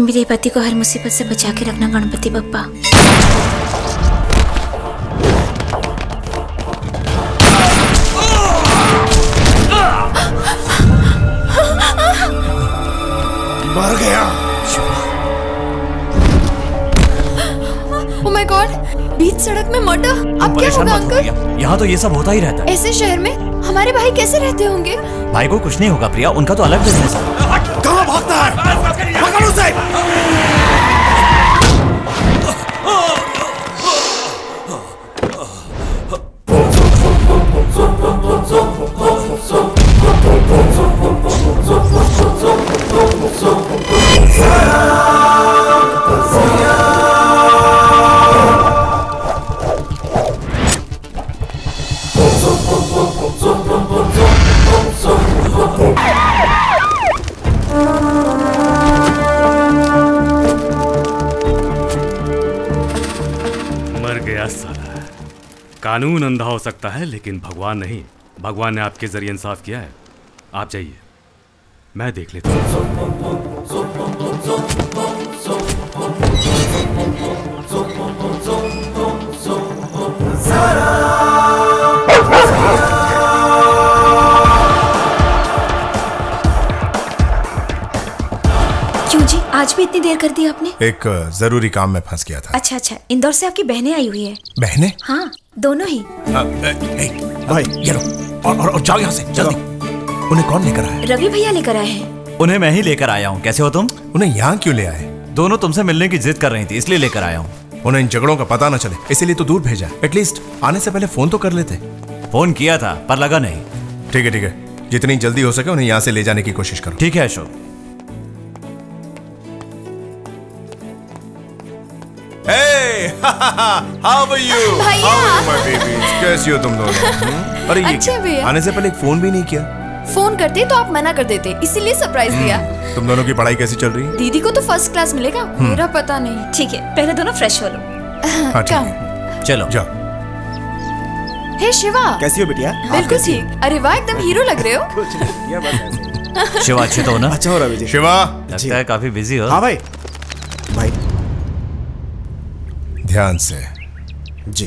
मेरे पति को हर मुसीबत से बचा के रखना गणपति बप्पा। मर गया। ओह माय गॉड, बीच सड़क में मर्डर। अब क्या होगा अंकल? यहाँ तो ये सब होता ही रहता है। ऐसे शहर में हमारे भाई कैसे रहते होंगे? भाई को कुछ नहीं होगा प्रिया, उनका तो अलग बिजनेस है। कहाँ भागता है? पकड़ उसे। कानून अंधा हो सकता है लेकिन भगवान नहीं। भगवान ने आपके जरिए इंसाफ किया है। आप जाइए, मैं देख लेता हूँ। क्यों जी, आज भी इतनी देर कर दी आपने? एक जरूरी काम में फंस गया था। अच्छा अच्छा, इंदौर से आपकी बहनें आई हुई है। बहनें? हाँ, दोनों ही। भाई ये लो और जाओ यहाँ से जल्दी। उन्हें कौन लेकर आया? रवि भैया लेकर आए हैं। उन्हें मैं ही लेकर आया हूँ। कैसे हो तुम? उन्हें यहाँ क्यों ले आए? दोनों तुमसे मिलने की जिद कर रही थी, इसलिए लेकर आया हूँ। उन्हें इन झगड़ों का पता न चले, इसीलिए तो दूर भेजा। एटलीस्ट आने से पहले फोन तो कर लेते। फोन किया था पर लगा नहीं। ठीक है, जितनी जल्दी हो सके उन्हें यहाँ से ले जाने की कोशिश करो। ठीक है Ashok. Hey, how are you? भैया। How are you, my babies? कैसी हो तुम दोनों? अरे ये अच्छे भैया। आने से पहले एक फोन भी नहीं किया। फोन करते तो आप मना कर देते, इसीलिए सरप्राइज दिया। तुम दोनों की पढ़ाई कैसी चल रही है? दीदी को तो फर्स्ट क्लास मिलेगा, मेरा पता नहीं। ठीक है, पहले दोनों फ्रेश हो लो। हाँ ठीक है, चलो जाओ। हे शिवा, कैसी हो बिटिया? बिल्कुल ठीक। अरे वाह, एकदम हीरो लग रहे हो। शिवा अच्छे तो हो ना? अच्छा हो रहा है शिवा, लगता है काफी बिजी हो। हाँ भाई। भाई ध्यान से। जी।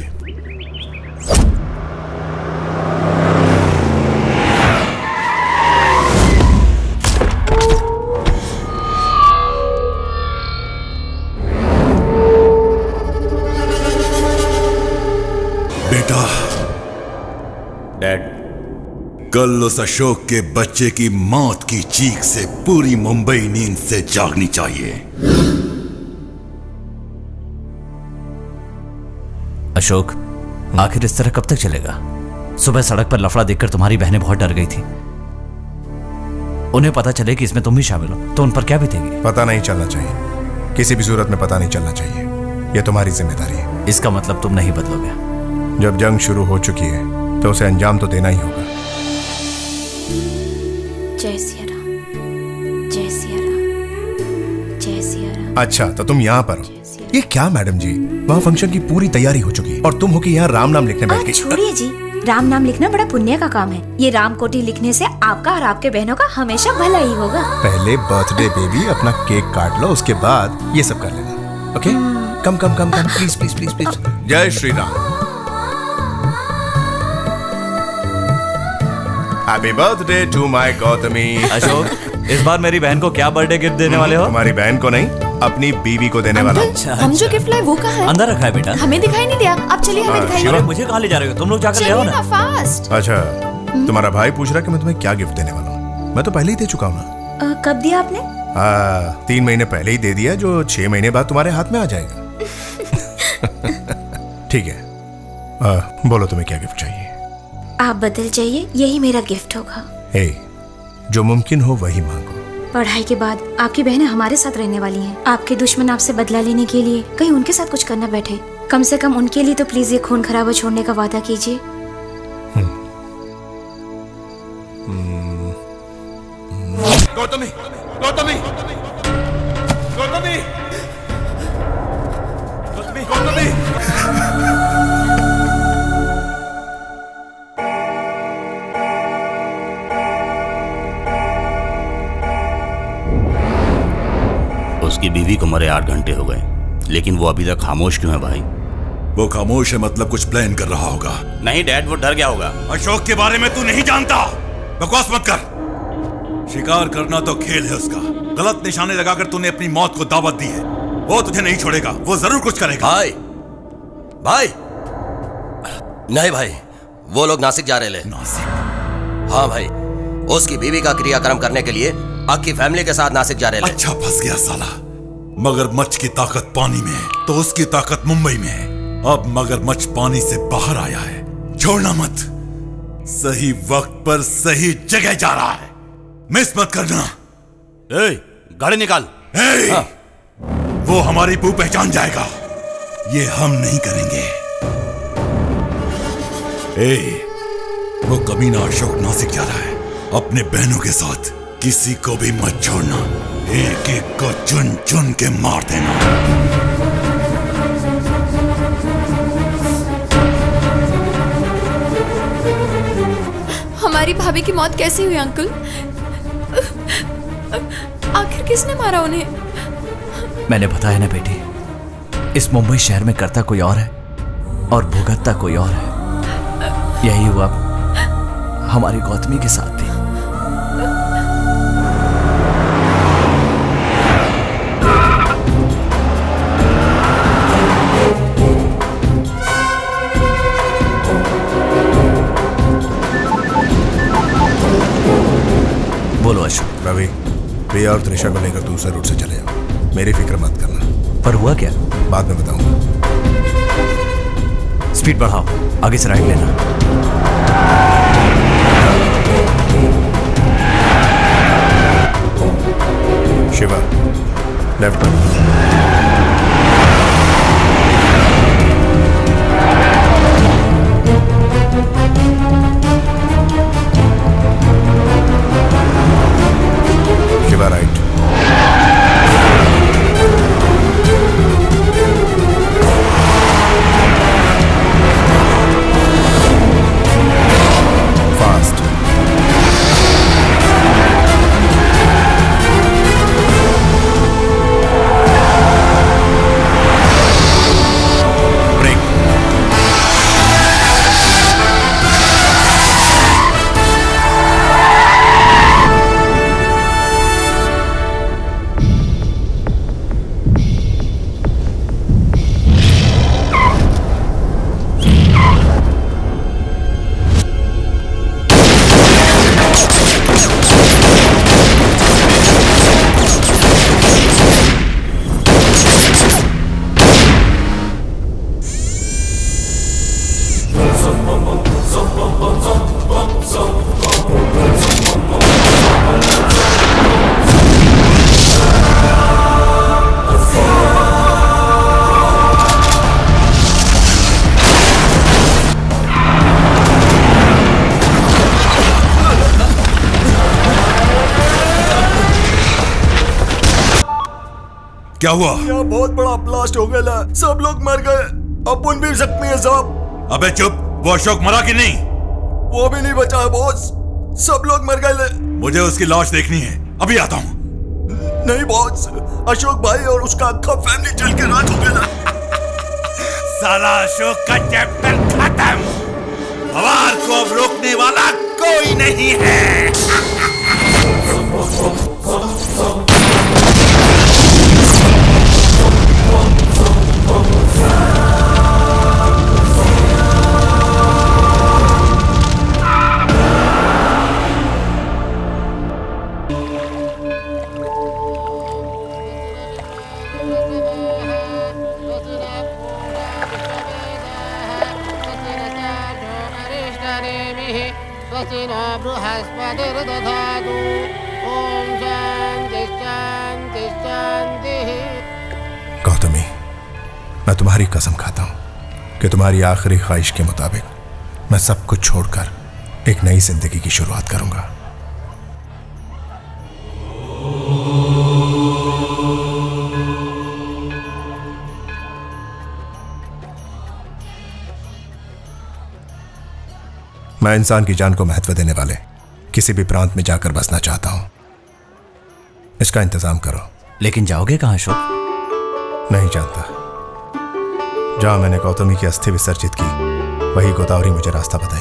बेटा, डैड, कल उस अशोक के बच्चे की मौत की चीख से पूरी मुंबई नींद से जागनी चाहिए। अशोक, आखिर इस तरह कब तक चलेगा? सुबह सड़क पर लफड़ा देखकर तुम्हारी बहनें बहुत डर गई थी। उन्हें पता चले कि इसमें तुम भी शामिल हो तो उन पर क्या बीतेगी? पता नहीं चलना चाहिए, किसी भी सूरत में पता नहीं चलना चाहिए। यह तुम्हारी जिम्मेदारी है। इसका मतलब तुम नहीं बदलोगे? जब जंग शुरू हो चुकी है तो उसे अंजाम तो देना ही होगा। जय सिया राम, जय सिया राम, जय सिया राम। अच्छा तो तुम यहाँ पर हो? ये क्या मैडम जी, वहाँ फंक्शन की पूरी तैयारी हो चुकी है और तुम हो कि यहाँ राम नाम लिखने बैठ गई। छोड़िए जी, राम नाम लिखना बड़ा पुण्य का काम है। ये राम कोटी लिखने से आपका और आपके बहनों का हमेशा भला ही होगा। पहले बर्थडे बेबी अपना केक काट लो, उसके बाद ये सब कर लेना। Okay? Come come come come, please please please please. जय Shri Ram. Happy birthday to my Gautami. Ashok, इस बार मेरी बहन को क्या बर्थडे गिफ्ट देने वाले हो? तुम्हारी बहन को नहीं, अपनी बीवी को देने वाला। हम जो गिफ्ट लाए वो कहाँ है? अंदर रखा है बेटा। हमें दिखाई नहीं दिया। आप चलिए, हमें दिखाइए। अरे मुझे कहाँ ले जा रहे हो? तुम लोग जाकर ले आओ ना। फास्ट। अच्छा, तुम्हारा भाई पूछ रहा कि मैं तुम्हें क्या गिफ्ट देने वाला हूँ। मैं तो पहले ही दे चुका हूँ ना। कब दिया आपने? 3 महीने पहले ही दे दिया, जो 6 महीने बाद तुम्हारे हाथ में आ जाएगा। ठीक है, बोलो तुम्हें क्या गिफ्ट चाहिए? आप बदल जाइए, यही मेरा गिफ्ट होगा। हे, जो मुमकिन हो वही मांगो। पढ़ाई के बाद आपकी बहनें हमारे साथ रहने वाली हैं। आपके दुश्मन आपसे बदला लेने के लिए कहीं उनके साथ कुछ करना बैठे, कम से कम उनके लिए तो प्लीज ये खून खराबा छोड़ने का वादा कीजिए। गौतमी, गौतमी, गौतमी, गौतमी, गौतमी। उस उसकी बीवी को मरे 8 घंटे हो गए, लेकिन वो अभी तक खामोश क्यों है भाई? वो खामोश है मतलब कुछ प्लान कर रहा होगा। नहीं डैड, वो डर गया होगा। अशोक के बारे में तू नहीं जानता, बकवास मत कर। शिकार करना तो खेल है उसका। गलत निशाने लगाकर तूने अपनी मौत को दावत दी है। वो तुझे नहीं छोड़ेगा, वो जरूर कुछ करेगा। भाई भाई नहीं भाई, वो लोग नासिक जा रहे हैं। नासिक? हाँ भाई, उसकी बीवी का क्रियाक्रम करने के लिए आपकी फैमिली के साथ नासिक जा रहे हैं। अच्छा फंस गया साला। मगरमच्छ की ताकत पानी में है तो उसकी ताकत मुंबई में है। अब मगरमच्छ पानी से बाहर आया है, छोड़ना मत। सही वक्त पर सही जगह जा रहा है, मिस मत करना। गाड़ी निकाल। हाँ। वो हमारी बू पहचान जाएगा, ये हम नहीं करेंगे। वो कमीना अशोक नासिक जा रहा है अपने बहनों के साथ। किसी को भी मत छोड़ना, एक एक को चुन चुन के मार देना। हमारी भाभी की मौत कैसे हुई अंकल? आखिर किसने मारा उन्हें? मैंने बताया ना बेटी, इस मुंबई शहर में करता कोई और है और भुगतता कोई और है। यही हुआ हमारी गौतमी के साथ भी। बोलो अशोक। रवि, प्रिया और त्रिशा को लेकर दूसरे रूट से चले जाओ, मेरी फिक्र मत करना। पर हुआ क्या? बाद में बताऊंगा। स्पीड बढ़ाओ, आगे से राइट लेना। शिवा, लेफ्ट पर। शिवा राइट। फास्ट। ब्रेक। क्या हुआ? यहाँ बहुत बड़ा ब्लास्ट हो गया, सब लोग मर गए, अपन भी जख्मी है साहब। अबे चुप, वो अशोक मरा कि नहीं? वो भी नहीं बचा है बॉस, सब लोग मर गए। मुझे उसकी लाश देखनी है, अभी आता हूँ। नहीं बॉस, अशोक भाई और उसका अक्खा फैमिली जल के राख हो गया। साला अशोक का चैप्टर खत्म। हवार को अब रोकने वाला कोई नहीं है। गौतमी, मैं तुम्हारी कसम खाता हूं कि तुम्हारी आखिरी ख्वाहिश के मुताबिक मैं सब कुछ छोड़कर एक नई जिंदगी की शुरुआत करूंगा। मैं इंसान की जान को महत्व देने वाले किसी भी प्रांत में जाकर बसना चाहता हूं। इसका इंतजाम करो। लेकिन जाओगे कहाँ अशोक? नहीं जानता। जहां मैंने गौतमी की अस्थि विसर्जित की, वही गोदावरी मुझे रास्ता बताई।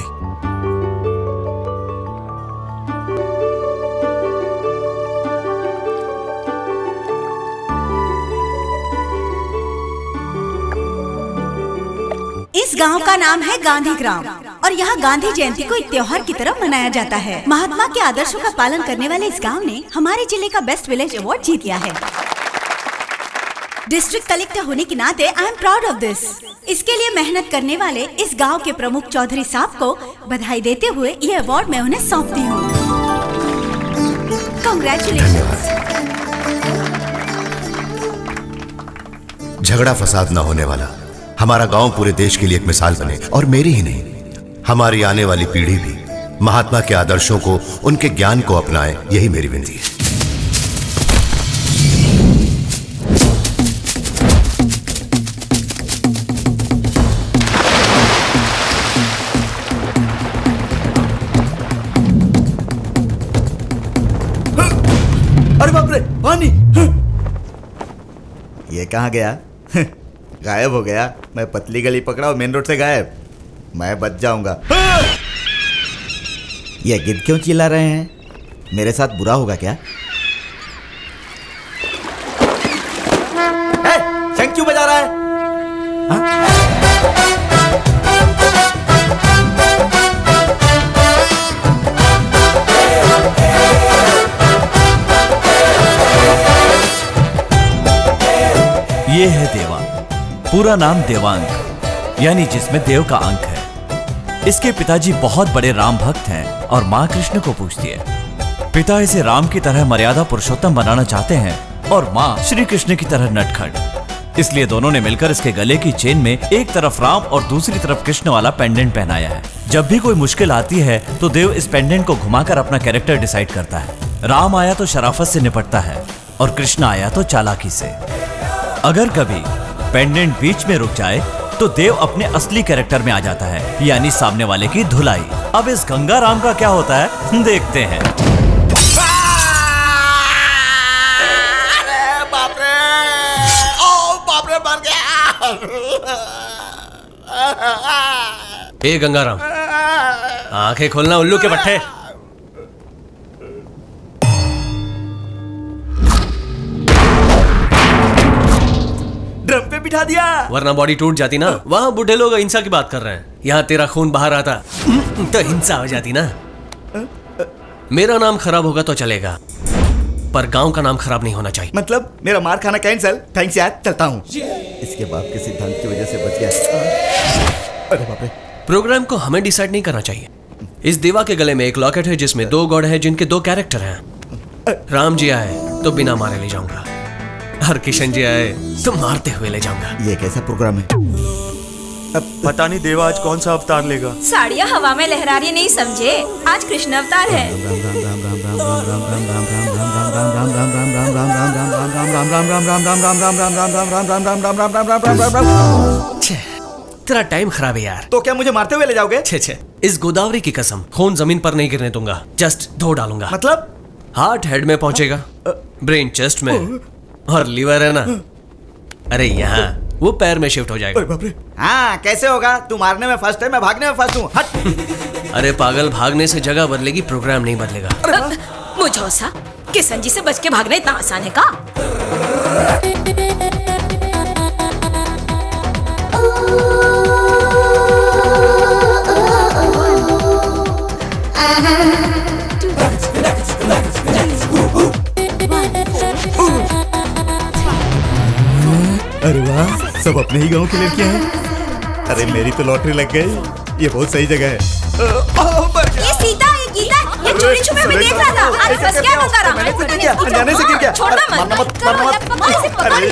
इस गांव का नाम है गांधी ग्राम और यहाँ गांधी जयंती को एक त्योहार की तरह मनाया जाता है। महात्मा के आदर्शों का पालन करने वाले इस गांव ने हमारे जिले का बेस्ट विलेज अवार्ड जीत लिया है। डिस्ट्रिक्ट कलेक्टर होने के नाते I am proud of this. इसके लिए मेहनत करने वाले इस गांव के प्रमुख चौधरी साहब को बधाई देते हुए ये अवार्ड मैं उन्हें सौंपती हूँ। कांग्रेचुलेशंस। झगड़ा फसाद न होने वाला हमारा गांव पूरे देश के लिए एक मिसाल बने, और मेरी ही नहीं, हमारी आने वाली पीढ़ी भी महात्मा के आदर्शों को, उनके ज्ञान को अपनाए, यही मेरी विनती है। अरे बाप रे, पानी! ये कहाँ गया? गायब हो गया। मैं पतली गली पकड़ा और मेन रोड से गायब। मैं बच जाऊंगा। ये गिद्ध क्यों चिल्ला रहे हैं? मेरे साथ बुरा होगा क्या? शंख क्यों बजा रहा है? ये है देवांग। पूरा नाम देवांग, यानी जिसमें देव का अंक है। इसके पिताजी बहुत बड़े राम भक्त हैं और माँ कृष्ण को पूजती है। पिता इसे राम की तरह मर्यादा पुरुषोत्तम बनाना चाहते हैं और माँ श्री कृष्ण की तरह नटखट। इसलिए दोनों ने मिलकर इसके गले की चेन में एक तरफ राम और दूसरी तरफ कृष्ण वाला पेंडेंट पहनाया है। जब भी कोई मुश्किल आती है तो देव इस पेंडेंट को घुमाकर अपना कैरेक्टर डिसाइड करता है। राम आया तो शराफत से निपटता है और कृष्ण आया तो चालाकी से। अगर कभी पेंडेंट बीच में रुक जाए तो देव अपने असली कैरेक्टर में आ जाता है, यानी सामने वाले की धुलाई। अब इस गंगा राम का क्या होता है, देखते हैं। अरे बाप रे! ओ बाप रे, मर गया! ए गंगाराम, आंखें खोलना उल्लू के पट्टे। ड्रम पे बिठा दिया, वरना बॉडी टूट जाती ना। वहाँ बूढ़े लोग अहिंसा की बात कर रहे हैं, यहाँ तेरा खून बहा रहा था तो हिंसा हो जाती ना। मेरा नाम खराब होगा तो चलेगा, पर गांव का नाम खराब नहीं होना चाहिए। मतलब मेरा मार खाना कैंसल? थैंक्स यार, चलता हूँ। इसके बाप के सिद्धांत की वजह से बच गया। अरे बाप रे। प्रोग्राम को हमें डिसाइड नहीं करना चाहिए। इस देवा के गले में एक लॉकेट है जिसमें 2 गॉड है जिनके 2 कैरेक्टर हैं। राम जी आए तो बिना मारे ले जाऊंगा, और किशन जी आए तो मारते हुए ले जाऊंगा। ये कैसा प्रोग्राम है? पता नहीं देवा आज कौन सा अवतार लेगा। साड़ियाँ हवा में लहरा रही, नहीं समझे? आज कृष्ण अवतार है। तेरा टाइम खराब है यार। तो क्या मुझे मारते हुए ले जाओगे? छे, इस गोदावरी की कसम, खून जमीन पर नहीं गिरने दूंगा, जस्ट धो डालूंगा। मतलब? हार्ट हेड में पहुंचेगा, ब्रेन चेस्ट में, और लीवर है ना, अरे यहाँ वो पैर में शिफ्ट हो जाएगा। हाँ, कैसे होगा? तू मारने में फर्स्ट है, मैं भागने में फर्स्ट हूँ। हट। अरे पागल, भागने से जगह बदलेगी, प्रोग्राम नहीं बदलेगा। मुझौसा, किशन जी से बच के भागना इतना आसान है का? अरे वाह, सब अपने ही गांव की लड़कियां हैं। अरे मेरी तो लॉटरी लग गई। ये बहुत सही जगह है। ये सीता, ये गीता, ये चोरी छुपे में देख रहा था। आज फंस गया गंगाराम। अनजाने से गिर गया। छोड़ना मत। मारना मत। अरे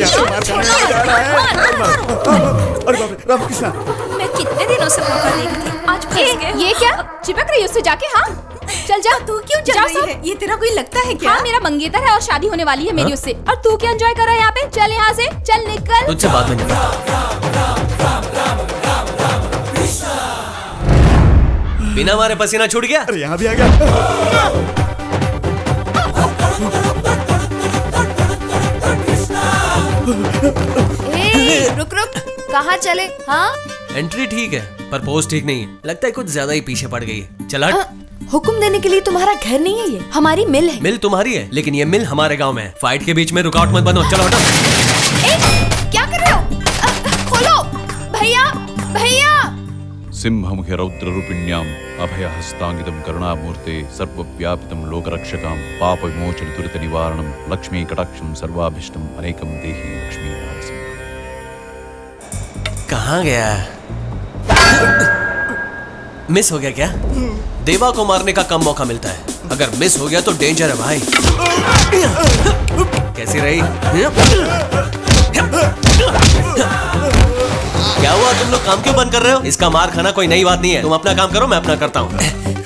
बाप रे, रामकृष्ण। मैं कितने दिनों से मौका देखी थी, आज फंस गए। ये क्या चिपक रही उससे जाके? हाँ चल जा। तू क्यों चल रही है? ये तेरा कोई लगता है क्या? हाँ, मेरा मंगेतर है और शादी होने वाली है मेरी उससे। और तू क्या एंजॉय कर रहा है यहाँ पे? चल यहाँ से, चल निकल। तुझसे बात में निकल। बिना मारे पसीना छूट गया। अरे यहाँ भी आ गया। रुक रुक, कहाँ चले? हाँ एंट्री ठीक है पर पोस्ट ठीक नहीं है, लगता है कुछ ज्यादा ही पीछे पड़ गई है। चल हट। हुक्म देने के लिए तुम्हारा घर नहीं है, ये हमारी मिल है। मिल तुम्हारी है लेकिन ये मिल हमारे गांव में है। फाइट के बीच में रुकावट मत बनो, चलो हटो। क्या कर रहे हो? खोलो भैया, भैया। सिंहं रौद्ररूपिण्याम् अभयहस्तांगितं करुणामूर्ते सर्वव्यापितं लोकरक्षकां पापविमोचन दुरितनिवारणं लक्ष्मी कटाक्षं सर्वाभीष्टं अनेकं देहि लक्ष्मी नरसिंह। कहाँ गया? मिस हो गया क्या? देवा को मारने का कम मौका मिलता है, अगर मिस हो गया तो डेंजर है भाई। कैसी रही? क्या हुआ, तुम लोग काम क्यों बंद कर रहे हो? इसका मार खाना कोई नई बात नहीं है, तुम अपना काम करो, मैं अपना करता हूँ।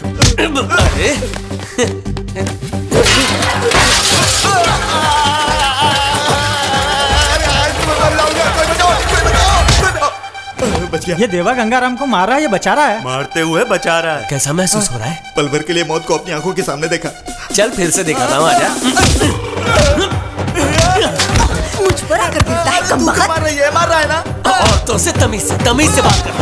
ये देवा गंगाराम को मार रहा है, ये बचा रहा है। मारते हुए बचा रहा है। कैसा महसूस हो रहा है? पल भर के लिए मौत को अपनी आंखों के सामने देखा। चल फिर से दिखाता हूँ, आजा। मुझ पर आकर गिरता है कम बखत। मार रहा है ना। औरतों से तमीज से बात कर।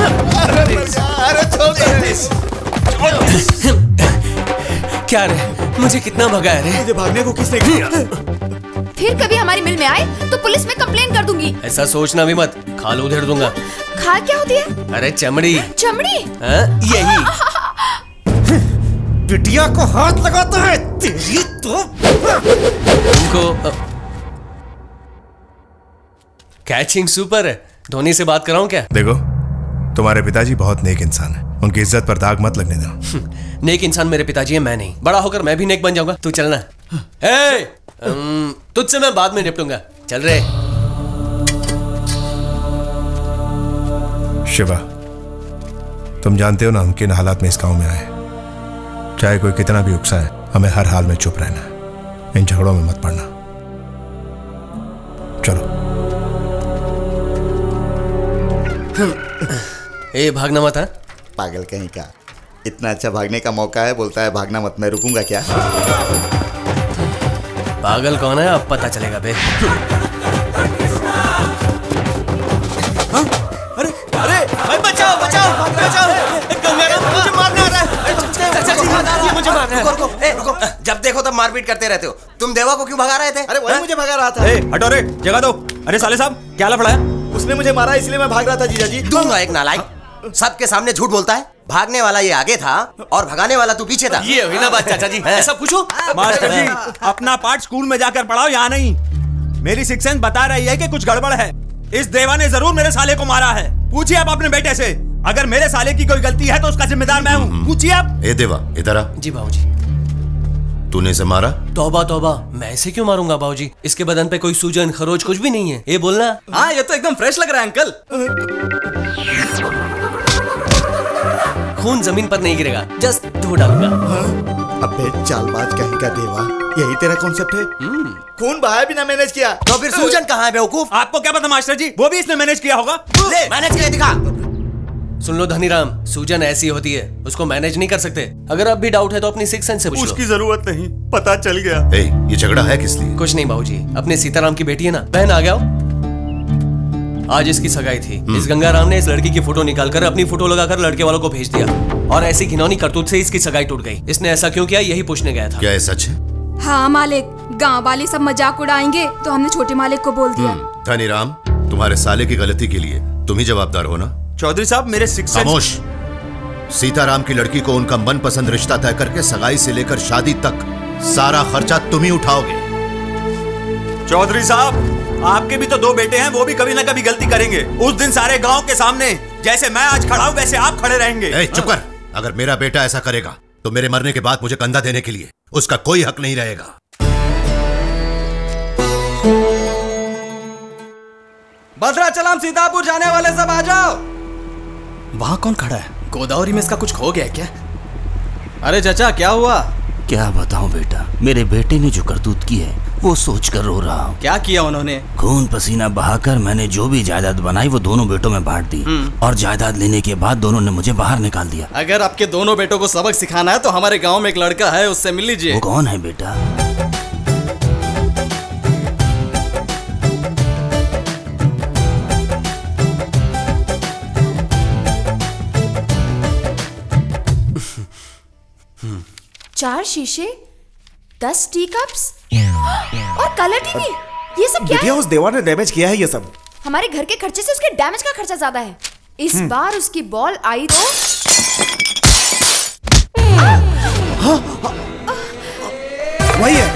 क्या रे, मुझे कितना भगाया रे? मुझे भागने को किसने किया? फिर कभी हमारी मिल में आए तो पुलिस में कंप्लेन कर दूंगी। ऐसा सोचना भी मत, खाल उधेड़ दूंगा। खाल क्या होती है? अरे चमड़ी। चमड़ी? यही। बिटिया को हाथ लगाता है तेरी तो। तुमको कैचिंग सुपर है। धोनी से बात कर रहा हूँ क्या? देखो, तुम्हारे पिताजी बहुत नेक इंसान है, उनकी इज्जत पर दाग मत लगने दो। नेक इंसान मेरे पिताजी है, मैं नहीं। बड़ा होकर मैं भी नेक बन जाऊंगा, तू चलना। तुझसे मैं बाद में निपटूंगा, चल रे। शिवा, तुम जानते हो ना हम किन हालात में इस गांव में आए। चाहे कोई कितना भी उकसाए, हमें हर हाल में चुप रहना है, इन झगड़ों में मत पड़ना। चलो। ए भागना मत। पागल कहीं का, इतना अच्छा भागने का मौका है, बोलता है भागना मत। मैं रुकूंगा क्या? पागल कौन है अब पता चलेगा बे। अरे अरे बचाओ बचाओ बचाओ, गंगाराम मुझे मारने आ रहा है। मुझे मारना है। रुको, जब देखो तब मारपीट करते रहते हो। तुम देवा को क्यों भगा रहे थे? अरे वही मुझे भगा रहा था। हटो रे, जगह दो। अरे साले साहब, क्या लफड़ा है? उसने मुझे मारा इसलिए मैं भाग रहा था जीजा जी। दूंगा एक नालायक, सबके सामने झूठ बोलता है। भागने वाला ये आगे था और भगाने वाला तू पीछे था। ये हुई ना बात चाचा जी, ऐसा पूछो। मास्टर जी, अपना पाठ स्कूल में जाकर पढ़ाओ, यहाँ नहीं। मेरी सिक्स सेंस बता रही है कि कुछ गड़बड़ है। इस देवा ने जरूर मेरे साले को मारा है। पूछिए आप अपने बेटे से, अगर मेरे साले की कोई गलती है तो उसका जिम्मेदार मैं हूँ। पूछिए आप। ए देवा, इधर आ। जी बाबूजी। तूने इसे मारा? तौबा तौबा, मैं इसे क्यों मारूंगा बाबूजी? इसके बदन पे कोई सूजन खरोच कुछ भी नहीं है। ये बोलना। हाँ, ये तो एकदम फ्रेश लग रहा है अंकल। खून जमीन पर नहीं गिरेगा, जस्ट धो डालूंगा। अबे चालबाज कहीं का देवा, यही तेरा कॉन्सेप्ट है? खून बहाया बिना मैनेज किया तो फिर सूजन कहाँ है बेवकूफ? आपको क्या पता मास्टर जी, वो भी इसने मैनेज किया होगा। ले मैनेज करके दिखा। सुन लो धनीराम, सूजन ऐसी होती है, उसको मैनेज नहीं कर सकते। अगर अब भी डाउट है तो अपनी सिक्स सेंस से पूछ लो। उसकी जरूरत नहीं, पता चल गया। ये झगड़ा है किस लिए? कुछ नहीं बाबूजी, अपने सीताराम की बेटी है ना, बहन आ गया हो। आज इसकी सगाई थी। इस गंगाराम ने इस लड़की की फोटो निकालकर अपनी फोटो लगाकर लड़के वालों को भेज दिया, और ऐसी घिनौनी करतूत से इसकी सगाई टूट गई। इसने ऐसा क्यों किया, यही पूछने गया था। क्या ये सच है? हाँ मालिक, गांव वाले सब मजाक उड़ाएंगे तो हमने छोटे मालिक को बोल दिया। धनीराम, तुम्हारे साले की गलती के लिए तुम ही जवाबदार हो ना? चौधरी साहब, मेरे सिक्स सेंस। खामोश। सीताराम की लड़की को उनका मनपसंद रिश्ता तय करके सगाई से लेकर शादी तक सारा खर्चा तुम ही उठाओगे। चौधरी साहब, आपके भी तो दो बेटे हैं, वो भी कभी ना कभी गलती करेंगे। उस दिन सारे गांव के सामने जैसे मैं आज खड़ा हूं वैसे आप खड़े रहेंगे। चुप कर। अगर मेरा बेटा ऐसा करेगा तो मेरे मरने के बाद मुझे कंधा देने के लिए उसका कोई हक नहीं रहेगा। भद्राचलम सीतापुर जाने वाले सब आ जाओ। वहाँ कौन खड़ा है? गोदावरी में इसका कुछ खो गया क्या? अरे चाचा, क्या हुआ? क्या बताऊं बेटा, मेरे बेटे ने जो करतूत की है वो सोच कर रो रहा हूँ। क्या किया उन्होंने? खून पसीना बहाकर मैंने जो भी जायदाद बनाई वो दोनों बेटों में बांट दी, और जायदाद लेने के बाद दोनों ने मुझे बाहर निकाल दिया। अगर आपके दोनों बेटों को सबक सिखाना है तो हमारे गांव में एक लड़का है, उससे मिल लीजिए। वो कौन है बेटा? 4 शीशे, 10 टी कप्स और कलर टीवी, ये सब क्या है? उस देवा ने डैमेज किया है ये सब। हमारे घर के खर्चे से उसके डैमेज का खर्चा ज्यादा है। इस बार उसकी बॉल आई तो वही है।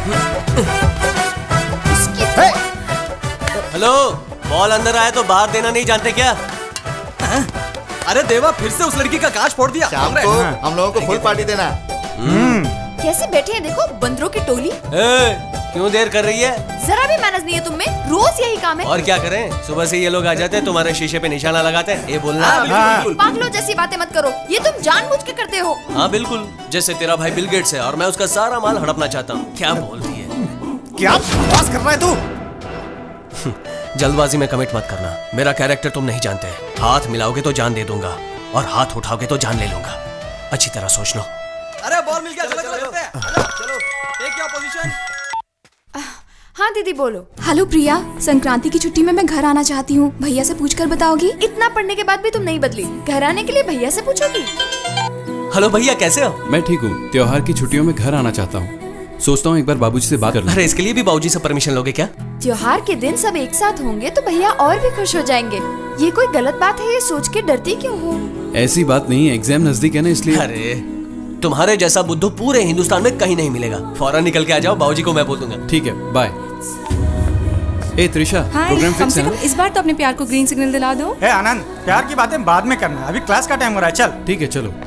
हेलो, बॉल अंदर आया तो बाहर देना नहीं जानते क्या? अरे देवा फिर से उस लड़की का कांच फोड़ दिया। शाम को हम लोगों को फुल पार्टी देना। कैसे बैठे हैं देखो, बंदरों की टोली। क्यों देर कर रही है? जरा भी मैनेज नहीं है तुम में, रोज यही काम है। और क्या करें, सुबह से ये लोग आ जाते हैं, तुम्हारे शीशे पे निशाना लगाते हैं। ये बोलना पागलों जैसी बातें मत करो, ये तुम जानबूझ के करते हो। हाँ बिल्कुल, जैसे तेरा भाई बिल गेट्स है और मैं उसका सारा माल हड़पना चाहता हूँ। क्या बोलती है? क्या बकवास कर रहा है तू? जल्दबाजी में कमिट मत करना, मेरा कैरेक्टर तुम नहीं जानते। हाथ मिलाओगे तो जान दे दूंगा और हाथ उठाओगे तो जान ले लूंगा। अच्छी तरह सोच लो। अरे बॉल मिल गया, चलो चलो टेक योर पोजीशन। हाँ दीदी बोलो। हेलो प्रिया, संक्रांति की छुट्टी में मैं घर आना चाहती हूँ, भैया से पूछकर बताओगी? इतना पढ़ने के बाद भी तुम नहीं बदली, घर आने के लिए भैया से पूछोगी? हेलो भैया, कैसे हो? मैं ठीक हूँ, त्योहार की छुट्टियों में घर आना चाहता हूँ, सोचता हूँ एक बार बाबूजी से बात कर लूं। अरे इसके लिए भी बाबूजी से परमिशन लोगे क्या? त्योहार के दिन सब एक साथ होंगे तो भैया और भी खुश हो जाएंगे। ये कोई गलत बात है? ये सोच के डरती क्यों हो? ऐसी बात नहीं, एग्जाम नजदीक है ना इसलिए। अरे तुम्हारे जैसा बुद्धू पूरे हिंदुस्तान में कहीं नहीं मिलेगा। फौरन निकल के आ जाओ, बाबूजी को मैं बोल दूंगा। ठीक है, बाय। ए त्रिशा, प्रोग्राम फिक्स है ना? इस बार तो अपने प्यार को ग्रीन सिग्नल दिला दो। ए आनंद, प्यार की बातें बाद में करना, अभी क्लास का टाइम हो रहा है। चल ठीक है, चलो।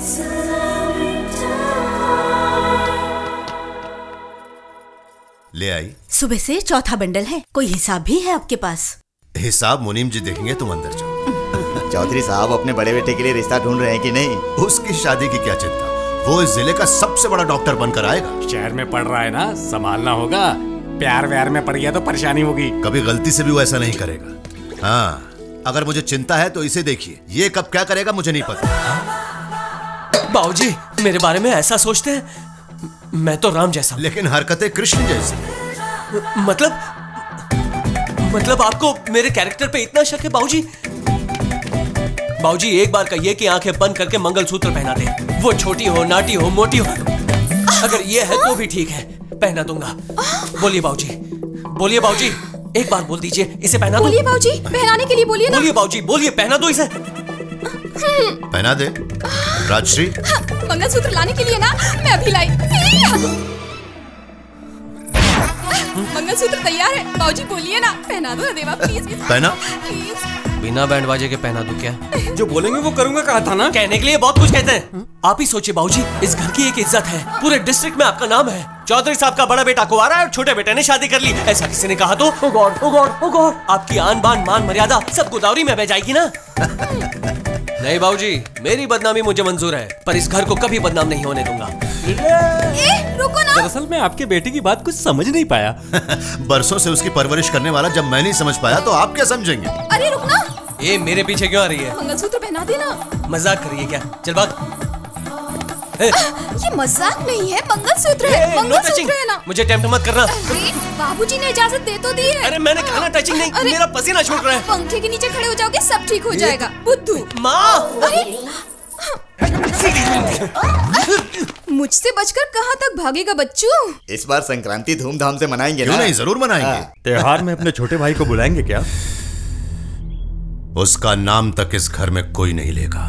ले आई। सुबह से चौथा बंडल है, कोई हिसाब भी है आपके पास? हिसाब मुनीम जी देखेंगे, तुम अंदर जाओ। चौधरी साहब अपने बड़े बेटे के लिए रिश्ता ढूंढ रहे हैं कि नहीं? उसकी शादी की क्या चिंता, वो इस जिले का सबसे बड़ा डॉक्टर बनकर आएगा। शहर में पढ़ रहा है ना, संभालना होगा। प्यार व्यार में पड़ गया तो परेशानी होगी। कभी गलती से भी वो ऐसा नहीं करेगा। हाँ, अगर मुझे चिंता है तो इसे देखिए, ये कब क्या करेगा मुझे नहीं पता। बाबूजी मेरे बारे में ऐसा सोचते हैं? मैं तो राम जैसा, लेकिन हरकतें कृष्ण जैसी। मतलब आपको मेरे कैरेक्टर पे इतना शक है बाबूजी? बाबूजी एक बार कहिए कि आंखें बंद करके मंगलसूत्र पहना दे। वो छोटी हो, नाटी हो, मोटी हो, अगर ये है तो भी ठीक है, पहना दूंगा। बोलिए बाबूजी, बोलिए बाबूजी, एक बार बोल दीजिए, इसे पहना दो। बोलिए बाबूजी, पहनाने के लिए बोलिए ना। बोलिए बाबूजी, बोलिए, पहना दो इसे। पहना दे राजश्री। मंगलसूत्र लाने के लिए ना, मैं अभी लाई। मंगलसूत्र तैयार है, बाबूजी बोलिए ना, पहना दो देवा प्लीज। पहना। बिना बैंड बाजे के पहना दूं क्या? जो बोलेंगे वो करूंगा, कहा था ना। कहने के लिए बहुत कुछ कहते हैं। आप ही सोचिए बाबूजी, इस घर की एक इज्जत है, पूरे डिस्ट्रिक्ट में आपका नाम है। चौधरी साहब का बड़ा बेटा कुंवारा है और छोटे बेटे ने शादी कर ली, ऐसा किसी ने कहा तो oh God, oh God, oh God, आपकी आन बान मान मर्यादा सब गोदावरी में बह जाएगी ना। नहीं बाबूजी, मेरी बदनामी मुझे मंजूर है, पर इस घर को कभी बदनाम नहीं होने दूंगा। रुको ना। दरअसल मैं आपके बेटे की बात कुछ समझ नहीं पाया। बरसों से उसकी परवरिश करने वाला जब मैं नहीं समझ पाया तो आप क्या समझेंगे? अरे रुक ना। ये मेरे पीछे क्यों आ रही है? मंगलसूत्र पहना देना। मजाक करिए क्या? चल भाग। ये मजाक नहीं है, मंगलसूत्र है, मंगलसूत्र है ना। मुझे टेम्प्ट मत करना। बाबूजी ने इजाजत दे तो दी है। अरे मैंने कहा ना टचिंग नहीं, मेरा पसीना छूट रहा है। पंखे के नीचे खड़े हो जाओगे, सब ठीक हो जाएगा। बुद्धू। माँ, मुझसे बचकर कहाँ तक भागेगा बच्चू? इस बार संक्रांति धूमधाम से मनाएंगे ना? क्यों नहीं, जरूर मनाएंगे। त्योहार में अपने छोटे भाई को बुलाएंगे क्या? उसका नाम तक इस घर में कोई नहीं लेगा।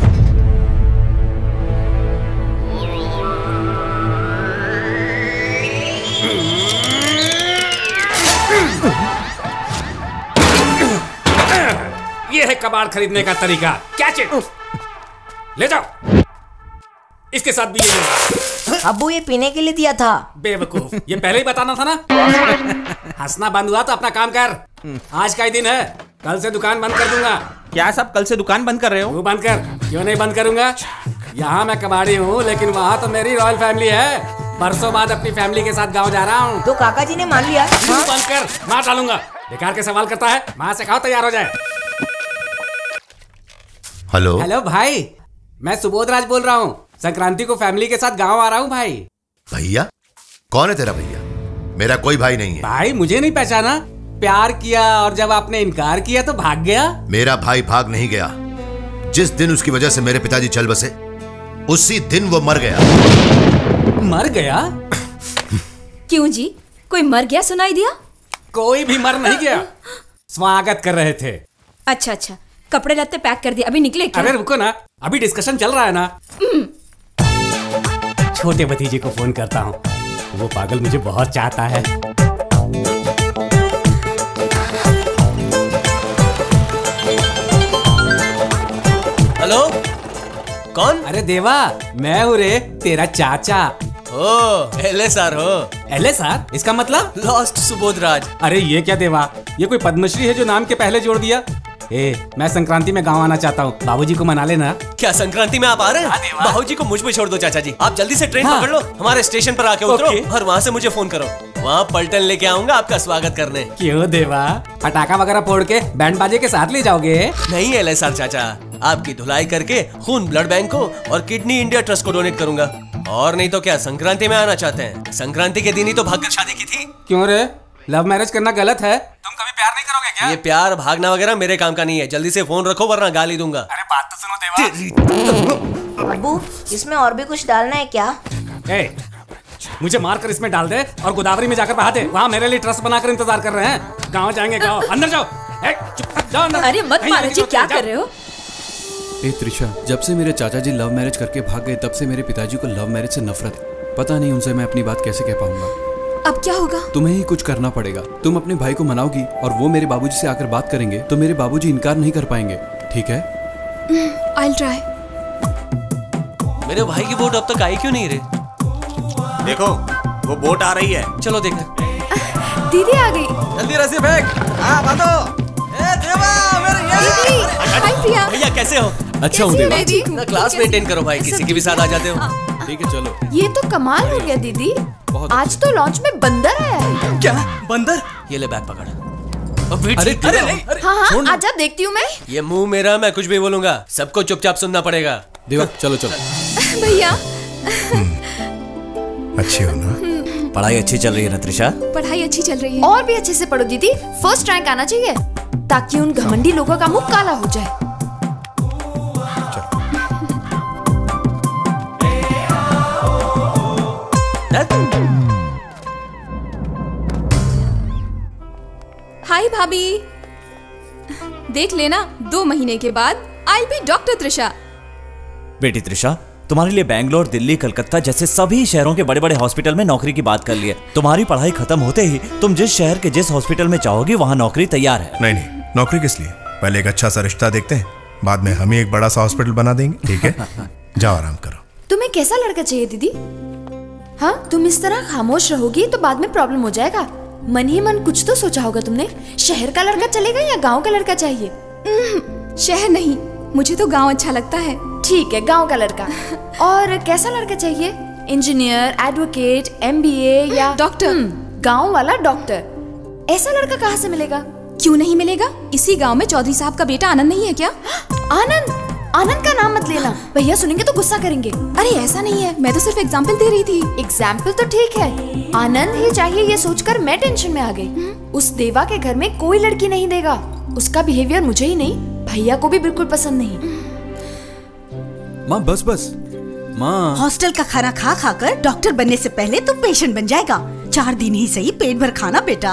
ये है कबाड़ खरीदने का तरीका। क्या चीज? ले जाओ, इसके साथ भी ये। अब्बू ये पीने के लिए दिया था। बेवकूफ, ये पहले ही बताना था ना। हंसना बंद हुआ तो अपना काम कर। आज का ही दिन है, कल से दुकान बंद कर दूंगा। क्या सब कल से दुकान बंद कर रहे हो? तू बंद कर। क्यों नहीं बंद करूंगा? यहाँ मैं कबाड़ी हूँ, लेकिन वहाँ तो मेरी रॉयल फैमिली है। बरसों बाद अपनी फैमिली के साथ गाँव जा रहा हूँ। तो काका जी ने मान लिया। तू बंद कर, मार डालूंगा। बेकार के सवाल करता है, माँ से कहो तैयार हो जाए। हेलो हेलो भाई, मैं सुबोध राज बोल रहा हूँ। संक्रांति को फैमिली के साथ गांव आ रहा हूँ भाई। भैया? कौन है तेरा भैया? मेरा कोई भाई नहीं है। भाई मुझे नहीं पहचाना? प्यार किया और जब आपने इनकार किया तो भाग गया। मेरा भाई भाग नहीं गया। जिस दिन उसकी वजह से मेरे पिताजी चल बसे, उसी दिन वो मर गया। मर गया? क्यों जी, कोई मर गया सुनाई दिया? कोई भी मर नहीं गया, स्वागत कर रहे थे। अच्छा अच्छा, कपड़े लत्ते पैक कर दिए, अभी निकले क्या? अरे रुको ना, अभी डिस्कशन चल रहा है ना। छोटे भतीजे को फोन करता हूँ, वो पागल मुझे बहुत चाहता है। हेलो, कौन? अरे देवा, मैं हूँ रे, तेरा चाचा। ओ, LSR हो? LSR? इसका मतलब? लॉस्ट सुबोध राज। अरे ये क्या देवा, ये कोई पद्मश्री है जो नाम के पहले जोड़ दिया? मैं संक्रांति में गाँव आना चाहता हूँ, बाबूजी को मना लेना। क्या संक्रांति में आप आ रहे हैं? बाबूजी को मुझ में छोड़ दो चाचा जी, आप जल्दी से ट्रेन पकड़ लो, हमारे स्टेशन पर आके उतरो और वहाँ से मुझे फोन करो, वहाँ पलटन लेके आऊंगा आपका स्वागत करने। क्यों देवा, पटाखा वगैरह फोड़ के बैंड बाजे के साथ ले जाओगे? नहीं LSR चाचा, आपकी धुलाई करके खून ब्लड बैंक को और किडनी इंडिया ट्रस्ट को डोनेट करूंगा। और नहीं तो क्या संक्रांति में आना चाहते हैं? संक्रांति के दिन ही तो भागकर शादी की थी। क्यों रे, लव मैरिज करना गलत है? तुम कभी प्यार नहीं करोगे क्या? ये प्यार भागना वगैरह मेरे काम का नहीं है, जल्दी से फोन रखो वरना गाली दूंगा। अरे बात तो सुनो देवा। अबू, इसमें और भी कुछ डालना है क्या? मुझे मारकर इसमें डाल दे और गोदावरी में जाकर बहा दे, वहाँ मेरे लिए ट्रस्ट बनाकर इंतजार कर रहे हैं। गाँव जाएंगे, गाँव। अंदर जाओ, चुपचाप जाओ अंदर। अरे मत मारो जी, क्या कर रहे हो? ए त्रिशा, जब से मेरे चाचा जी लव मैरिज करके भाग गए तब से मेरे पिताजी को लव मैरिज से नफरत है। पता नहीं उनसे मैं अपनी बात कैसे कह पाऊंगा। अब क्या होगा? तुम्हें ही कुछ करना पड़ेगा। तुम अपने भाई को मनाओगी और वो मेरे बाबूजी से आकर बात करेंगे तो मेरे बाबूजी इनकार नहीं कर पाएंगे, ठीक है? I'll try। मेरे भाई की बोट अब तक आई क्यों नहीं रे? देखो, वो बोट आ रही है। चलो देखो। दीदी आ गई। जल्दी रस्सी फेंक। हाँ बांधो। देवा, मेरे हाय प्रिया। भैया कैसे हो? अच्छा हूँ देवा। ना क्लास मेंटेन करो भाई, किसी के भी साथ आ जाते हो। ठीक है चलो। ये तो कमाल हो गया दीदी, आज तो लॉन्च में बंदर आया है। क्या बंदर? ये ले बैग पकड़। अरे हाँ, आजा देखती हूँ मैं। ये मुंह मेरा, मैं कुछ भी बोलूंगा, सबको चुपचाप सुनना पड़ेगा। देवा चलो चलो। भैया अच्छी हो ना? पढ़ाई अच्छी चल रही है ना त्रिशा? पढ़ाई अच्छी चल रही है। और भी अच्छे से पढ़ो दीदी, फर्स्ट रैंक आना चाहिए ताकि उन घमंडी लोगों का मुंह काला हो जाए। हाय भाभी, देख लेना 2 महीने के बाद आई बी डॉक्टर त्रिशा। बेटी त्रिशा, तुम्हारे लिए बैंगलोर, दिल्ली, कलकत्ता जैसे सभी शहरों के बड़े बड़े हॉस्पिटल में नौकरी की बात कर ली है। तुम्हारी पढ़ाई खत्म होते ही तुम जिस शहर के जिस हॉस्पिटल में चाहोगी वहाँ नौकरी तैयार है। नहीं नहीं, नौकरी किस लिए? पहले एक अच्छा सा रिश्ता देखते हैं, बाद में हम ही एक बड़ा सा हॉस्पिटल बना देंगे, ठीक है? जाओ आराम करो। तुम्हें कैसा लड़का चाहिए दीदी? हाँ, तुम इस तरह खामोश रहोगी तो बाद में प्रॉब्लम हो जाएगा। मन ही मन कुछ तो सोचा होगा तुमने। शहर का लड़का चलेगा या गांव का लड़का चाहिए? शहर नहीं, मुझे तो गांव अच्छा लगता है। ठीक है, गांव का लड़का। और कैसा लड़का चाहिए? इंजीनियर, एडवोकेट, MBA या डॉक्टर? गांव वाला डॉक्टर। ऐसा लड़का कहाँ से मिलेगा? क्यों नहीं मिलेगा? इसी गांव में चौधरी साहब का बेटा आनंद नहीं है क्या? आनंद? आनंद का नाम मत लेना, भैया सुनेंगे तो गुस्सा करेंगे। अरे ऐसा नहीं है, मैं तो सिर्फ एग्जाम्पल दे रही थी। एग्जाम्पल तो ठीक है, आनंद ही चाहिए ये सोचकर मैं टेंशन में आ गई। उस देवा के घर में कोई लड़की नहीं देगा। उसका बिहेवियर मुझे ही नहीं, भैया को भी बिल्कुल पसंद नहीं। माँ बस बस माँ। हॉस्टल का खाना खा खाकर डॉक्टर बनने से पहले तू पेशेंट बन जाएगा। 4 दिन ही सही, पेट भर खाना बेटा।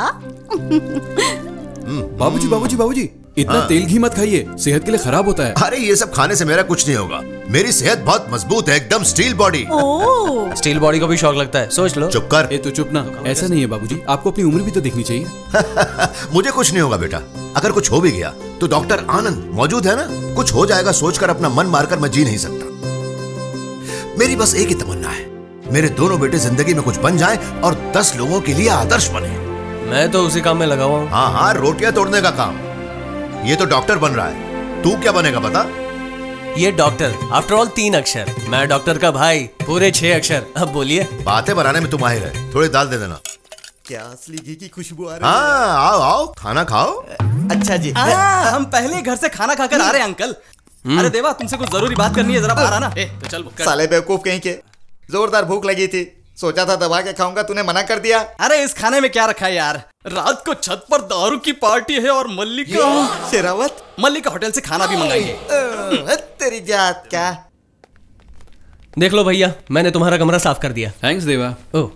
बाबूजी बाबूजी बाबूजी, इतना तेल घी मत खाइए, सेहत के लिए खराब होता है। अरे ये सब खाने से मेरा कुछ नहीं होगा, मेरी सेहत बहुत मजबूत है, एकदम स्टील बॉडी। स्टील बॉडी को भी शौक लगता है, सोच लो। चुप कर। तू चुप ना, ऐसा नहीं है बाबूजी, आपको अपनी उम्र भी तो देखनी चाहिए। मुझे कुछ नहीं होगा बेटा, अगर कुछ हो भी गया तो डॉक्टर आनंद मौजूद है ना। कुछ हो जाएगा सोचकर अपना मन मारकर मैं जी नहीं सकता। मेरी बस एक ही तमन्ना है, मेरे दोनों बेटे जिंदगी में कुछ बन जाएं और 10 लोगों के लिए आदर्श बने। मैं तो उसी काम में लगा हुआ हूँ। हाँ हाँ, रोटियां तोड़ने का काम। ये तो डॉक्टर बन रहा है, तू क्या बनेगा बता? ये डॉक्टर आफ्टर ऑल 3 अक्षर, मैं डॉक्टर का भाई पूरे 6 अक्षर। अब बोलिए। बातें बनाने में तुम माहिर है, थोड़ी दाल दे देना। क्या असली घी की खुशबू आ रही है? हाँ आओ आओ, खाना खाओ। अच्छा जी, हम पहले घर से खाना खाकर आ रहे हैं अंकल। अरे देवा, तुमसे कुछ जरूरी बात करनी है, जरा बाहर आना। तो चल साले बेवकूफ कहीं के, जोरदार भूख लगी थी, सोचा था दबा के खाऊंगा, तूने मना कर दिया। अरे इस खाने में क्या रखा है यार? रात को छत पर दारू की पार्टी है और मल्लिका शेरावत मल्लिका होटल से खाना भी मंगाएंगे। तेरी जात क्या। देख लो भैया, मैंने तुम्हारा कमरा साफ कर दिया। थैंक्स देवा। ओह,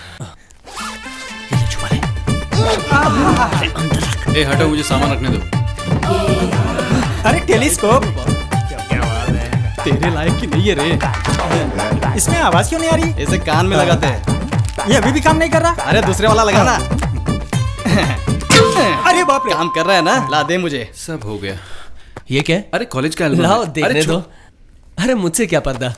ए हटो, मुझे सामान रखने दो। अरे टेलीस्कोप तेरे लायक की नहीं है रे। इसमें आवाज क्यों नहीं आ रही? इसे कान में लगाते हैं। ये अभी भी काम नहीं कर रहा? अरे दूसरे वाला लगाना। अरे बाप रे, काम कर रहा है ना? ला दे मुझे। सब हो गया। ये क्या है? अरे कॉलेज का एल्बम। लाओ देखने दो। अरे मुझसे क्या पर्दा।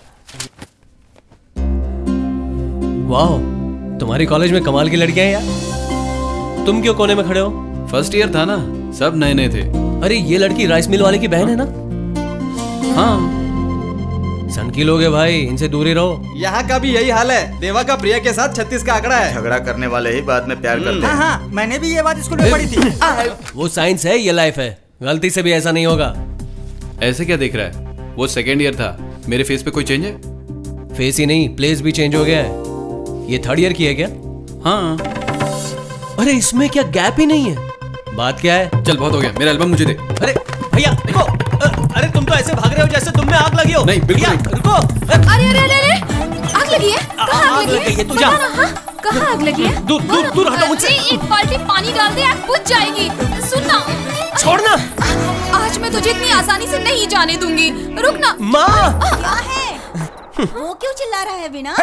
वाह, तुम्हारी कॉलेज में कमाल की लड़कियां हैं यार। तुम क्यों कोने में खड़े हो? फर्स्ट ईयर था ना, सब नए नए थे। अरे ये लड़की राइस मिल वाले की बहन है ना? हाँ। सन की लोग है भाई, इनसे दूर ही रहो। यहाँ का भी यही हाल है। देवा का प्रिया के साथ 36 का आंकड़ा है। झगड़ा करने वाले ही बाद में प्यार करते हैं। हाँ, मैंने भी ये बात स्कूल में पढ़ी थी। वो साइंस है, ये लाइफ है। गलती से भी ऐसा नहीं होगा। ऐसे क्या देख रहा है? वो सेकेंड ईयर था। मेरे फेस पे कोई चेंज है? फेस ही नहीं, प्लेस भी चेंज हो गया है। ये थर्ड ईयर की है क्या? हाँ। अरे इसमें क्या गैप ही नहीं है? बात क्या है? चल बहुत हो गया, मेरा एल्बम मुझे दे। अरे भैया देखो, अरे तुम तो ऐसे भाग रहे हो जैसे तुम में आग लगी हो। नहीं भैया रुको। अरे अरे अरे अरे, आग लगी है? कहाँ आग लगी है? तू जा। कहाँ आग लगी है? दूर दूर दूर हटो मुझसे। एक बाल्टी पानी डाल दे, आग बुझ जाएगी। सुनना, छोड़ना। आज मैं तुझे इतनी आसानी से नहीं जाने दूंगी। रुकना। माँ, क्या है? वो क्यों चिल्ला रहा है बिना?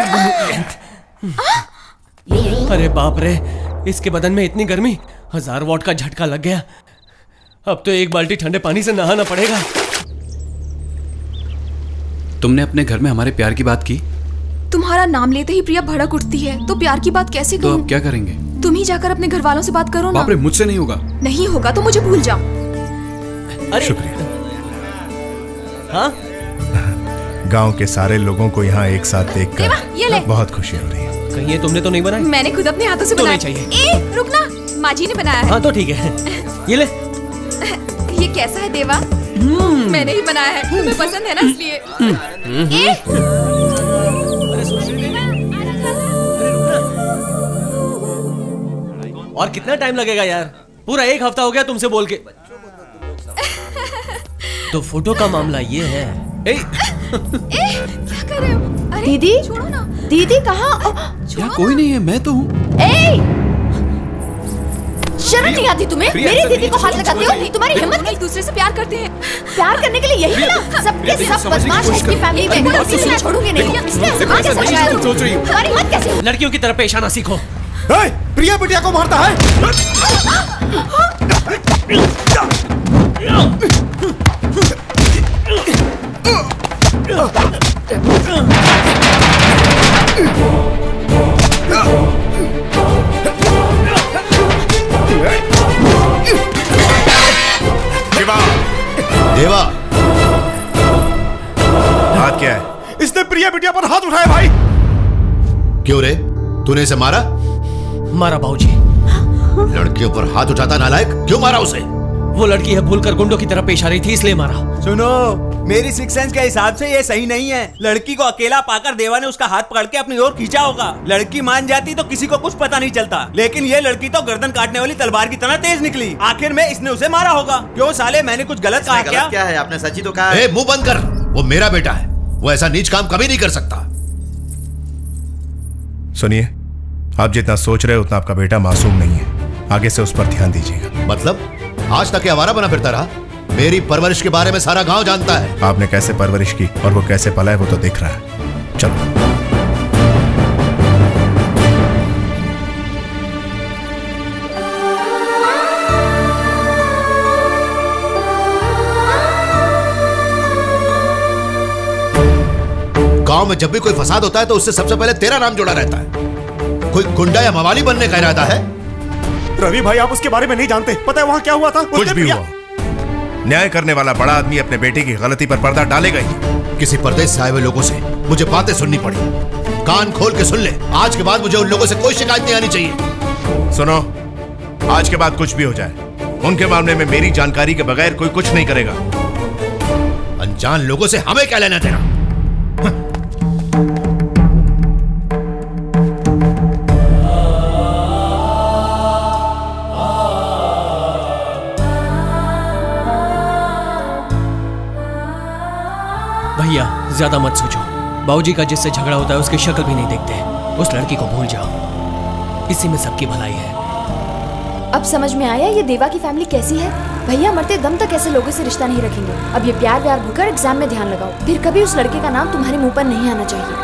अरे बाप रे, इसके बदन में इतनी गर्मी, 1000 वॉट का झटका लग गया। अब तो एक बाल्टी ठंडे पानी से नहाना पड़ेगा। तुमने अपने घर में हमारे प्यार की बात की? तुम्हारा नाम लेते ही प्रिया भड़क उठती है, तो प्यार की बात कैसे तो करूं? अब क्या करेंगे? तुम ही जाकर अपने घर वालों से बात करो ना। बाप रे, मुझसे नहीं होगा। नहीं होगा तो मुझे भूल जाओ। अरे शुक्रिया। हाँ, गांव के सारे लोगों को यहाँ एक साथ ये ले। देखकर बहुत खुशी हो रही है। कहीं ये तुमने तो नहीं बनाई? मैंने खुद अपने हाथों से तो बनाया। नहीं चाहिए। ए, रुकना, माँ जी ने बनाया है। हाँ तो ठीक है, ये ले। ये कैसा है देवा? मैंने ही बनाया है, तुम्हें पसंद है ना इसलिए। और कितना टाइम लगेगा यार? पूरा 1 हफ्ता हो गया तुमसे बोल के। तो फोटो का मामला ये है। क्या कर रहे हो? अरे दीदी, छोड़ो ना। दीदी कहाँ? यहाँ कोई नहीं है, मैं तो हूँ। शर्म नहीं आती तुम्हें? मेरी दीदी को हाथ लगाते हो? तुम्हारी हिम्मत एक दूसरे से प्यार करते हैं। प्यार करने के लिए यही है ना? सबके सब बदमाश है इसकी फैमिली में। किसी ने छोड़ोगे नहीं। इसने आसमान कैसे उछाला? तुम्हारी हिम्मत कैसे? लड़कियों की तरह पेश आना सीखो। प्रिया बिटिया को मारता है। देवा, बात क्या है? इसने प्रिया बिटिया पर हाथ उठाया भाई। क्यों रे, तूने इसे मारा? मारा बाबूजी। लड़कियों पर हाथ उठाता नालायक, क्यों मारा उसे? वो लड़की है भूलकर गुंडों की तरह पेश आ रही थी, इसलिए मारा। सुनो, मेरी सिक्स सेंस के हिसाब से ये सही नहीं है। लड़की को अकेला पाकर देवा ने उसका हाथ पकड़ के अपनी ओर खींचा होगा। लड़की मान जाती तो किसी को कुछ पता नहीं चलता, लेकिन ये लड़की तो गर्दन काटने वाली तलवार की तरह तेज निकली। आखिर में इसने उसे मारा होगा। क्यों साले, मैंने कुछ गलत कहा क्या? क्या है? आपने सच ही तो कहा। ए, मुंह बंद कर। वो मेरा बेटा है, वो ऐसा नीच काम कभी नहीं कर सकता। सुनिए, आप जितना सोच रहे हो उतना आपका बेटा मासूम नहीं है। आगे से उस पर ध्यान दीजिएगा। मतलब आज तक ये आवारा बना फिरता रहा? मेरी परवरिश के बारे में सारा गांव जानता है। आपने कैसे परवरिश की और वो कैसे पला है वो तो दिख रहा है। चलो। गांव में जब भी कोई फसाद होता है तो उससे सबसे पहले तेरा नाम जुड़ा रहता है। कोई गुंडा या मवाली बनने का इरादा है? रवि भाई, आप उसके बारे में नहीं जानते। पता है वहाँ क्या हुआ था? कुछ भी हुआ, न्याय करने वाला बड़ा आदमी अपने बेटे की गलती पर पर्दा डालेगा ही। किसी परदेश से आए हुए लोगों से मुझे बातें सुननी पड़ी। कान खोल के सुन ले, आज के बाद मुझे उन लोगों से कोई शिकायत नहीं आनी चाहिए। सुनो, आज के बाद कुछ भी हो जाए, उनके मामले में मेरी जानकारी के बगैर कोई कुछ नहीं करेगा। अनजान लोगों से हमें क्या लेना देना? भैया ज्यादा मत सोचो, बाबूजी का जिससे झगड़ा होता है उसकी शक्ल भी नहीं देखते। उस लड़की को भूल जाओ, इसी में सबकी भलाई है। अब समझ में आया ये देवा की फैमिली कैसी है। भैया मरते दम तक ऐसे लोगों से रिश्ता नहीं रखेंगे। अब ये प्यार व्यार भूलकर एग्जाम में ध्यान लगाओ, फिर कभी उस लड़के का नाम तुम्हारे मुंह पर नहीं आना चाहिए।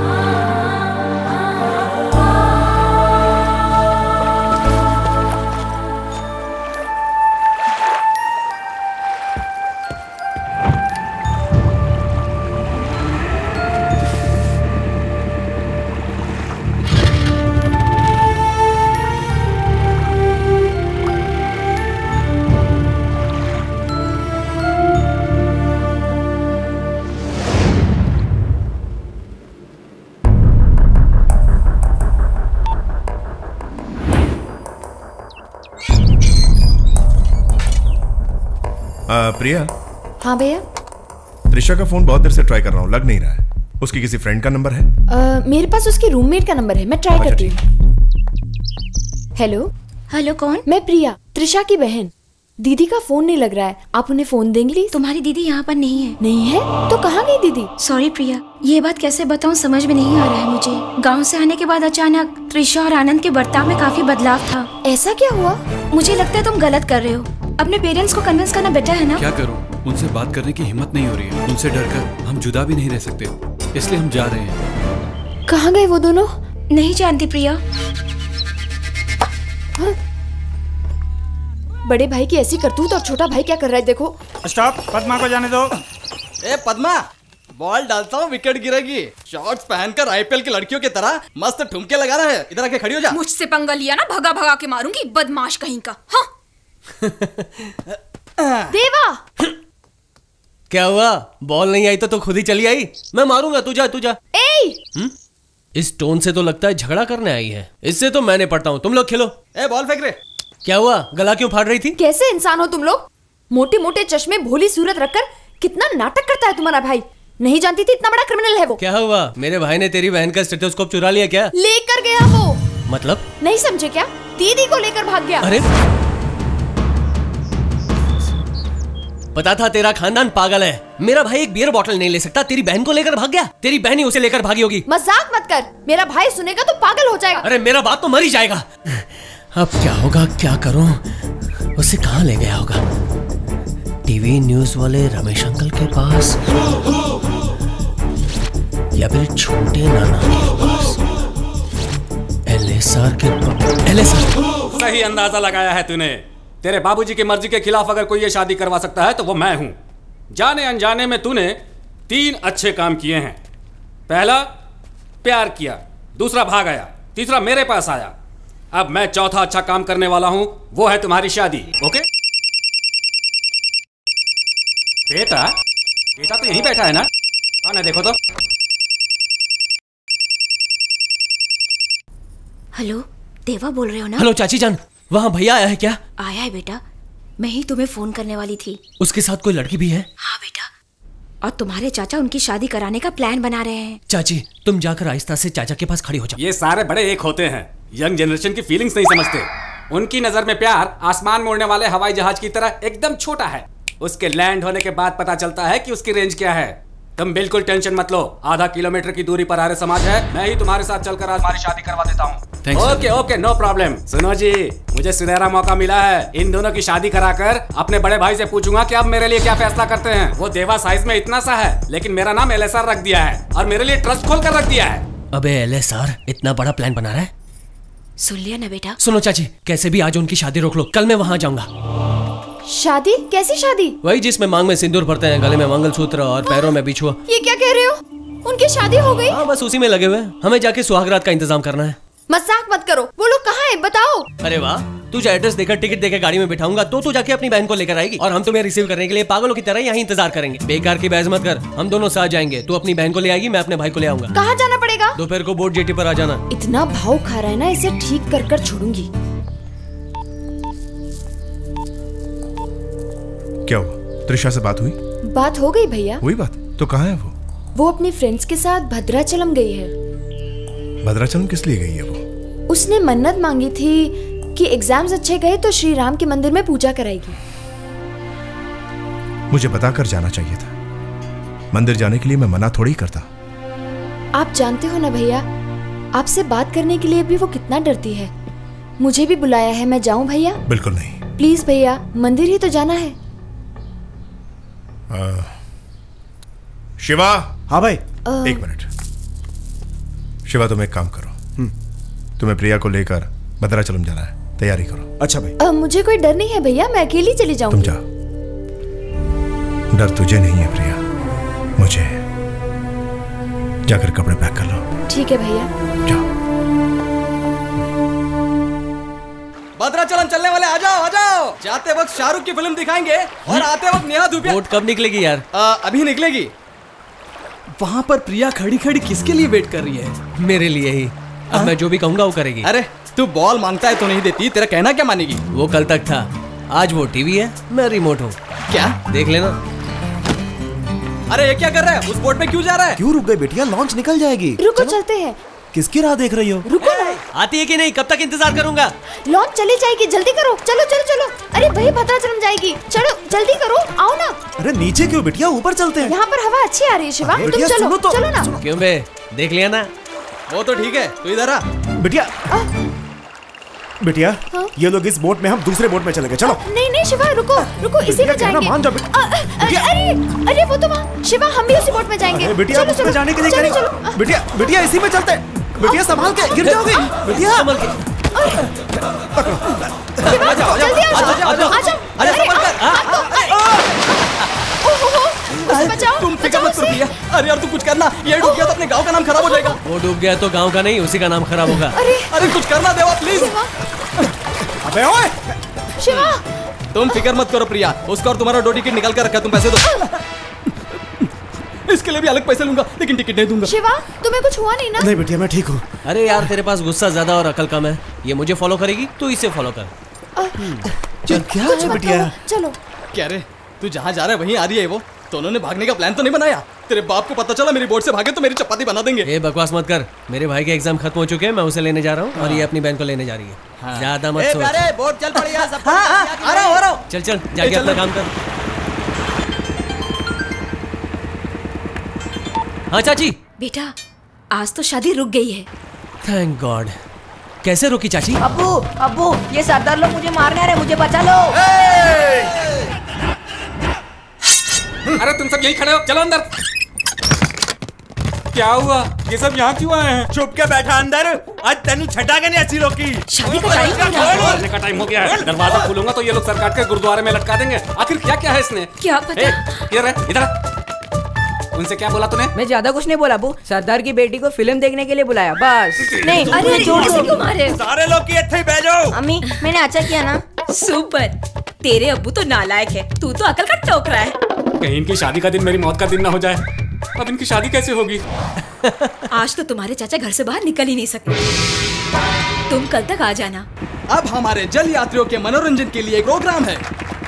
प्रिया। हाँ भैया। त्रिशा का फोन बहुत देर से ट्राई कर रहा हूँ, लग नहीं रहा है। उसकी किसी फ्रेंड का नंबर है? मेरे पास उसकी रूममेट का नंबर है, मैं ट्राई करती हूँ। हेलो। हेलो, कौन? मैं प्रिया, त्रिशा की बहन। दीदी का फोन नहीं लग रहा है, आप उन्हें फोन देंगी? तुम्हारी दीदी यहाँ पर नहीं है। नहीं है? तो कहाँ गई दीदी? सॉरी प्रिया, ये बात कैसे बताऊँ समझ में नहीं आ रहा है मुझे। गांव से आने के बाद अचानक त्रिशा और आनंद के बर्ताव में काफी बदलाव था। ऐसा क्या हुआ? मुझे लगता है तुम गलत कर रहे हो। अपने पेरेंट्स को कन्विंस करना बेटर है ना। क्या करूं, उनसे बात करने की हिम्मत नहीं हो रही है। उनसे डरकर हम जुदा भी नहीं रह सकते, इसलिए हम जा रहे हैं। कहाँ गए वो दोनों? नहीं जानती प्रिया। हाँ? बड़े भाई की ऐसी करतूत और छोटा भाई क्या कर रहा है देखो। स्टॉप, पद्मा को जाने दो। ए पद्मा, बॉल डालता हूँ, विकेट गिरेगी। शॉर्ट्स पहनकर आईपीएल की लड़कियों की तरह मस्त ठुमके लगा रहा है। इधर आके खड़ी हो जा। मुझसे पंगा लिया ना, भगा भगा के मारूंगी, बदमाश कहीं का। हाँ। देवा। क्या हुआ? बॉल नहीं आई तो खुद ही चली आई। मैं मारूंगा, तू जा तू जा। इस टोन से तो लगता है झगड़ा करने आई है। इससे तो मैं निपटता हूँ, तुम लोग खेलो। ए बॉल फेंक रहे। क्या हुआ? गला क्यों फाड़ रही थी? कैसे इंसान हो तुम लोग? मोटे मोटे चश्मे, भोली सूरत रखकर कितना नाटक करता है तुम्हारा भाई। नहीं जानती थी इतना बड़ा क्रिमिनल है वो। क्या हुआ? मेरे भाई ने तेरी बहन का स्टेथोस्कोप चुरा लिया क्या? लेकर गया वो। मतलब? नहीं समझे क्या? दीदी को लेकर भाग गया। अरे पता था तेरा खानदान पागल है। मेरा भाई एक बियर बोतल नहीं ले सकता, तेरी बहन को लेकर भाग गया। तेरी बहन ही उसे लेकर भागी होगी। मजाक मत कर, मेरा भाई सुनेगा तो पागल हो जाएगा। अरे मेरा बाप तो मर ही जाएगा। अब क्या होगा, क्या करूं? उसे कहाँ ले गया होगा? टीवी न्यूज वाले रमेश अंकल के पास या फिर छोटे नाना के पास? एलएसआर के पास। एलएसआर। सही अंदाजा लगाया है तूने। तेरे बाबूजी की मर्जी के खिलाफ अगर कोई ये शादी करवा सकता है तो वो मैं हूं। जाने अनजाने में तूने 3 अच्छे काम किए हैं। पहला, प्यार किया। दूसरा, भाग आया। तीसरा, मेरे पास आया। अब मैं चौथा अच्छा काम करने वाला हूं, वो है तुम्हारी शादी। ओके? बेटा, बेटा तो यहीं बैठा है ना? कौन है देखो तो। हेलो, देवा बोल रहे हो ना? हेलो चाची जान, वहाँ भैया आया है क्या? आया है बेटा, मैं ही तुम्हें फोन करने वाली थी। उसके साथ कोई लड़की भी है? हाँ बेटा, और तुम्हारे चाचा उनकी शादी कराने का प्लान बना रहे हैं। चाची तुम जाकर आहिस्ता से चाचा के पास खड़ी हो जाओ। ये सारे बड़े एक होते हैं, यंग जनरेशन की फीलिंग्स नहीं समझते। उनकी नजर में प्यार आसमान मोड़ने वाले हवाई जहाज की तरह एकदम छोटा है। उसके लैंड होने के बाद पता चलता है कि उसकी रेंज क्या है। तुम बिल्कुल टेंशन मत लो, आधा किलोमीटर की दूरी पर आर्य समाज है। मैं ही तुम्हारे साथ चलकर आज हमारी शादी करवा देता हूँ। Okay okay, no problem. सुनो जी, मुझे सुनहरा मौका मिला है। इन दोनों की शादी कराकर अपने बड़े भाई से पूछूंगा कि अब मेरे लिए क्या फैसला करते हैं। वो देवा साइज में इतना सा है, लेकिन मेरा नाम एलएसआर रख दिया है और मेरे लिए ट्रस्ट खोल कर रख दिया है। अबे एलएसआर इतना बड़ा प्लान बना रहा है? सुन लिया ना बेटा? सुनो चाची, कैसे भी आज उनकी शादी रोक लो, कल मैं वहाँ जाऊंगा। शादी? कैसी शादी? वही जिसमें मांग में सिंदूर भरते हैं, गले में मंगलसूत्र और पैरों में बिछुआ। ये क्या कह रहे हो? उनकी शादी हो गई? हाँ, बस उसी में लगे हुए हैं। हमें जाके सुहागरात का इंतजाम करना है। मजाक मत करो, वो लोग कहाँ है बताओ। अरे वाह, तुझे एड्रेस देकर टिकट देकर गाड़ी में बिठाऊंगा तो तू जाके अपनी बहन को लेकर आएगी और हम तुम्हें रिसीव करने के लिए पागलों की तरह यहाँ इंतजार करेंगे। बेकार की बहस मत कर, हम दोनों साथ जाएंगे। तू अपनी बहन को ले आएगी, मैं अपने भाई को ले आऊंगा। कहाँ जाना पड़ेगा? दोपहर को बोट जेटी पर आ जाना। इतना भाव खा रहा है ना, इसे ठीक कर कर छोड़ूंगी। क्या हुआ? त्रिशा से बात हुई? बात हो गई भैया। हुई बात? तो कहाँ है वो? वो अपनी फ्रेंड्स के साथ भद्राचलम गई है। भद्राचलम किस लिए गई है वो? उसने मन्नत मांगी थी कि एग्जाम्स अच्छे गए तो श्री राम के मंदिर में पूजा कराएगी। मुझे बताकर जाना चाहिए था। मंदिर जाने के लिए मैं मना थोड़ी करता। आप जानते हो ना भैया, आपसे बात करने के लिए भी वो कितना डरती है। मुझे भी बुलाया है, मैं जाऊं भैया? बिल्कुल नहीं। प्लीज भैया, मंदिर ही तो जाना है। शिवा। हाँ भाई। एक मिनट। शिवा, तुम एक काम करो, तुम्हें प्रिया को लेकर भद्राचलम जाना है, तैयारी करो। अच्छा भाई। मुझे कोई डर नहीं है भैया, मैं अकेली चली जाऊंगी। तुम जाओ। डर तुझे नहीं है प्रिया, मुझे है। जाकर कपड़े पैक कर लो। ठीक है भैया। भद्राचलम चलने वाले आ जाओ, आ जाओ। जाते वक्त शाहरुख की फिल्म दिखाएंगे और आते वक्त नेहा धूपिया। बोट कब निकलेगी यार? अभी निकलेगी। वहाँ पर प्रिया खड़ी खड़ी किसके लिए वेट कर रही है? मेरे लिए ही। अब मैं जो भी कहूंगा वो करेगी। अरे तू बॉल मांगता है तो नहीं देती, तेरा कहना क्या मानेगी? वो कल तक था, आज वो टीवी है, मैं रिमोट हूँ। क्या? देख लेना। अरे ये क्या कर रहा है? उस बोट पे क्यों जा रहा है? क्यों रुक गई बेटिया? लॉन्च निकल जाएगी। रुको, चलते हैं। किसकी राह देख रही हो? रुको ना। आती है कि नहीं? कब तक इंतजार करूंगा? लॉन्च चली जाएगी, जल्दी करो। चलो चलो चलो। अरे वही भद्राचलम जाएगी, चलो जल्दी करो, आओ ना। अरे नीचे क्यों बिटिया, ऊपर चलते हैं। यहाँ पर हवा अच्छी आ रही है शिवा, तुम चलो चलो ना। क्यों बे, देख लिया ना? वो तो ठीक है, तू इधर आ। बिटिया बिटिया, ये लोग इस बोट में, हम दूसरे बोट में चलेंगे। चलो। नहीं नहीं शिवा, रुको रुको, इसी में जाएंगे। मान जाओ। अरे वो तो वहाँ। शिवा, हम भी उसी बोट में जाएंगे। बिटिया उसमें जाने के लिए करें। बिटिया बिटिया इसी में चलते। बिटिया संभाल के, गिर जाओगे। बिटिया संभाल के। जल्दी आ जाओ। तुम फिक्र मत करो भैया। अरे यार तू कुछ करना, ये डूब गया तो अपने गांव का नाम खराब हो जाएगा। वो डूब गया तो गांव का नहीं, उसी का नाम खराब होगा। अरे कुछ करना देवा प्लीज। अबे ओए शिवा, तुम फिक्र मत करो प्रिया, उसका और तुम्हारा दो टिकट निकाल कर रखा, तुम पैसे दो। इसके लिए भी अलग पैसे लूंगा, लेकिन टिकट नहीं दूंगा। शिवा, तुम्हें कुछ हुआ नहीं ना? नहीं बेटिया, मैं ठीक हूँ। अरे यार तेरे पास गुस्सा ज्यादा और अकल कम है। ये मुझे फॉलो करेगी, तू इसे फॉलो कर। चल क्या है बेटिया? चलो। क्या रे, तू जहाँ जा रहा है वहीं आ रही है वो? तो उन्होंने भागने का प्लान तो नहीं बनाया? तेरे बाप को पता चला मेरी बोर्ड से भागे तो मेरी चपाती बना देंगे। ए बकवास मत कर, मेरे भाई के एग्जाम खत्म हो चुके हैं, मैं उसे लेने जा रहा हूँ और ये अपनी बहन को लेने जा रही है। ज्यादा मत सोच। अरे बोर्ड चल पड़ी है सब। आ रहा हूँ। चल चल, जाके अपना काम कर। हाँ चाची। बेटा, आज तो शादी रुक गई है। Thank God. कैसे रुकी चाची? अब्बू अब्बू, ये सरदार लोग मुझे मारने आ रहे, मुझे बचा लो। अरे तुम सब यहीं खड़े हो, चलो अंदर। क्या हुआ? ये सब यहाँ क्यों आए हैं? चुप के बैठा अंदर। आज तेनू छटा के नहीं अच्छी लोग की। शादी का टाइम हो गया है। दरवाजा खोलूंगा तो ये लोग सर काट के गुरुद्वारे में लटका देंगे। आखिर क्या क्या है इसने? क्या पता? इधर उनसे क्या बोला तूने? मैं ज्यादा कुछ नहीं बोला अब्बू, सरदार की बेटी को फिल्म देखने के लिए बुलाया बस। नहीं, अरे जोर से क्यों मारे? सारे लोग की इत्थे ही बैठो। अम्मी, मैंने अच्छा किया ना? सुपर। तेरे अब्बू तो नालायक है, तू तो अकल का टोकरा है। कहीं इनकी शादी का दिन मेरी मौत का दिन ना हो जाए। अब इनकी शादी कैसे होगी? आज तो तुम्हारे चाचा घर से बाहर निकल ही नहीं सकते। तुम कल तक आ जाना। अब हमारे जल यात्रियों के मनोरंजन के लिए एक प्रोग्राम है।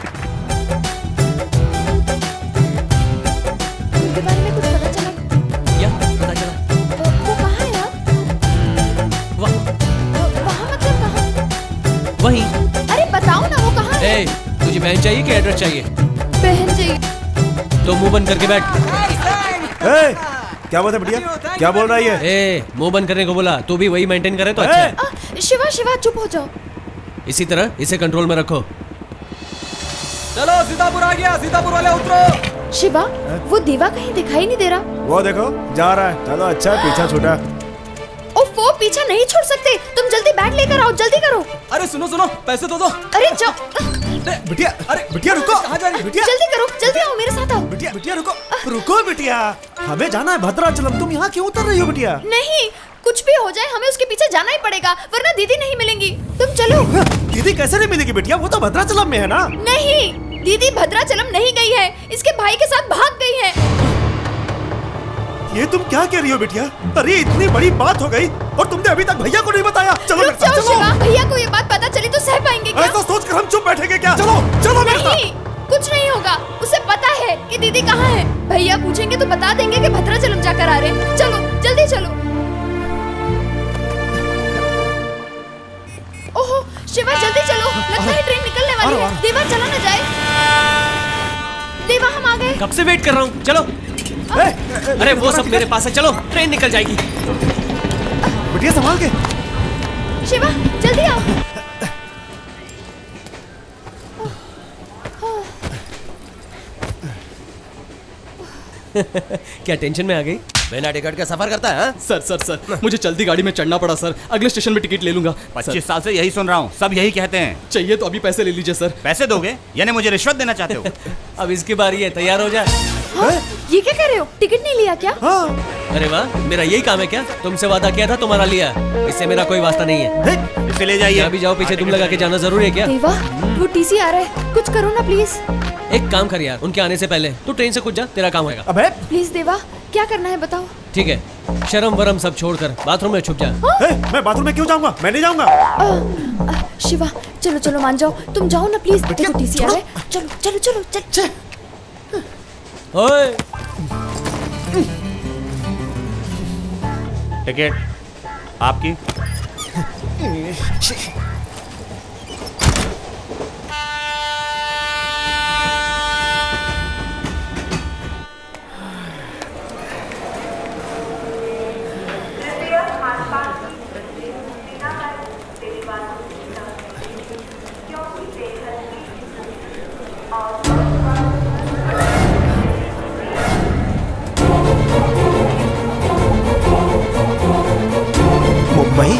वहीं। अरे बताओ ना वो कहाँ है? ए, तुझे बहन चाहिए कि एड्रेस चाहिए? बहन चाहिए। तो मुंह बंद करके बैठ। क्या बात है बढ़िया? क्या बोल रही है? ए, मुंह बंद करने को बोला, तू भी वही मेंटेन करे तो अच्छा है। शिवा शिवा चुप हो जाओ। इसी तरह इसे कंट्रोल में रखो। चलो सीतापुर आ गया, सीतापुर वाले उतरो। शिवा, वो देवा कहीं दिखाई नहीं दे रहा। वो देखो जा रहा है। चलो अच्छा, पीछा छूटा। वो पीछा नहीं छोड़ सकते, तुम जल्दी बैग लेकर आओ, जल्दी करो। अरे सुनो सुनो, पैसे तो दो। अरे जाओ। बिटिया, अरे बिटिया रुको। कहाँ जा रही है? बिटिया जल्दी करो, जल्दी आओ, मेरे साथ आओ। बिटिया बिटिया रुको, रुको बिटिया, हमें जाना है भद्राचलम। तुम यहाँ क्यों उतर रही हो बिटिया? नहीं, कुछ भी हो जाए हमें उसके पीछे जाना ही पड़ेगा, वरना दीदी नहीं मिलेंगी। तुम चलो। दीदी कैसे नहीं मिलेगी बिटिया? वो तो भद्राचलम में है ना। नहीं, दीदी भद्राचलम नहीं गई है, इसके भाई के साथ भाग गई है। ये तुम क्या कह रही हो बिटिया? अरे इतनी बड़ी बात हो गई और तुमने अभी तक भैया को नहीं बताया। चलो रुक जाओ शिवा, भैया को ये बात पता चली तो सह पाएंगे क्या? ऐसा सोचकर हम चुप बैठेंगे क्या? चलो चलो मेरे साथ। नहीं, कुछ नहीं होगा, उसे पता है कि दीदी कहाँ है। भैया पूछेंगे तो बता देंगे कि भद्राचलम जाकर आ रहे हैं। चलो जल्दी चलो। ओहो शिवा जल्दी चलो, लगता है ट्रेन निकलने वाली है। देवा चला ना जाए। देवा हम आ गए। कब से वेट कर रहा हूँ, चलो। अरे वो सब मेरे पास है, चलो ट्रेन निकल जाएगी। बिटिया संभाल के। शिवा जल्दी आओ। क्या टेंशन में आ गई? बिना टिकट के सफर करता है? सर मुझे चलती गाड़ी में चढ़ना पड़ा सर। अगले स्टेशन में टिकट ले लूंगा। 25 साल से यही सुन रहा हूँ, सब यही कहते हैं। चाहिए तो अभी पैसे ले लीजिए सर। पैसे दोगे? यानी मुझे रिश्वत देना चाहते हो? अब इसकी बारी है, तैयार हो जा। हाँ? ये क्या कर रहे हो? टिकट नहीं लिया क्या? अरे वाह, मेरा यही काम है क्या? तुमसे वादा किया था, तुम्हारा लिया। इससे मेरा कोई वास्ता नहीं है। इसे ले जाइए। अभी जाओ, पीछे तुम लगा के जाना जरूरी है क्या? देवा, वो टीसी आ रहा है, कुछ करो ना प्लीज। एक काम कर यार, उनके आने से पहले तू ट्रेन से कूद जा, तेरा काम होगा। अबे प्लीज देवा, क्या करना है बताओ। ठीक है, शर्म वरम सब छोड़कर बाथरूम में छुप जा। मैं बाथरूम में क्यों जाऊंगा? मैं नहीं जाऊंगा। शिवा चलो चलो मान जाओ, तुम जाओ ना प्लीज। देखो टीसी आ रहा है, चलो चलो चलो चल। ओए टिकट आपकी। मुंबई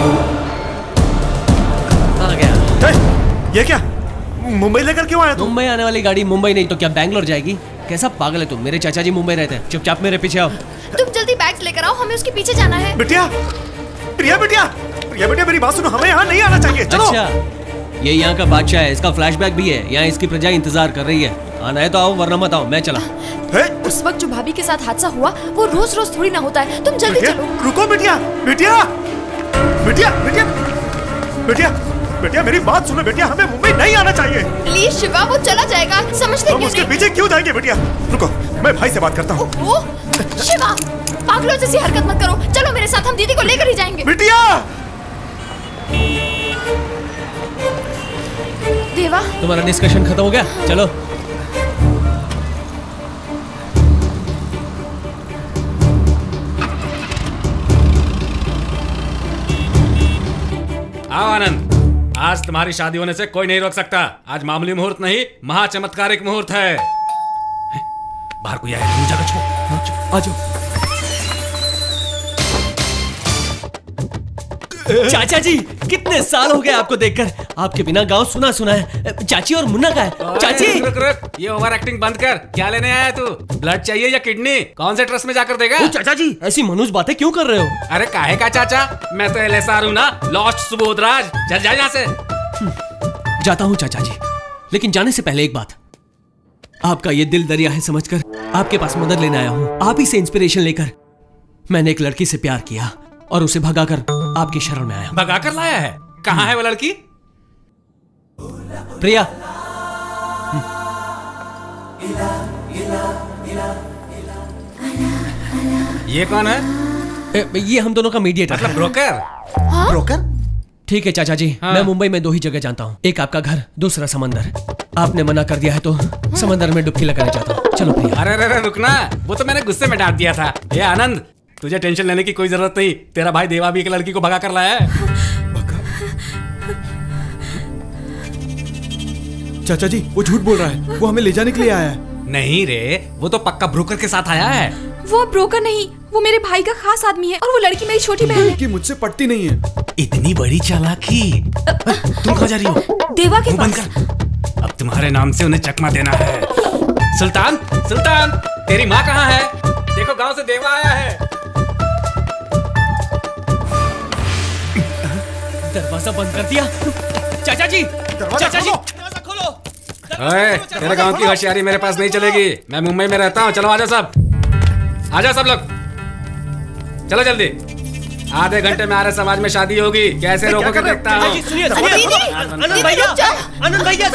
आ गया। ये क्या? मुंबई लेकर क्यों आया तू? मुंबई आने वाली गाड़ी मुंबई नहीं तो क्या बैंगलोर जाएगी? कैसा पागल है तुम? मेरे चाचा जी मुंबई रहते हैं। चुपचाप मेरे पीछे आओ। तुम जल्दी बैग्स लेकर आओ, हमें उसके पीछे जाना है। बिटिया प्रिया, बिटिया प्रिया, बिटिया मेरी बात सुनो, हमें यहाँ नहीं आना चाहिए। चलो। अच्छा, ये यहाँ का बादशाह है, इसका फ्लैशबैक भी है। यहाँ इसकी प्रजा इंतजार कर रही है। आना है तो आओ, वरना मत आओ, मैं चला। उस वक्त जो भाभी के साथ हादसा हुआ वो रोज रोज थोड़ी ना होता है। तुम जल्दी चलो। रुको बिटिया, बिटिया बिटिया बिटिया बिटिया बिटिया मेरी बात सुनो बिटिया, हमें मुंबई नहीं आना चाहिए। प्लीज शिवा, वो चला जाएगा, समझते क्यों नहीं? उसके पीछे क्यों जाएंगे? बिटिया रुको, मैं भाई से बात करता हूँ। शिवा पागलों जैसी हरकत मत करो, चलो मेरे साथ, हम दीदी को लेकर ही जाएंगे। बिटिया देवा, तुम्हारा डिस्कशन खत्म हो गया? चलो। आओ आनंद, आज तुम्हारी शादी होने से कोई नहीं रोक सकता। आज मामूली मुहूर्त नहीं, महाचमत्कारिक मुहूर्त है। बाहर कोई आया? जगह छोड़, आ जाओ। चाचा जी, कितने साल हो गए आपको देखकर। आपके बिना गांव सुना सुना है। चाची और मुन्ना का है। चाची रुक रुक, ये ओवर एक्टिंग बंद कर। क्या लेने आया तू? ब्लड चाहिए या किडनी? कौन से ट्रस्ट में जाकर देगा? चाचा जी, ऐसी मनुष्य बातें क्यों कर रहे हो? अरे काहे का चाचा, मैं तो एलएसआर हूँ ना, लॉस्ट सुबोधराज। चल जा यहाँ से। जाता हूँ चाचा जी, लेकिन जाने से पहले एक बात। आपका ये दिल दरिया है समझकर आपके पास मदद लेने आया हूँ। आप ही से इंस्पिरेशन लेकर मैंने एक लड़की से प्यार किया और उसे भगाकर आपकी शरण में आया। भगाकर लाया है? कहाँ है वो लड़की? प्रिया। ये कौन है? ये हम दोनों का मीडिएटर। मतलब ब्रोकर? ब्रोकर? ठीक है चाचा जी, मैं मुंबई में 2 ही जगह जानता हूँ। एक आपका घर, दूसरा समंदर। आपने मना कर दिया है तो समंदर में डुबकी लगाना चाहता हूँ। चलो प्रिया। अरे रुकना, वो तो मैंने गुस्से में डांट दिया था। ये आनंद, तुझे टेंशन लेने की कोई जरूरत नहीं। तेरा भाई देवा भी एक लड़की को भगा कर लाया है। चाचा जी, वो झूठ बोल रहा है। वो हमें ले जाने के लिए आया है। नहीं रे, वो तो पक्का ब्रोकर के साथ आया है। वो ब्रोकर नहीं, वो मेरे भाई का खास आदमी है और वो लड़की मेरी छोटी बहन है। कि मुझसे पटती नहीं है। इतनी बड़ी चालाकी। तुम कहाँ जा रही हो? देवा के पास। अब तुम्हारे नाम से उन्हें चकमा देना है। सुल्तान, सुल्तान, तेरी माँ कहाँ है? देखो गांव से देवा आया है। दरवाजा बंद कर दिया। चाचा जी, चाचा जी, दरवाजा खोलो। तेरे गांव की होशियारी मेरे पास नहीं चलेगी। मैं मुंबई में रहता हूँ। चलो आजा सब, आजा सब लोग, चलो जल्दी। आधे घंटे में आर्य समाज में शादी होगी। कैसे रोको के देखता हूँ। आनंद भैया, आनंद भैया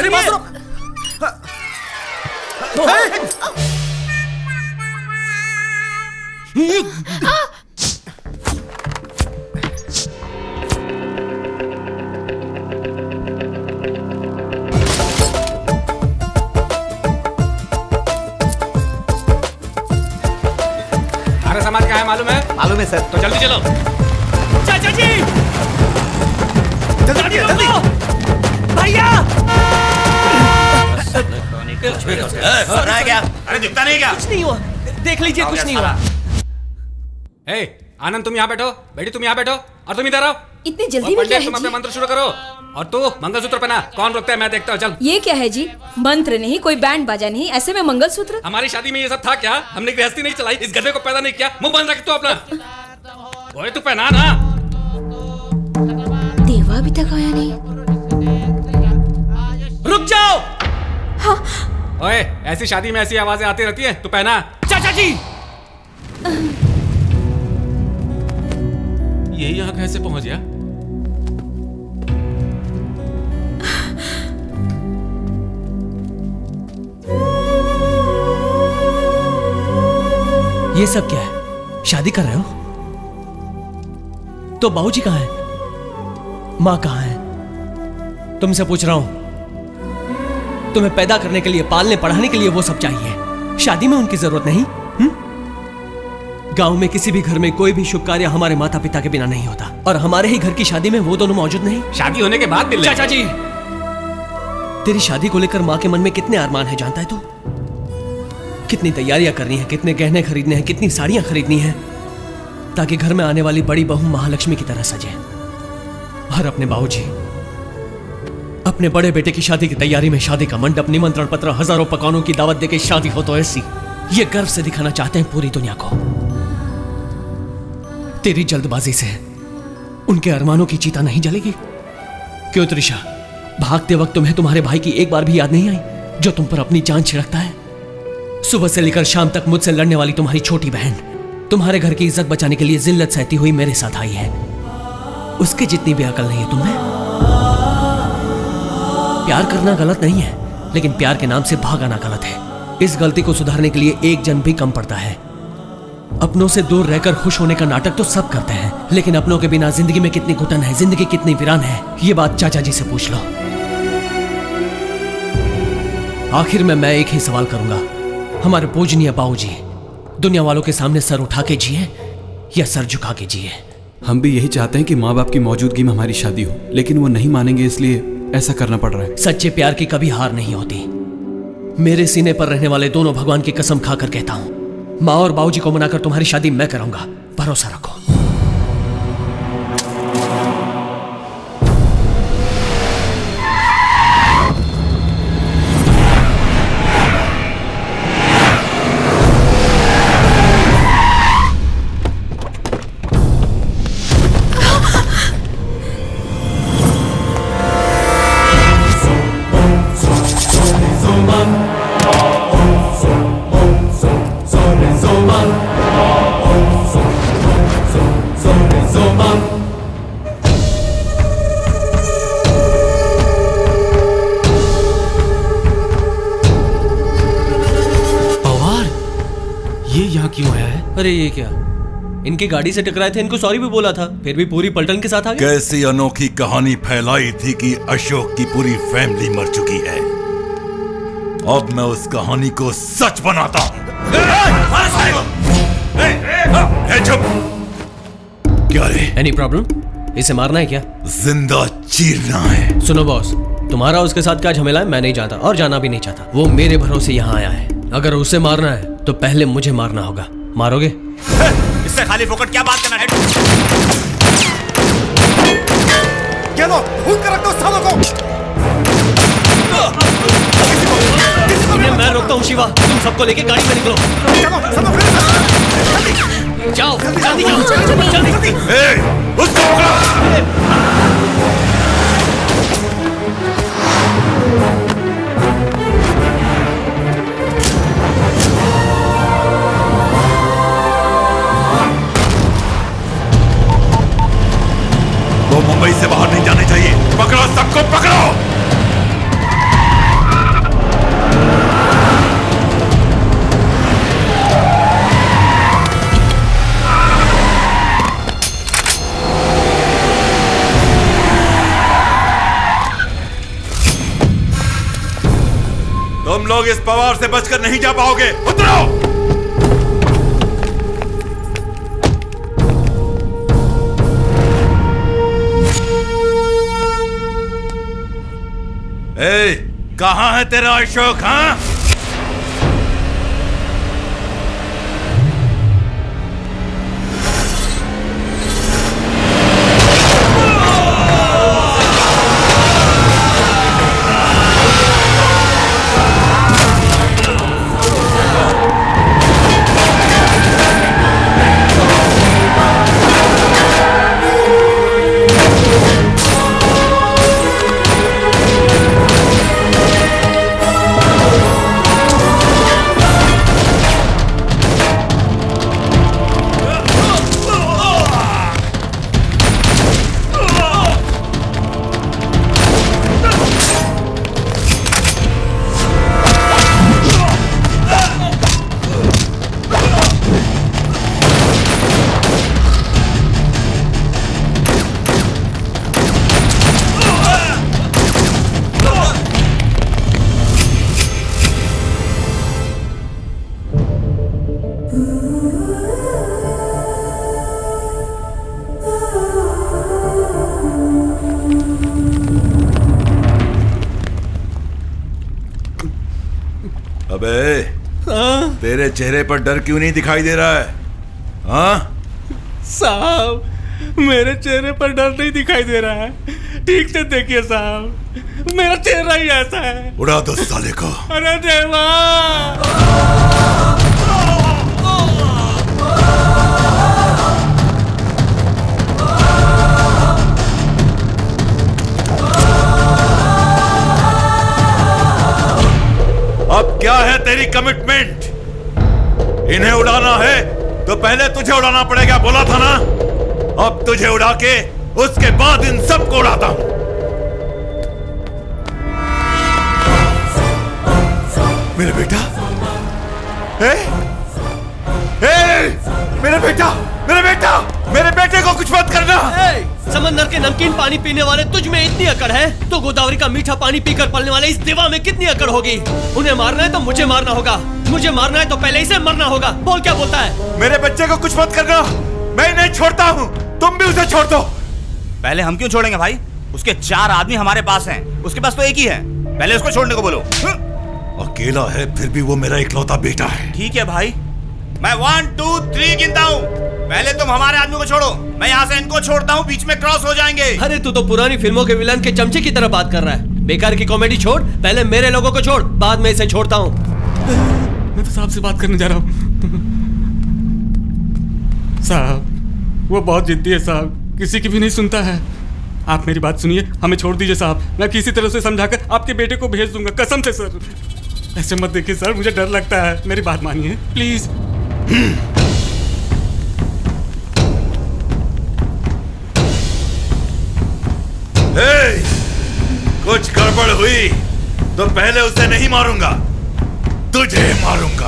सर। तो जल्दी चलो। चाचा जी जल्दी जल्दी भैया। क्या? अरे दिखता नहीं क्या? कुछ नहीं हुआ, देख लीजिए कुछ नहीं हुआ। आनंद तुम यहाँ बैठो, बेटी तुम यहाँ बैठो, और तुम इधर आओ। इतनी जल्दी में क्या है तुम अपने जी? मंत्र शुरू करो। और तू मंगलसूत्र पहना। कौन रोकता है मैं देखता हूँ। चल। ये क्या है जी? मंत्र नहीं, कोई बैंड बाजा नहीं, ऐसे में मंगलसूत्र? हमारी शादी में ये सब था क्या? हमने गृहस्थी नहीं चलाई, इस गधे को पैदा नहीं किया। मुंह बंद रख तू अपना। ओए तू पहना ना। देवा अभी तक आया नहीं। रुक जाओ। हाँ। ओए ऐसी शादी में ऐसी आवाजें आती रहती हैं। तू पहना। चाचा जी ये यहाँ कैसे पहुंच गया? ये सब क्या है? शादी कर रहे हो? तो बाबूजी कहाँ है? माँ कहाँ है? तुमसे पूछ रहा हूं। तुम्हें पैदा करने के लिए, पालने पढ़ाने के लिए वो सब चाहिए, शादी में उनकी जरूरत नहीं। गांव में किसी भी घर में कोई भी शुभ कार्य हमारे माता पिता के बिना नहीं होता, और हमारे ही घर की शादी में वो दोनों मौजूद नहीं। शादी होने के बाद मिल चाचा जी, तेरी शादी को लेकर माँ के मन में कितने अरमान है जानता है तू? कितनी तैयारियां करनी है, कितने गहने खरीदने हैं, कितनी साड़ियां खरीदनी है, ताकि घर में आने वाली बड़ी बहू महालक्ष्मी की तरह सजे। और अपने बाबूजी, अपने बड़े बेटे की शादी की तैयारी में शादी का मंडप, निमंत्रण पत्र, हजारों पकवानों की दावत देके शादी हो तो ऐसी, ये गर्व से दिखाना चाहते हैं पूरी दुनिया को। तेरी जल्दबाजी से उनके अरमानों की चिता नहीं जलेगी? क्यों त्रिशा, भागते वक्त तुम्हें तुम्हारे भाई की एक बार भी याद नहीं आई, जो तुम पर अपनी जान छिड़कता है? सुबह से लेकर शाम तक मुझसे लड़ने वाली तुम्हारी छोटी बहन तुम्हारे घर की इज्जत बचाने के लिए जिल्लत सहती हुई मेरे साथ आई है। उसके जितनी भी अकल नहीं है तुम्हें। प्यार करना गलत नहीं है, लेकिन प्यार के नाम से भागाना गलत है। इस गलती को सुधारने के लिए एक जन भी कम पड़ता है। अपनों से दूर रहकर खुश होने का नाटक तो सब करते हैं, लेकिन अपनों के बिना जिंदगी में कितनी घुटन है, जिंदगी कितनी वीरान है, ये बात चाचा जी से पूछ लो। आखिर में मैं एक ही सवाल करूंगा, हमारे पूजनीय बाबूजी दुनिया वालों के सामने सर उठा के जिए या सर झुका के जिए? हम भी यही चाहते हैं कि माँ बाप की मौजूदगी में हमारी शादी हो, लेकिन वो नहीं मानेंगे, इसलिए ऐसा करना पड़ रहा है। सच्चे प्यार की कभी हार नहीं होती। मेरे सीने पर रहने वाले दोनों भगवान की कसम खाकर कहता हूं, माँ और बाबूजी को मनाकर तुम्हारी शादी मैं कराऊंगा, भरोसा रखो। अरे ये क्या, इनकी गाड़ी से टकराए थे, इनको सॉरी भी बोला था, फिर भी पूरी पलटन के साथ आ गए। कैसी अनोखी कहानी फैलाई थी कि अशोक की पूरी फैमिली मर चुकी है। अब मैं उस कहानी को सच बनाता हूँ। चुप। क्या रे? Any problem? इसे मारना है क्या? जिंदा चीरना है। सुनो बॉस, तुम्हारा उसके साथ क्या झमेला है मैं नहीं जानता, और जाना भी नहीं चाहता। वो मेरे भरोसे यहाँ आया है। अगर उसे मारना है तो पहले मुझे मारना होगा। मारोगे? इससे खाली फोकट क्या बात करना है? क्या लो, भूल कर रख दो सालों को। मैं रोकता हूँ शिवा, तुम सबको लेके गाड़ी में निकलो। चलो, जाओ, जल्दी जाओ, जल्दी। उसको पकड़ो। वो मुंबई से बाहर नहीं जाने चाहिए। पकड़ो, सबको पकड़ो। तुम लोग इस पवार से बचकर नहीं जा पाओगे। उतरो। कहाँ है तेरा अशोक? हाँ, तेरे चेहरे पर डर क्यों नहीं दिखाई दे रहा है? हाँ साहब, मेरे चेहरे पर डर नहीं दिखाई दे रहा है। ठीक से देखिए साहब, मेरा चेहरा ही ऐसा है। उड़ा दो साले को। अरे देवा! अब क्या है तेरी कमिटमेंट? इन्हें उड़ाना है तो पहले तुझे उड़ाना पड़ेगा, बोला था ना। अब तुझे उड़ा के उसके बाद इन सबको उड़ाता हूं। मेरा बेटा, मेरा बेटा, मेरा बेटा, मेरे बेटे को कुछ मत करना। समंदर के नमकीन पानी पीने वाले तुझ में इतनी अकड़ है तो गोदावरी का मीठा पानी पीकर पलने वाले इस देवा में कितनी अकड़ होगी? उन्हें मारना है तो मुझे मारना होगा, मुझे मारना है तो पहले इसे मरना होगा। बोल क्या बोलता है? मेरे बच्चे को कुछ मत करना, मैं नहीं छोड़ता हूँ, तुम भी उसे छोड़ दो। पहले हम क्यों छोड़ेंगे भाई? उसके 4 आदमी हमारे पास हैं, उसके पास तो एक ही है। पहले उसको छोड़ने को बोलो। अकेला है फिर भी वो मेरा इकलौता बेटा है। ठीक है भाई, मैं 1 2 3 गिनता हूँ। पहले तुम हमारे आदमी को छोड़ो, मैं यहाँ से इनको छोड़ता हूँ, बीच में क्रॉस हो जाएंगे। अरे तू तो पुरानी फिल्मों के विलन के चमचे की तरह बात कर रहा है। बेकार की कॉमेडी छोड़, पहले मेरे लोगों को छोड़, बाद में इसे छोड़ता हूँ। मैं तो साहब से बात करने जा रहा हूँ। साहब, वो बहुत जिद्दी है साहब, किसी की भी नहीं सुनता है। आप मेरी बात सुनिए, हमें छोड़ दीजिए साहब। मैं किसी तरह से समझाकर आपके बेटे को भेज दूंगा, कसम से सर। ऐसे मत देखिए सर, मुझे डर लगता है, मेरी बात मानिए प्लीज। कुछ गड़बड़ हुई तो पहले उसे नहीं मारूंगा, तुझे मारूंगा।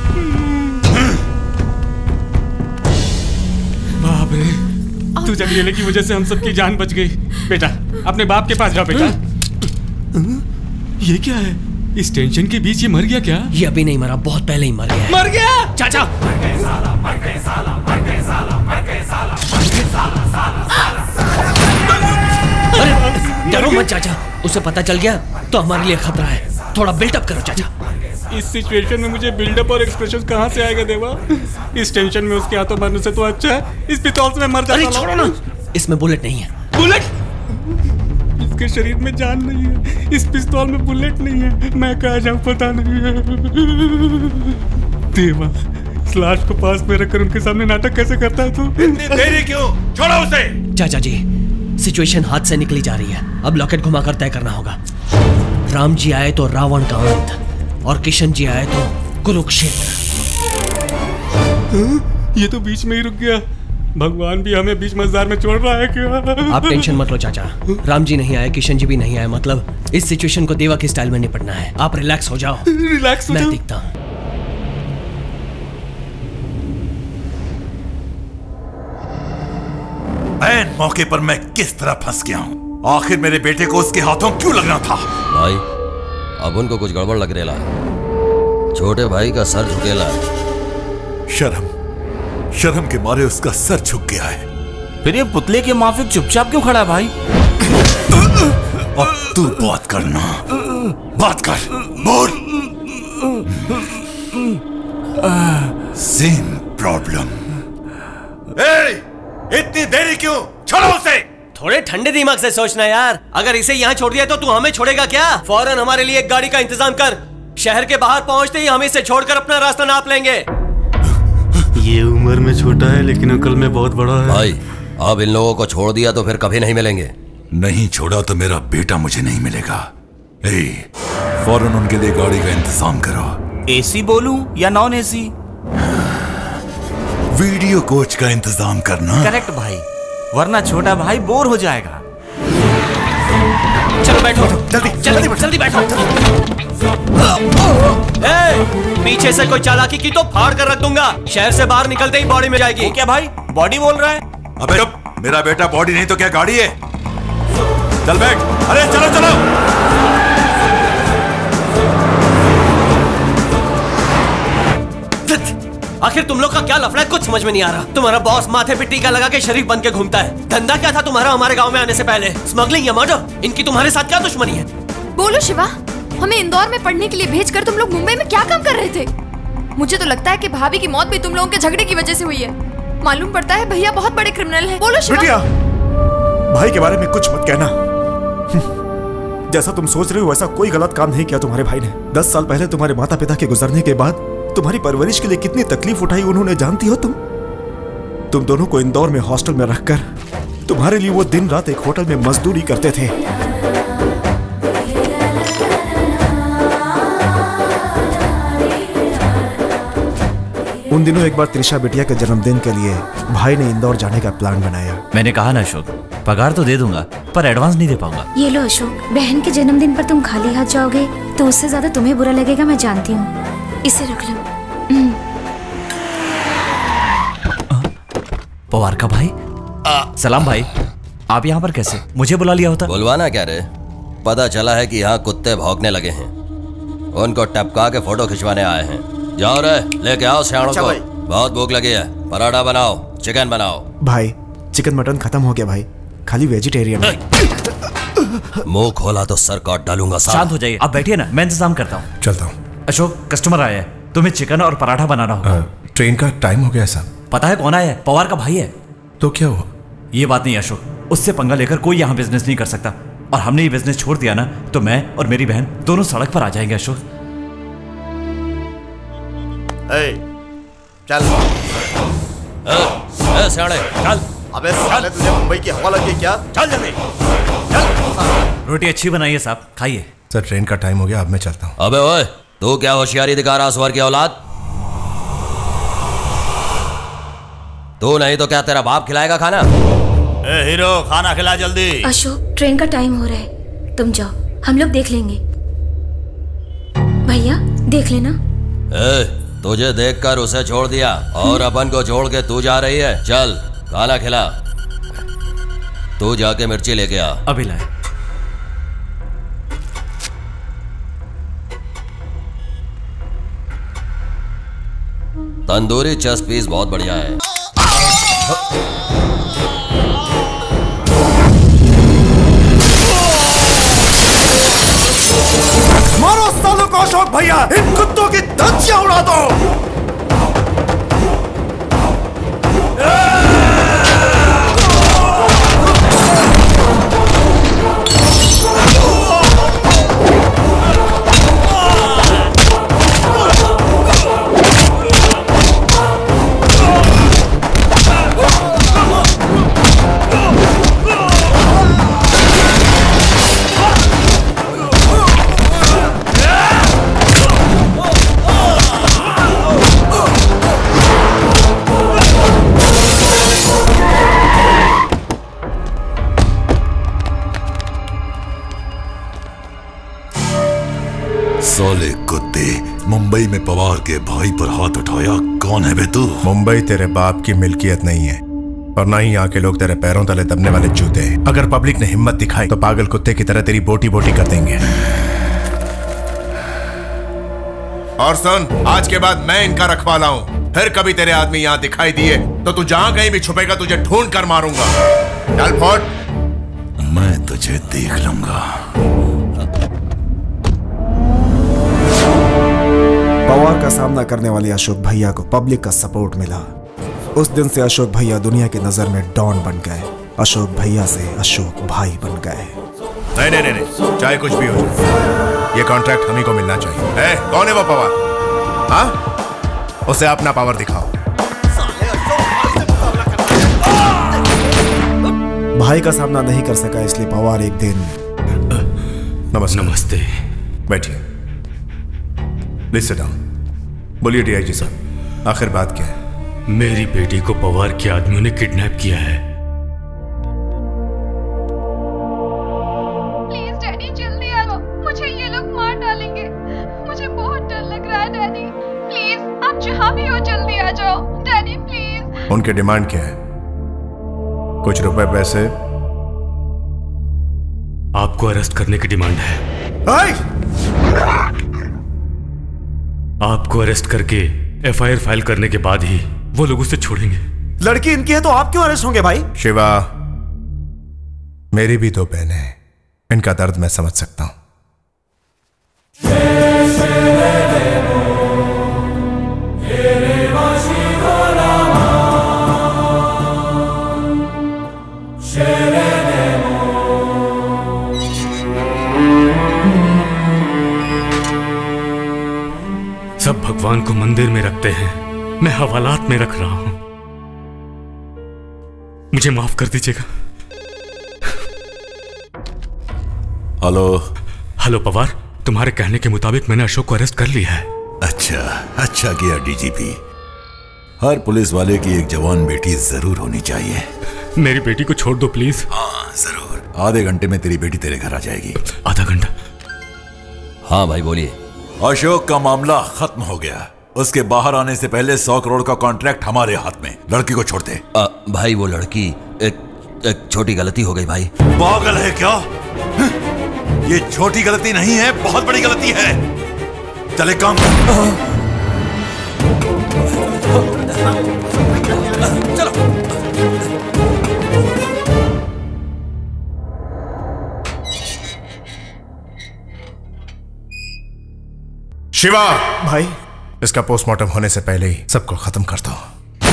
बाप रे, तू जंगले की वजह से हम सबकी जान बच गई। बेटा, अपने बाप के पास जाओ बेटा। ये क्या है? इस टेंशन के बीच ये मर गया क्या? ये अभी नहीं मरा, बहुत पहले ही मर गया। मर गया? चाचा, डरो मत चाचा, उसे पता चल गया तो हमारे लिए खतरा है। थोड़ा बिल्डअप करो चाचा। इस सिचुएशन में मुझे बिल्डअप और एक्सप्रेशन कहाँ से आएगा देवा? इस टेंशन में उसके हाथों मरने से तो अच्छा है इस पिस्तौल से मैं मर जाता। अरे छोड़ो ना, इसमें बुलेट नहीं है। बुलेट? इसके शरीर में जान नहीं है, इस पिस्तौल में बुलेट नहीं है। मैं कहाँ जाऊँ पता नहीं है। देवा, इस लाश को पास में रखकर उनके सामने नाटक कैसे करता है तू? इतनी देरी क्यों? छोड़ो उसे। चाचा जी, सिचुएशन हाथ से निकली जा रही है, अब लॉकेट घुमाकर तय करना होगा। राम जी आए तो रावण का अंत और किशन जी आए तो कुरुक्षेत्र। ये तो बीच में ही रुक गया। भगवान भी हमें बीच मझधार में छोड़ रहा है क्या? आप टेंशन मत लो चाचा, राम जी नहीं आए, किशन जी भी नहीं आए, मतलब इस सिचुएशन को देवा के स्टाइल में निपटना है। आप रिलैक्स हो जाओ। रिलैक्स हो जाओ? मैं दिखता हूँ। ऐन मौके पर मैं किस तरह फंस गया हूँ। आखिर मेरे बेटे को उसके हाथों क्यों लगना था? भाई, अब उनको कुछ गड़बड़ लग रेला है। छोटे भाई का सर झुकेला है। शर्म के मारे उसका सर झुक गया है। फिर ये पुतले के माफिक चुपचाप क्यों खड़ा है भाई? अब तू बात करना। बात कर, बोल। Same problem. इतनी देरी क्यों? छोड़ो उसे। थोड़े ठंडे दिमाग से सोचना यार, अगर इसे यहाँ छोड़ दिया तो तू हमें छोड़ेगा क्या? फौरन हमारे लिए एक गाड़ी का इंतजाम कर। शहर के बाहर पहुँचते ही हम इसे छोड़कर अपना रास्ता नाप लेंगे। ये उम्र में छोटा है लेकिन अकल में बहुत बड़ा है। भाई अब इन लोगों को छोड़ दिया तो फिर कभी नहीं मिलेंगे। नहीं छोड़ा तो मेरा बेटा मुझे नहीं मिलेगा। फौरन उनके लिए गाड़ी का इंतजाम करो। एसी बोलूं या नॉन एसी? वीडियो कोच का इंतजाम करना। करेक्ट भाई, वरना छोटा भाई बोर हो जाएगा। चलो बैठो, जल्दी बैठो। पीछे से कोई चालाकी की तो फाड़ कर रख दूंगा। शहर से बाहर निकलते ही बॉडी में जाएगी। क्या भाई बॉडी बोल रहा है? अबे मेरा बेटा बॉडी नहीं तो क्या गाड़ी है? चल बैठ। अरे चलो। आखिर तुम लोग का क्या लफड़ा है, कुछ समझ में नहीं आ रहा। तुम्हारा बॉस माथे पे टीका लगा के शरीफ बन के घूमता है। धंधा क्या था तुम्हारा हमारे गांव में आने से पहले? स्मगलिंग या मर्डर? इनकी तुम्हारे साथ क्या दुश्मनी है? बोलो शिवा, हमें इंदौर में पढ़ने के लिए भेजकर तुम लोग मुंबई में क्या काम कर रहे थे? मुझे तो लगता है कि भाभी की मौत भी तुम लोगों के झगड़े की वजह से हुई है। मालूम पड़ता है भैया बहुत बड़े क्रिमिनल हैं। बोलो शिवा। बिटिया, भाई के बारे में कुछ मत कहना। जैसा तुम सोच रहे हो वैसा कोई गलत काम नहीं किया तुम्हारे भाई ने। 10 साल पहले तुम्हारे माता पिता के गुजरने के बाद तुम्हारी परवरिश के लिए कितनी तकलीफ उठाई उन्होंने, जानती हो तुम दोनों को इंदौर में हॉस्टल में रखकर तुम्हारे लिए वो दिन रात एक होटल में मजदूरी करते थे। उन दिनों एक बार त्रिशा बिटिया के जन्मदिन के लिए भाई ने इंदौर जाने का प्लान बनाया। मैंने कहा ना अशोक, पगार तो दे दूंगा पर एडवांस नहीं दे पाऊंगा। ये लो अशोक, बहन के जन्मदिन पर तुम खाली हाथ जाओगे तो उससे ज्यादा तुम्हें बुरा लगेगा, मैं जानती हूँ। इसे रख लो। पवार का भाई। सलाम भाई, आप यहाँ पर कैसे? मुझे बुला लिया होता। बुलवाना क्या रे? पता चला है कि यहाँ कुत्ते भौंकने लगे हैं, उनको टपका के फोटो खिंचवाने आए हैं। जाओ रे, लेके आओ सियाणों को। बहुत भूख लगी है, पराठा बनाओ, चिकन बनाओ। भाई चिकन मटन खत्म हो गया भाई, खाली वेजिटेरियन। मुंह खोला तो सर काट डालूंगा। शांत हो जाइए, आप बैठिए ना, मैं इंतजाम करता हूँ। चलता हूँ। अशोक, कस्टमर आया है, तुम्हें चिकन और पराठा बनाना होगा। ट्रेन का टाइम हो गया साहब। पता है कौन आया है? पवार का भाई है। तो क्या हुआ? ये बात नहीं अशोक, उससे पंगा लेकर कोई यहाँ बिजनेस नहीं कर सकता, और हमने ये बिजनेस छोड़ दिया ना तो मैं और मेरी बहन दोनों सड़क पर आ जाएंगे। अशोक चल। सियाणे चल। अबे साले तुझे मुंबई की हवा लगी क्या? चल जल्दी। रोटी अच्छी बनाइए साहब, खाइए। सर ट्रेन का टाइम हो गया, अब मैं चलता हूँ। अबे ओए, तू क्या होशियारी दिखा रहा सुअर की औलाद? तू नहीं तो क्या तेरा बाप खिलाएगा खाना? ए हीरो, खाना खिला जल्दी। अशोक, ट्रेन का टाइम हो रहा है, तुम जाओ, हम लोग देख लेंगे। भैया देख लेना। तुझे देखकर उसे छोड़ दिया और अपन को छोड़ के तू जा रही है। चल खाना खिला। तू जाके मिर्ची लेके आ। अभी लाए। तंदूरी चेस पीस बहुत बढ़िया है। मारो सालों को अशोक भैया, इन कुत्तों की धज्जियां उड़ा दो। साले कुत्ते, मुंबई में पवार के भाई पर हाथ उठाया। कौन है बे तू? मुंबई तेरे बाप की मिल्कियत नहीं है, और ना ही यहाँ के लोग तेरे पैरों तले दबने वाले जूते हैं। अगर पब्लिक ने हिम्मत दिखाई तो पागल कुत्ते की तरह तेरी बोटी बोटी कर देंगे। और सुन, आज के बाद मैं इनका रखवाला हूँ। फिर कभी तेरे आदमी यहाँ दिखाई दिए तो तू जहाँ कहीं भी छुपेगा तुझे ढूंढ कर मारूंगा। चल फोड़। मैं तुझे देख लूंगा। पवार का सामना करने वाले अशोक भैया को पब्लिक का सपोर्ट मिला। उस दिन से अशोक भैया दुनिया की नजर में डॉन बन गए। अशोक भैया से अशोक भाई बन गए। नहीं, चाहे कुछ भी हो जाए, ये कॉन्ट्रैक्ट हम ही को मिलना चाहिए। कौन है वो पवार? हाँ, उसे अपना पावर दिखाओ। भाई का सामना नहीं कर सका, इसलिए पवार एक दिन नमस्ते। बैठिए। Please sit down. बोलिए डीआईजी साहब, आखिर बात क्या है? मेरी बेटी को पवार के आदमियों ने किडनैप किया है। प्लीज डैडी जल्दी आओ, मुझे ये लोग मार डालेंगे। मुझे बहुत डर लग रहा है डैडी। प्लीज आप जहाँ भी हो जल्दी आ जाओ डैडी प्लीज। उनकी डिमांड क्या है? कुछ रुपए पैसे? आपको अरेस्ट करने की डिमांड है। आपको अरेस्ट करके एफआईआर फाइल करने के बाद ही वो लोग उसे छोड़ेंगे। लड़की इनकी है तो आप क्यों अरेस्ट होंगे भाई? शिवा, मेरी भी दो बहनें हैं, इनका दर्द मैं समझ सकता हूं। सब भगवान को मंदिर में रखते हैं, मैं हवालात में रख रहा हूं। मुझे माफ कर दीजिएगा। हेलो पवार, तुम्हारे कहने के मुताबिक मैंने अशोक को अरेस्ट कर लिया है। अच्छा किया डीजीपी। हर पुलिस वाले की एक जवान बेटी जरूर होनी चाहिए। मेरी बेटी को छोड़ दो प्लीज। हाँ जरूर। आधे घंटे में तेरी बेटी तेरे घर आ जाएगी। आधा घंटा? हाँ भाई बोलिए। अशोक का मामला खत्म हो गया। उसके बाहर आने से पहले 100 करोड़ का कॉन्ट्रैक्ट हमारे हाथ में। लड़की को छोड़ दे। भाई वो लड़की एक छोटी गलती हो गई भाई। पागल है क्या? ये छोटी गलती नहीं है, बहुत बड़ी गलती है। चले काम चलो। शिवा भाई, इसका पोस्टमार्टम होने से पहले ही सबको खत्म कर दो।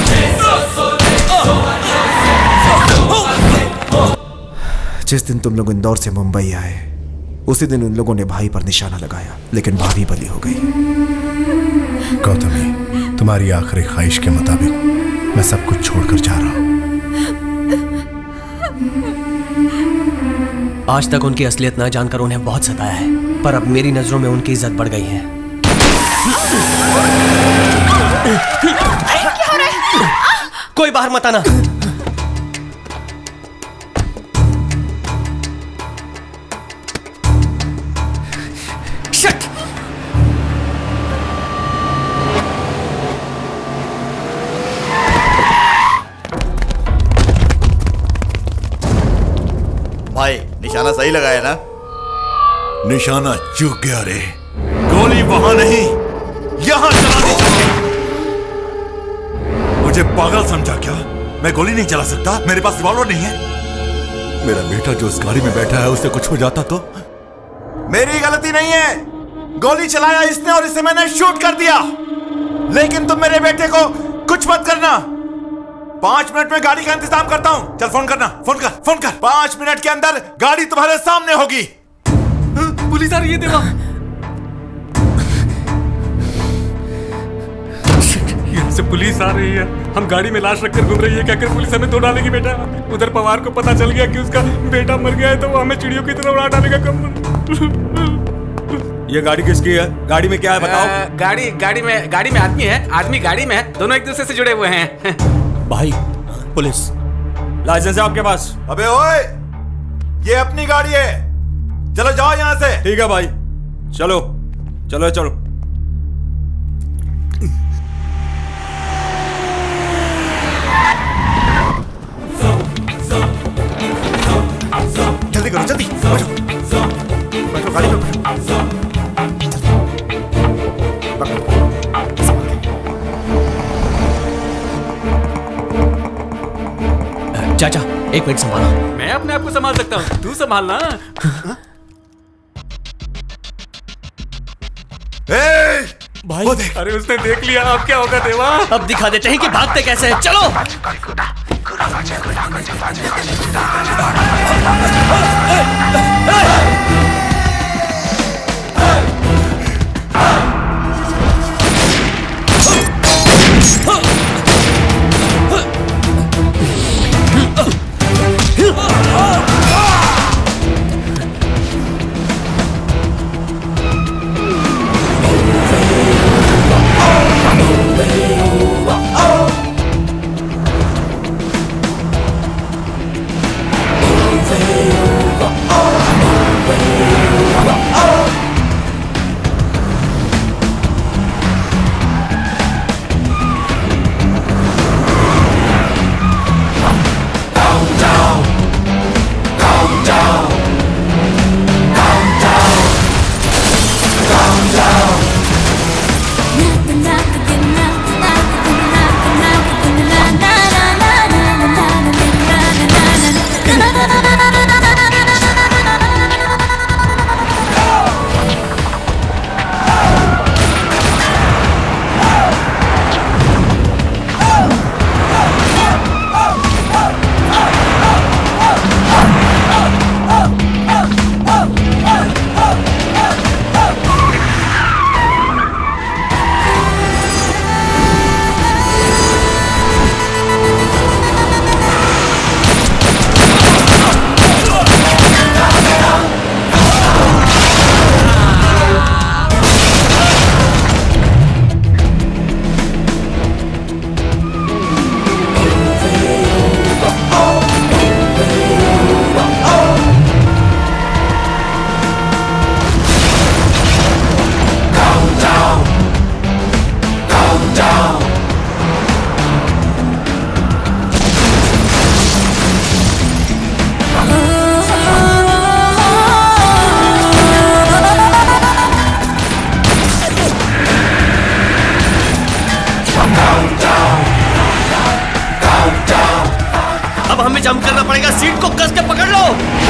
जिस दिन तुम लोग इंदौर से मुंबई आए, उसी दिन उन लोगों ने भाई पर निशाना लगाया, लेकिन भाभी बली हो गई। गौतमी, तुम्हारी आखिरी ख्वाहिश के मुताबिक मैं सब कुछ छोड़कर जा रहा हूं। आज तक उनकी असलियत न जानकर उन्हें बहुत सताया है, पर अब मेरी नजरों में उनकी इज्जत बढ़ गई है। क्या हो रहा है? कोई बाहर मत आना। शिट! भाई निशाना सही लगाया ना? निशाना चूक गया रे। गोली वहां नहीं, यहां चलानी चाहिए। मुझे पागल समझा क्या? मैं गोली नहीं चला सकता? मेरे पास रिवॉल्वर नहीं है। मेरा बेटा जो उस गाड़ी में बैठा है, उससे कुछ हो जाता तो? मेरी गलती नहीं है। गोली चलाया इसने और इसे मैंने शूट कर दिया। लेकिन तुम मेरे बेटे को कुछ मत करना। 5 मिनट में गाड़ी का इंतजाम करता हूं। चल फोन करना, फोन कर। 5 मिनट के अंदर गाड़ी तुम्हारे सामने होगी। पुलिस आ रही है देवा। यहाँ से पुलिस आ रही है। हम गाड़ी में लाश रखकर घूम रही है, क्या कर पुलिस हमें तो डालेगी बेटा। उधर पवार को पता चल गया कि उसका बेटा मर गया है, तो वो हमें चिड़ियों की तरह उड़ा डालेगा। कम ये गाड़ी किसकी है? गाड़ी में क्या है बताओ? गाड़ी में आदमी है, आदमी गाड़ी में है, दोनों एक दूसरे से जुड़े हुए हैं। भाई पुलिस लाइसेंस है आपके पास? अबे ओए, ये अपनी गाड़ी है। चलो जाओ यहां से। ठीक है भाई, चलो चलो चलो। जल्दी करो, जल्दी बैठो गाड़ी में। चाचा एक मिनट संभालो। मैं अपने आप को संभाल सकता हूँ, तू संभालना। भाई अरे उसने देख लिया, अब क्या होगा देवा? अब दिखा देते हैं कि भागते कैसे हैं। चलो। जंप करना पड़ेगा, सीट को कस के पकड़ लो।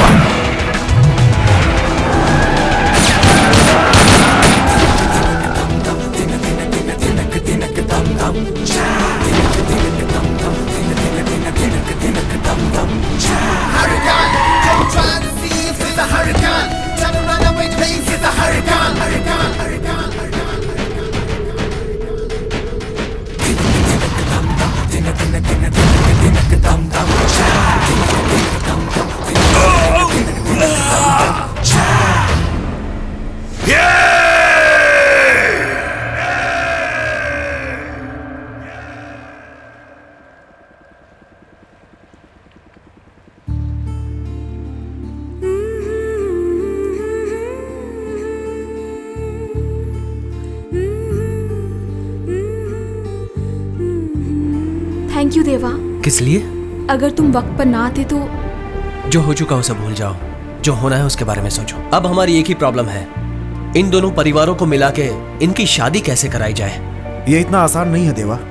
थैंक यू देवा। किस लिए? अगर तुम वक्त पर ना आते तो। जो हो चुका उसे भूल जाओ, जो होना है उसके बारे में सोचो। अब हमारी एक ही प्रॉब्लम है, इन दोनों परिवारों को मिला के इनकी शादी कैसे कराई जाए। ये इतना आसान नहीं है देवा।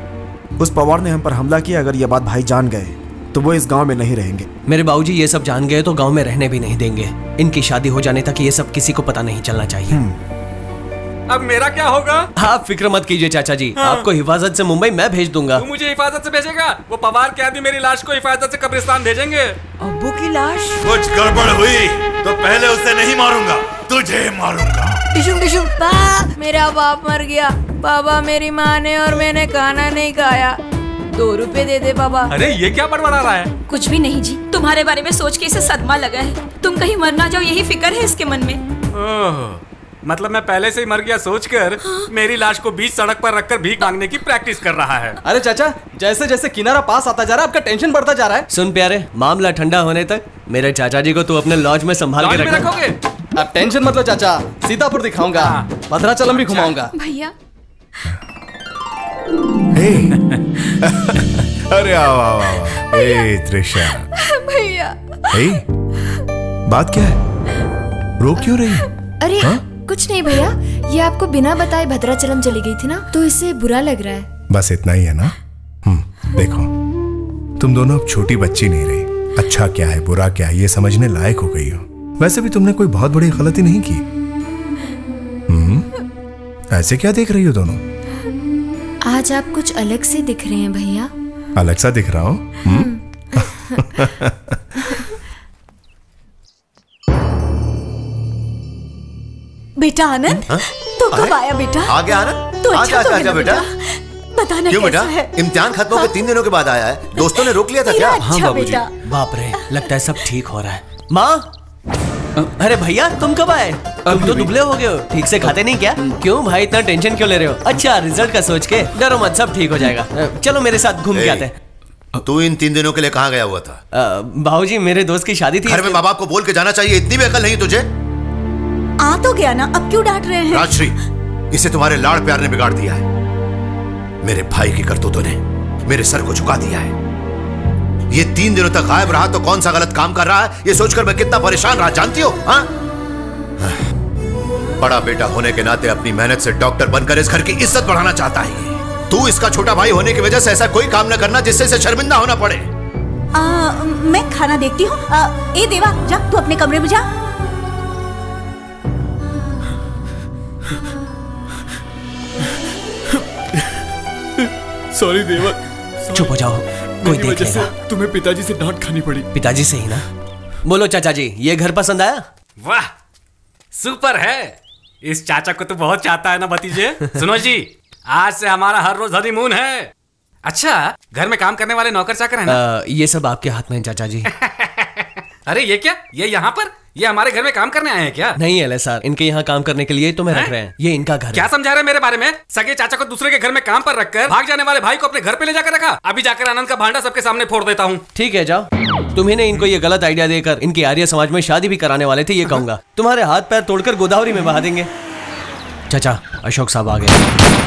उस पवार ने हम पर हमला किया, अगर ये बात भाई जान गए तो वो इस गांव में नहीं रहेंगे। मेरे बाबूजी ये सब जान गए तो गांव में रहने भी नहीं देंगे। इनकी शादी हो जाने तक ये सब किसी को पता नहीं चलना चाहिए। अब मेरा क्या होगा? आप फिक्र मत कीजिए चाचा जी, हाँ। आपको हिफाजत से मुंबई मैं भेज दूंगा। तू मुझे हिफाजत से भेजेगा? वो पवार के आदमी मेरी लाश को हिफाजत से कब्रिस्तान भेजेंगे। अब्बू की लाश? कुछ गड़बड़ हुई तो पहले उसे नहीं मारूंगा, तुझे मारूंगा। टिशुम टिशुम। मेरा बाप मर गया। बाबा, मेरी माँ ने और मैंने खाना नहीं खाया। 2 रुपए दे दे बाबा। अरे ये क्या बड़बड़ा रहा है? कुछ भी नहीं जी, तुम्हारे बारे में सोच के इसे सदमा लगा है। तुम कहीं मर ना जाओ, यही फिक्र है इसके मन में। मतलब मैं पहले से ही मर गया सोचकर मेरी लाश को बीच सड़क पर रखकर भीख मांगने की प्रैक्टिस कर रहा है। अरे चाचा, जैसे जैसे किनारा पास आता जा रहा है आपका टेंशन बढ़ता जा रहा है। सुन प्यारे, मामला ठंडा होने तक मेरे चाचा जी को तू अपने लॉज में संभाल के रखोगे? अब टेंशन मत लो चाचा, सीतापुर दिखाऊंगा, भद्राचलम भी घुमाऊंगा। भैया अरे आओ आओ आओ। ए त्रिशा। भैया। बात क्या है? रो क्यों रही है? अरे कुछ नहीं भैया, ये आपको बिना बताए भद्राचलम चली गई थी ना, तो इससे बुरा लग रहा है। बस इतना ही है ना? देखो, तुम दोनों अब छोटी बच्ची नहीं रही। अच्छा क्या है बुरा क्या है ये समझने लायक हो गई हो। वैसे भी तुमने कोई बहुत बड़ी गलती नहीं की। ऐसे क्या देख रही हो दोनों? आज आप कुछ अलग से दिख रहे हैं भैया। अलग सा दिख रहा हूँ? बेटा आनंद, तू कब आया बेटा? आ गया आनंद? तू अच्छा तो है ना बेटा? बताना क्यों बेटा? कैसा है? इम्तिहान खत्म होकर 3 दिनों के बाद आया है। दोस्तों ने रोक लिया था क्या? हाँ बाबूजी। बाप रे, लगता है सब ठीक हो रहा है। माँ, अरे भैया तुम कब आए? तुम तो दुबले हो गए हो, ठीक से खाते नहीं क्या? क्यों भाई इतना टेंशन क्यों ले रहे हो? अच्छा रिजल्ट का सोच के? डरो मत, सब ठीक हो जाएगा। चलो मेरे साथ घूम के आते हैं। तू इन 3 दिनों के लिए कहाँ गया हुआ था? बाबूजी मेरे दोस्त की शादी थी। घर में माँ बाप को बोल के जाना चाहिए, इतनी भी अकल नहीं तुझे? आ तो गया ना, अब क्यों डांट रहे हैं? राजश्री, इसे तुम्हारे लाड़ प्यार ने बिगाड़ दिया है। मेरे भाई की करतूतों ने मेरे सर को झुका दिया है। ये 3 दिनों तक गायब रहा तो कौन सा गलत काम कर रहा है, ये सोचकर मैं कितना परेशान रहा, जानती हो? हाँ? बड़ा बेटा होने के नाते अपनी मेहनत से डॉक्टर बनकर इस घर की इज्जत बढ़ाना चाहता है। तू इसका छोटा भाई होने की वजह से ऐसा कोई काम न करना जिससे इसे शर्मिंदा होना पड़े। मैं खाना देखती हूँ। ए देवा, जा तू अपने कमरे में जा। सॉरी देवा। चुप हो जाओ, कोई देख लेगा। तुम्हें पिताजी से डांट खानी पड़ी। पिताजी से ही ना? बोलो चाचा जी, ये घर पसंद आया? वाह, सुपर है। इस चाचा को तो बहुत चाहता है ना भतीजे। सुनो जी, आज से हमारा हर रोज हनीमून है। अच्छा, घर में काम करने वाले नौकर चाकर हैं ना? ये सब आपके हाथ में है चाचा जी। अरे ये क्या, ये यहाँ पर, ये हमारे घर में काम करने आए हैं क्या? नहीं एलएसआर, इनके यहाँ काम करने के लिए तो मैं रख रहे हैं। ये इनका घर क्या समझा रहे हैं मेरे बारे में? सगे चाचा को दूसरे के घर में काम पर रखकर भाग जाने वाले भाई को अपने घर पे ले जाकर रखा। अभी जाकर आनंद का भांडा सबके सामने फोड़ देता हूँ। ठीक है जाओ। तुम्ही ने इनको ये गलत आइडिया देकर इनकी आर्य समाज में शादी भी कराने वाले थे, ये कहूंगा। तुम्हारे हाथ पैर तोड़कर गोदावरी में बहा देंगे। चाचा, अशोक साहब आ गए।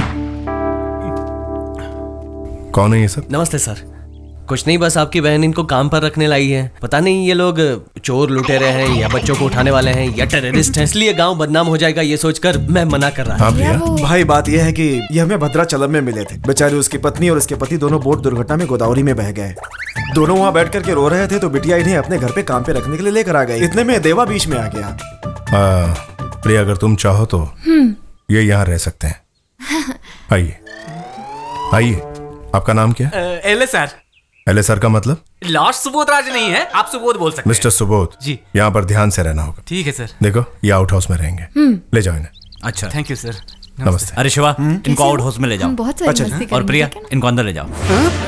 कौन है ये सब? नमस्ते सर। कुछ नहीं, बस आपकी बहन इनको काम पर रखने लाई है। पता नहीं ये लोग चोर लुटेरे हैं या बच्चों को उठाने वाले हैं या टेररिस्ट हैं, इसलिए गांव बदनाम हो जाएगा ये सोचकर मैं मना कर रहा हूँ। भाई बात यह है कि ये हमें भद्राचलम में मिले थे। बेचारे उसकी पत्नी और उसके पति दोनों बोट दुर्घटना में गोदावरी में बह गए। दोनों वहाँ बैठ करके रो रहे थे तो बिटिया इन्हें अपने घर पे काम पे रखने के लिए लेकर आ गई। इतने में देवा बीच में आ गया। प्रिया, अगर तुम चाहो तो ये यहाँ रह सकते हैं। आइए आइए। आपका नाम क्या है? एलएसआर। एलएसआर का मतलब? लॉर्ड सुबोध राज नहीं है, आप सुबोध बोल सकते हैं। मिस्टर सुबोध जी। यहाँ पर ध्यान से रहना होगा। ठीक है सर। देखो ये आउट हाउस में रहेंगे, ले जाओ इन्हें। अच्छा, थैंक यू सर। नमस्ते। अरे शिवा, इनको आउट हाउस में ले जाओ। बहुत सारी मस्ती करेंगे, और प्रिया, ठीक है? इनको अंदर ले जाओ।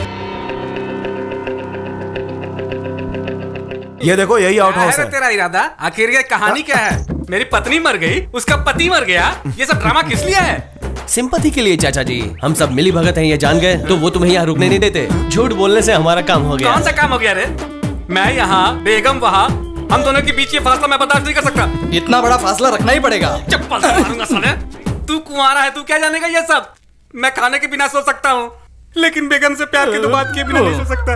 ये देखो यही आउट हाउस है। तेरा इरादा आखिर ये कहानी क्या है? मेरी पत्नी मर गई, उसका पति मर गया, ये सब ड्रामा किस लिए है? सिंपैथी के लिए चाचा जी। हम सब मिली भगत हैं, ये जान गए तो वो तुम्हें यहाँ रुकने नहीं देते। झूठ बोलने से हमारा काम हो गया। कौन सा काम हो गया रे? मैं यहाँ, बेगम वहाँ, हम दोनों के बीच ये फासला मैं बर्दाश्त नहीं कर सकता। इतना बड़ा फासला रखना ही पड़ेगा। चप्पल से मारूंगा साले। तू कुंवारा है, तू क्या जानेगा ये सब? मैं खाने के बिना सो सकता हूँ, लेकिन बेगम से प्यार के तो बात किए बिना नहीं सो सकता।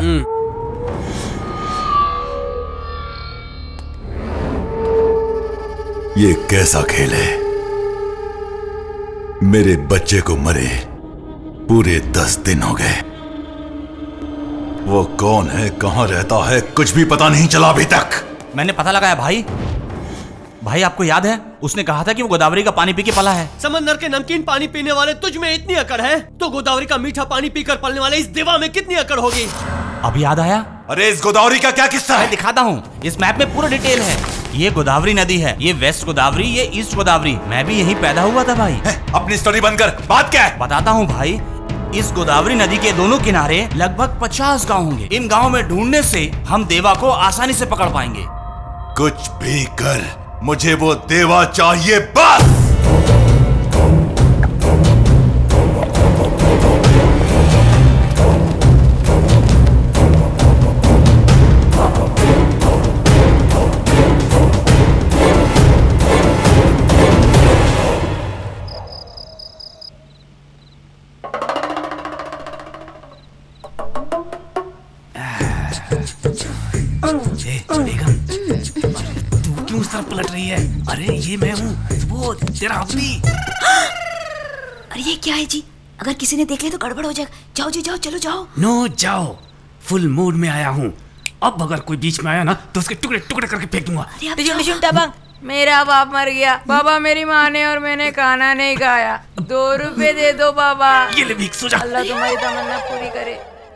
ये कैसा खेल है? मेरे बच्चे को मरे पूरे 10 दिन हो गए। वो कौन है, कहां रहता है, कुछ भी पता नहीं चला अभी तक। मैंने पता लगाया भाई। भाई आपको याद है, उसने कहा था कि वो गोदावरी का पानी पी के पला है। समंदर के नमकीन पानी पीने वाले तुझ में इतनी अकड़ है तो गोदावरी का मीठा पानी पीकर पलने वाले इस देवा में कितनी अकड़ होगी? अभी याद आया। अरे इस गोदावरी का क्या किस्सा है? मैं दिखाता हूँ, इस मैप में पूरा डिटेल है। ये गोदावरी नदी है, ये वेस्ट गोदावरी, ये ईस्ट गोदावरी। मैं भी यहीं पैदा हुआ था भाई। अपनी स्टोरी बंद कर, बात क्या है? बताता हूँ भाई। इस गोदावरी नदी के दोनों किनारे लगभग 50 गांव होंगे। इन गांव में ढूंढने से हम देवा को आसानी से पकड़ पाएंगे। कुछ भी कर, मुझे वो देवा चाहिए बस। बेगम, तू क्यों उस तरफ पलट रही है? अरे ये मैं हूँ सुबोध, तेरा अपनी। अरे ये क्या है जी? अगर किसी ने देख लिया तो गड़बड़ हो जाएगा। जाओ जी जाओ, चलो जाओ। नो जाओ, फुल मूड में आया हूँ। अब अगर कोई बीच में आया ना तो उसके टुकड़े टुकड़े करके फेंक दूंगा। मेरा बाप मर गया। बाबा मेरी माँ ने और मैंने खाना नहीं खाया। 2 रुपए दे दो बाबा। ये ले भीख, सो जा। अल्लाह तुम्हारी तमन्ना पूरी करे।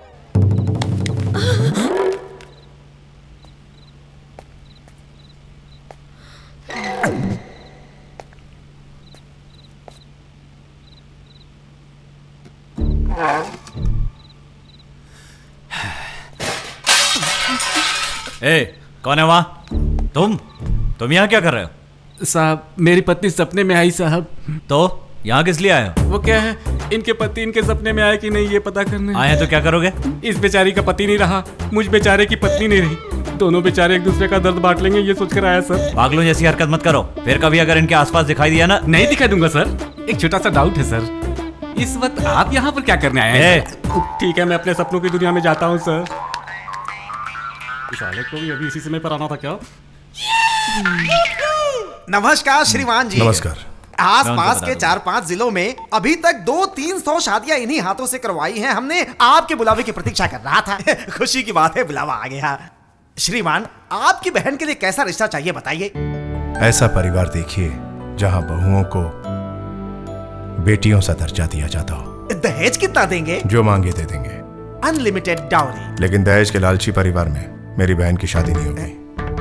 ए, कौन है वहाँ? तुम यहाँ क्या कर रहे हो? साहब मेरी पत्नी सपने में आई साहब। तो यहाँ किस लिए आए हो? वो क्या है, इनके पति इनके सपने में आए कि नहीं ये पता करने आए हैं। तो क्या करोगे? इस बेचारी का पति नहीं रहा, मुझ बेचारे की पत्नी नहीं रही, दोनों बेचारे एक दूसरे का दर्द बांट लेंगे ये सोचकर आया सर। पागलों जैसी हरकत मत करो, फिर कभी अगर इनके आसपास दिखाई दिया ना। नहीं दिखाई दूंगा सर। एक छोटा सा डाउट है सर, इस वक्त आप यहाँ पर क्या करने आए हैं? ठीक है मैं अपने सपनों की दुनिया में जाता हूँ सर। इस साले को भी अभी इसी समय पर आना था क्या? नमस्कार श्रीमान जी। नमस्कार। आसपास के 4-5 जिलों में अभी तक 200-300 शादियां इन्हीं हाथों से करवाई हैं। हमने आपके बुलावे की प्रतीक्षा कर रहा था। खुशी की बात है, बुलावा आ गया। श्रीमान, आपकी बहन के लिए कैसा रिश्ता चाहिए बताइए। ऐसा परिवार देखिए जहां बहुओं को बेटियों सा दर्जा दिया जाता हो। दहेज कितना देंगे? जो मांगे दे देंगे। Unlimited dowry. लेकिन दहेज के लालची परिवार में मेरी बहन की शादी नहीं होगी।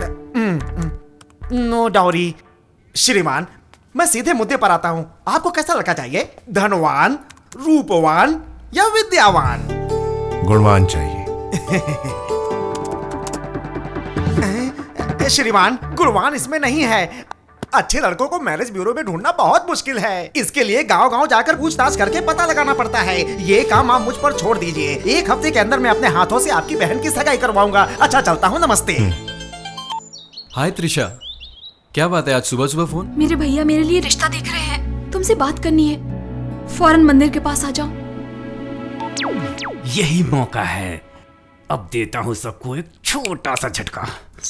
No dowry. श्रीमान, मैं सीधे मुद्दे पर आता हूँ। आपको कैसा लड़का चाहिए? धनवान, रूपवान या विद्यावान? गुणवान चाहिए। श्रीमान, गुणवान इसमें नहीं है। अच्छे लड़कों को मैरिज ब्यूरो में ढूंढना बहुत मुश्किल है। इसके लिए गांव-गांव जाकर पूछताछ करके पता लगाना पड़ता है। ये काम आप मुझ पर छोड़ दीजिए। 1 हफ्ते के अंदर मैं अपने हाथों से आपकी बहन की सगाई करवाऊंगा। अच्छा चलता हूँ, नमस्ते। हाय त्रिशा, क्या बात है आज सुबह सुबह फोन? मेरे भैया मेरे लिए रिश्ता देख रहे हैं, तुमसे बात करनी है। फौरन मंदिर के पास आ जाओ। यही मौका है, अब देता हूँ सबको एक छोटा सा झटका।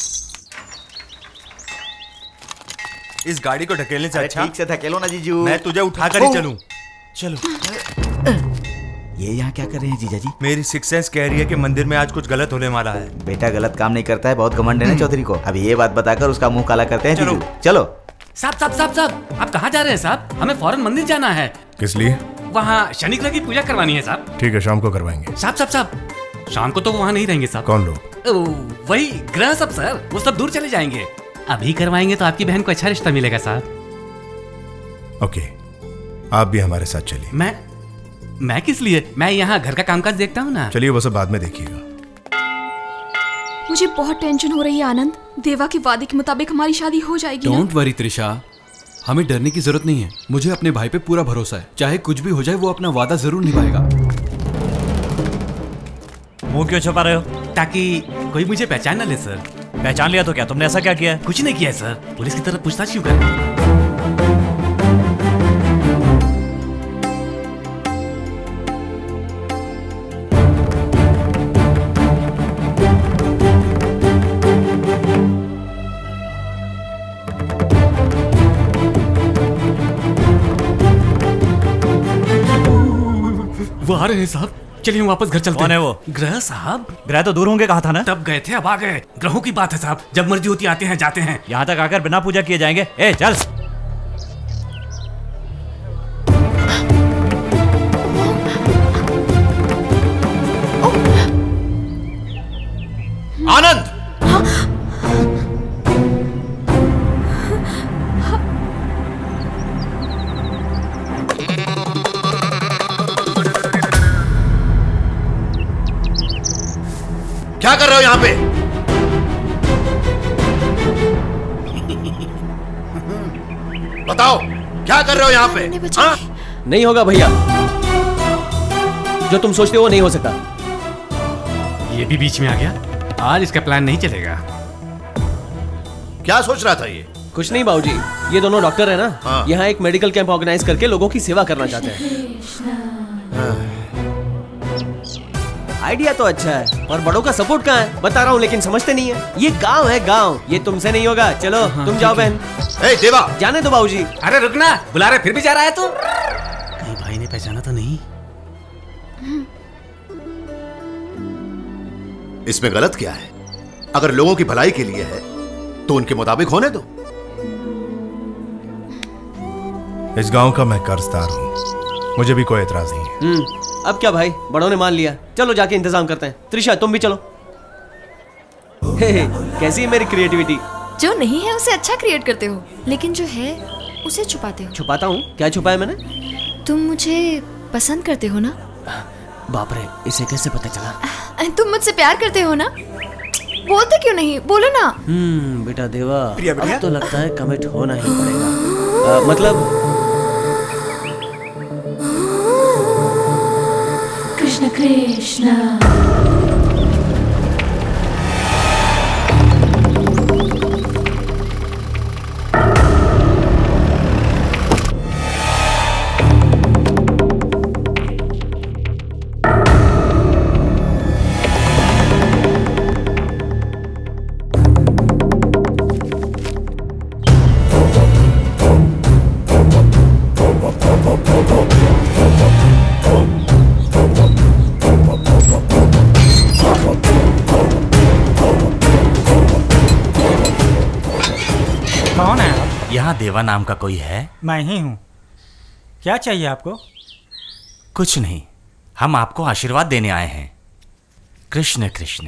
इस गाड़ी को ढकेलने से अच्छा ठीक से धकेलो ना जीजू। मैं तुझे उठाकर ही चलूं। चलो। ये यहाँ क्या कर रहे हैं जीजा जी? मेरी सिक्स सेंस कह रही है कि मंदिर में आज कुछ गलत होने वाला है। बेटा गलत काम नहीं करता है, बहुत घमंड है ना चौधरी को। अब ये बात बताकर उसका मुंह काला करते हैं। जीजू चलो। साहब आप कहाँ जा रहे हैं साहब? हमें फौरन मंदिर जाना है। किस लिए? वहाँ शनि ग्रह की पूजा करवानी है साहब। ठीक है, शाम को करवाएंगे। साहब शाम को तो वहाँ नहीं रहेंगे साहब। कौन लोग? वही ग्रह सब सर, वो सब दूर चले जाएंगे। अभी करवाएंगे तो आपकी बहन को अच्छा रिश्ता मिलेगा साहब। ओके, आप भी हमारे साथ चलिए। मैं किस लिए? मैं यहाँ घर का कामकाज देखता हूँ ना। चलिए, वो सब बाद में देखिएगा। मुझे बहुत टेंशन हो रही है आनंद। देवा के वादे के मुताबिक हमारी शादी हो जाएगी। डोंट वरी त्रिशा, हमें डरने की जरूरत नहीं है। मुझे अपने भाई पे पूरा भरोसा है। चाहे कुछ भी हो जाए वो अपना वादा जरूर निभाएगा। मुंह क्यों छुपा रहे हो? ताकि कोई मुझे पहचान न ले सर। पहचान लिया तो क्या तुमने ऐसा क्या किया है? कुछ नहीं किया है सर, पुलिस की तरफ पूछताछ क्यों कर? वो आ रहे हैं साहब, चलिए हम वापस घर चलते हैं। कौन है वो? ग्रह साहब। ग्रह तो दूर होंगे, कहा था ना? तब गए थे, अब आ गए। ग्रहों की बात है साहब, जब मर्जी होती आते हैं जाते हैं। यहाँ तक आकर बिना पूजा किए जाएंगे? ए चल। आनंद! क्या कर रहे हो यहाँ पे? बताओ, क्या कर रहे हो यहाँ पे? हाँ? नहीं होगा भैया, जो तुम सोचते हो वो नहीं हो सकता। ये भी बीच में आ गया। आज इसका प्लान नहीं चलेगा। क्या सोच रहा था ये? कुछ नहीं बाबूजी, ये दोनों डॉक्टर है ना। हाँ। यहाँ एक मेडिकल कैंप ऑर्गेनाइज करके लोगों की सेवा करना चाहते हैं। आइडिया तो अच्छा है, और बड़ों का सपोर्ट कहाँ है बता रहा हूँ, लेकिन समझते नहीं है। ये गांव है गांव, ये तुमसे नहीं होगा। चलो तुम जाओ बहन। ए देवा, जाने दो बाबूजी। अरे रुकना, बुला रहे फिर भी जा रहा है तू। कहीं भाई ने पहचाना तो नहीं? इसमें गलत क्या है? अगर लोगों की भलाई के लिए है तो उनके मुताबिक होने दो। इस गांव का मैं कर्जदार हूँ, मुझे भी कोई एतराज नहीं है। अब क्या भाई, बड़ों ने मान लिया, चलो जाके इंतजाम करते हैं। त्रिशा तुम भी चलो। हे, कैसी है मेरी क्रिएटिविटी? जो नहीं है उसे अच्छा क्रिएट करते हो, लेकिन जो है उसे छुपाते हो। छुपाता हूँ? क्या छुपाया मैंने? तुम मुझे पसंद करते हो ना? बाप रे, इसे कैसे पता चला? तुम मुझसे प्यार करते हो ना? बोलते क्यों नहीं, बोलो ना। बेटा देवा, अब तो लगता है कमिट होना ही पड़ेगा। मतलब कृष्ण कृष्ण। कौन है आप? यहाँ देवा नाम का कोई है? मैं ही हूँ। क्या चाहिए आपको? कुछ नहीं, हम आपको आशीर्वाद देने आए हैं। कृष्ण कृष्ण।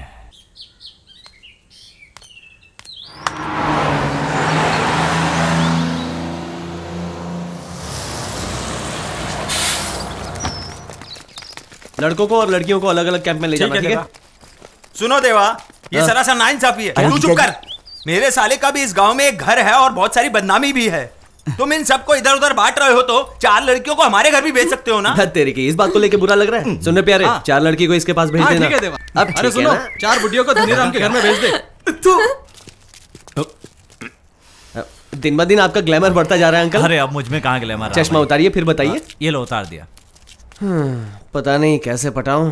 लड़कों को और लड़कियों को अलग अलग कैंप में ले जाना, ठीक है? सुनो देवा, ये हाँ। सरासर नाइंसाफी है। अरे तू चुप कर। मेरे साले का भी इस गांव में एक घर है और बहुत सारी बदनामी भी है। तुम इन सबको इधर उधर बांट रहे हो तो 4 लड़कियों को हमारे घर भी भेज सकते हो ना? तेरे की इस बात को लेके बुरा लग रहा है? सुनने प्यारे, 4 लड़की को इसके पास भेज देना। ठीक है देवा। अब अरे सुनो, 4 बुढ़ियों को धनीराम के घर में भेज दे। दिन ब दिन आपका ग्लैमर बढ़ता जा रहा है अंकल। अरे अब मुझ में कहाँ ग्लैमर? चश्मा उतारिए फिर बताइए। ये लो, उतार दिया। पता नहीं कैसे पटाऊं।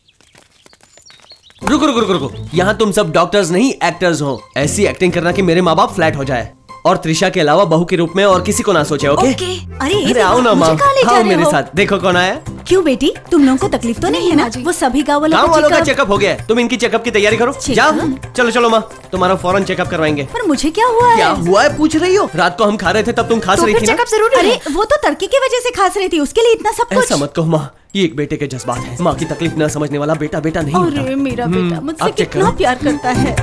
रुको रुको रुको रुको, यहाँ तुम सब डॉक्टर्स नहीं एक्टर्स हो। ऐसी एक्टिंग करना कि मेरे माँ बाप फ्लैट हो जाए, और त्रिशा के अलावा बहू के रूप में और किसी को ना सोचे। ओके? अरे आओ ना माँ, आओ मेरे साथ। देखो कौन आया। क्यों बेटी, तुम लोगों को तकलीफ तो नहीं है ना? वो सभी गाँव वालों का चेकअप हो गया है। तुम इनकी चेकअप की तैयारी करो, जाओ। चलो चलो माँ, तुम्हारा फौरन चेकअप करवाएंगे। पर मुझे क्या हुआ है? क्या हुआ है पूछ रही हो? रात को हम खा रहे थे तब तुम खास रही थी ना? अरे वो तो तड़के की वजह से खास रही थी, उसके लिए इतना सब कुछ। ऐसा मत कहो माँ, ये एक बेटे के जज्बात है। माँ की तकलीफ न समझने वाला बेटा बेटा नहीं होता। अरे मेरा बेटा मुझसे कितना प्यार करता है।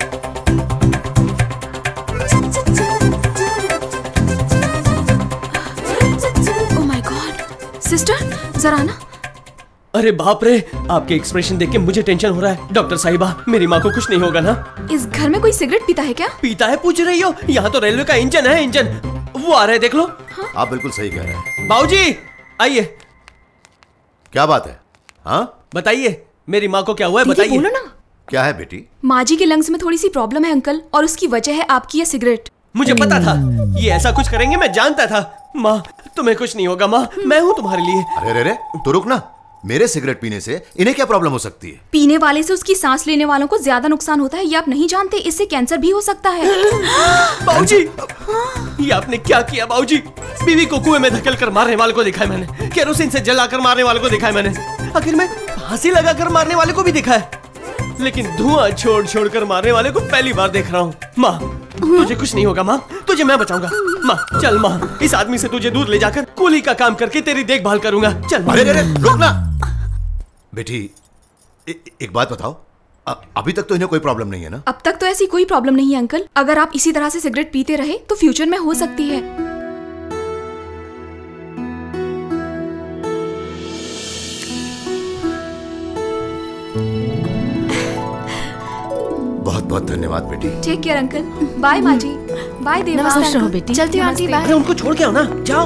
ओह माय गॉड, सिस्टर जरा ना। अरे बाप रे, आपके एक्सप्रेशन देख के मुझे टेंशन हो रहा है। डॉक्टर साहिबा, मेरी माँ को कुछ नहीं होगा ना? इस घर में कोई सिगरेट पीता है क्या? पीता है पूछ रही हो? यहाँ तो रेलवे का इंजन है, इंजन। वो आ रहे हैं, देख लो। आप बिल्कुल सही कह रहे हैं। बाबूजी आइए। क्या बात है? हाँ बताइए, मेरी माँ को क्या हुआ है बताइए। बोलो ना। क्या है बेटी? माँ जी के लंग्स में थोड़ी सी प्रॉब्लम है अंकल, और उसकी वजह है आपकी ये सिगरेट। मुझे पता था ये ऐसा कुछ करेंगे, मैं जानता था। माँ तुम्हें कुछ नहीं होगा माँ, मैं हूँ तुम्हारे लिए। अरे रे, तो रुक ना। मेरे सिगरेट पीने से इन्हें क्या प्रॉब्लम हो सकती है? पीने वाले से उसकी सांस लेने वालों को ज्यादा नुकसान होता है, ये आप नहीं जानते? इससे कैंसर भी हो सकता है। बाबूजी, ये आपने क्या किया बाबूजी? बीवी को कुएं में धकेल कर मारने वाले को देखा है मैंने, केरोसिन से जलाकर मारने वाले को देखा है मैंने, आखिर में फांसी लगाकर मारने वाले को भी देखा है, लेकिन धुआं छोड़ छोड़ कर मारने वाले को पहली बार देख रहा हूँ। माँ तुझे कुछ नहीं होगा माँ, तुझे मैं बचाऊंगा। माँ चल माँ, इस आदमी से तुझे दूध ले जाकर कूली का काम करके तेरी देखभाल करूंगा। चल। अरे रुक ना बेटी, एक बात बताओ, अभी तक तो इन्हें कोई प्रॉब्लम नहीं है ना? अब तक तो ऐसी कोई प्रॉब्लम नहीं है अंकल। अगर आप इसी तरह से सिगरेट पीते रहे तो फ्यूचर में हो सकती है। बहुत बहुत धन्यवाद बेटी। Take care uncle. बाय माँ जी। बाय देवा। नमस्ते रहो बेटी। चलती हूँ आंटी, बाय। अरे उनको छोड़ के आओ ना, जाओ।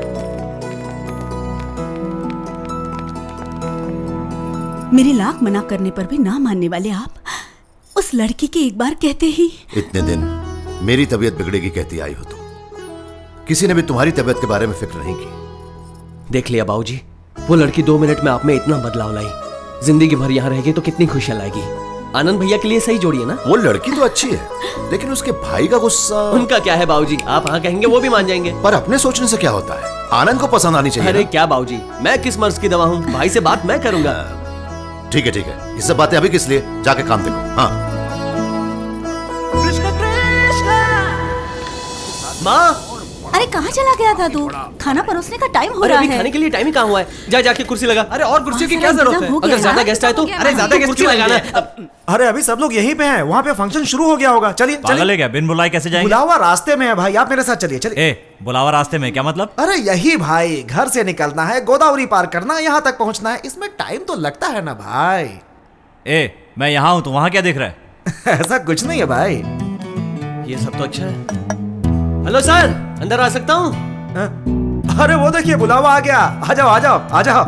मेरे लाख मना करने पर भी ना मानने वाले आप, उस लड़की के एक बार कहते ही। इतने दिन मेरी तबीयत बिगड़ेगी कहती आई हो तुम, किसी ने भी तुम्हारी तबीयत के बारे में फिक्र नहीं की। देख लिया बाबूजी, वो लड़की 2 मिनट में आप में इतना बदलाव लाई, जिंदगी भर यहाँ रहेगी तो कितनी खुशियां लाएगी। आनंद भैया के लिए सही जोड़ी है ना? वो लड़की तो अच्छी है, लेकिन उसके भाई का गुस्सा। उनका क्या है बाबूजी, आप हाँ कहेंगे वो भी मान जाएंगे। पर अपने सोचने से क्या होता है, आनंद को पसंद आनी चाहिए। अरे क्या बाबूजी, मैं किस मर्ज की दवा हूँ, भाई से बात मैं करूंगा। ठीक है, ये सब बातें अभी किस लिए, जाके काम देखो। हाँ माँ, अरे कहाँ चला गया था तू? खाना परोसने का टाइम हो अरे रहा अभी है। खाने के लिए टाइम ही कहाँ हुआ है? जा जाके कुर्सी लगा। अरे और कुर्सियों की क्या जरूरत है? अगर ज्यादा गेस्ट आए तो अरे ज्यादा गेस्ट कुर्सी लगाना है। अरे अभी सब लोग यहीं पे हैं, वहाँ पे फंक्शन शुरू हो गया होगा। चलिए पागल है क्या? बिन बुलाए कैसे जाएंगे? बुलावा रास्ते में है भाई, आप मेरे साथ चलिए। चलिए। बुलावा रास्ते में क्या मतलब? अरे यही भाई, घर से निकलना है, गोदावरी पार करना, यहाँ तक पहुँचना है, इसमें टाइम तो लगता है ना भाई। मैं यहाँ हूँ, तो वहाँ क्या देख रहा है? ऐसा कुछ नहीं है भाई। ये सब तो अच्छा है। हेलो सर, अंदर आ सकता हूँ? अरे वो देखिए बुलावा आ गया। आ जाओ आ जाओ आ जाओ।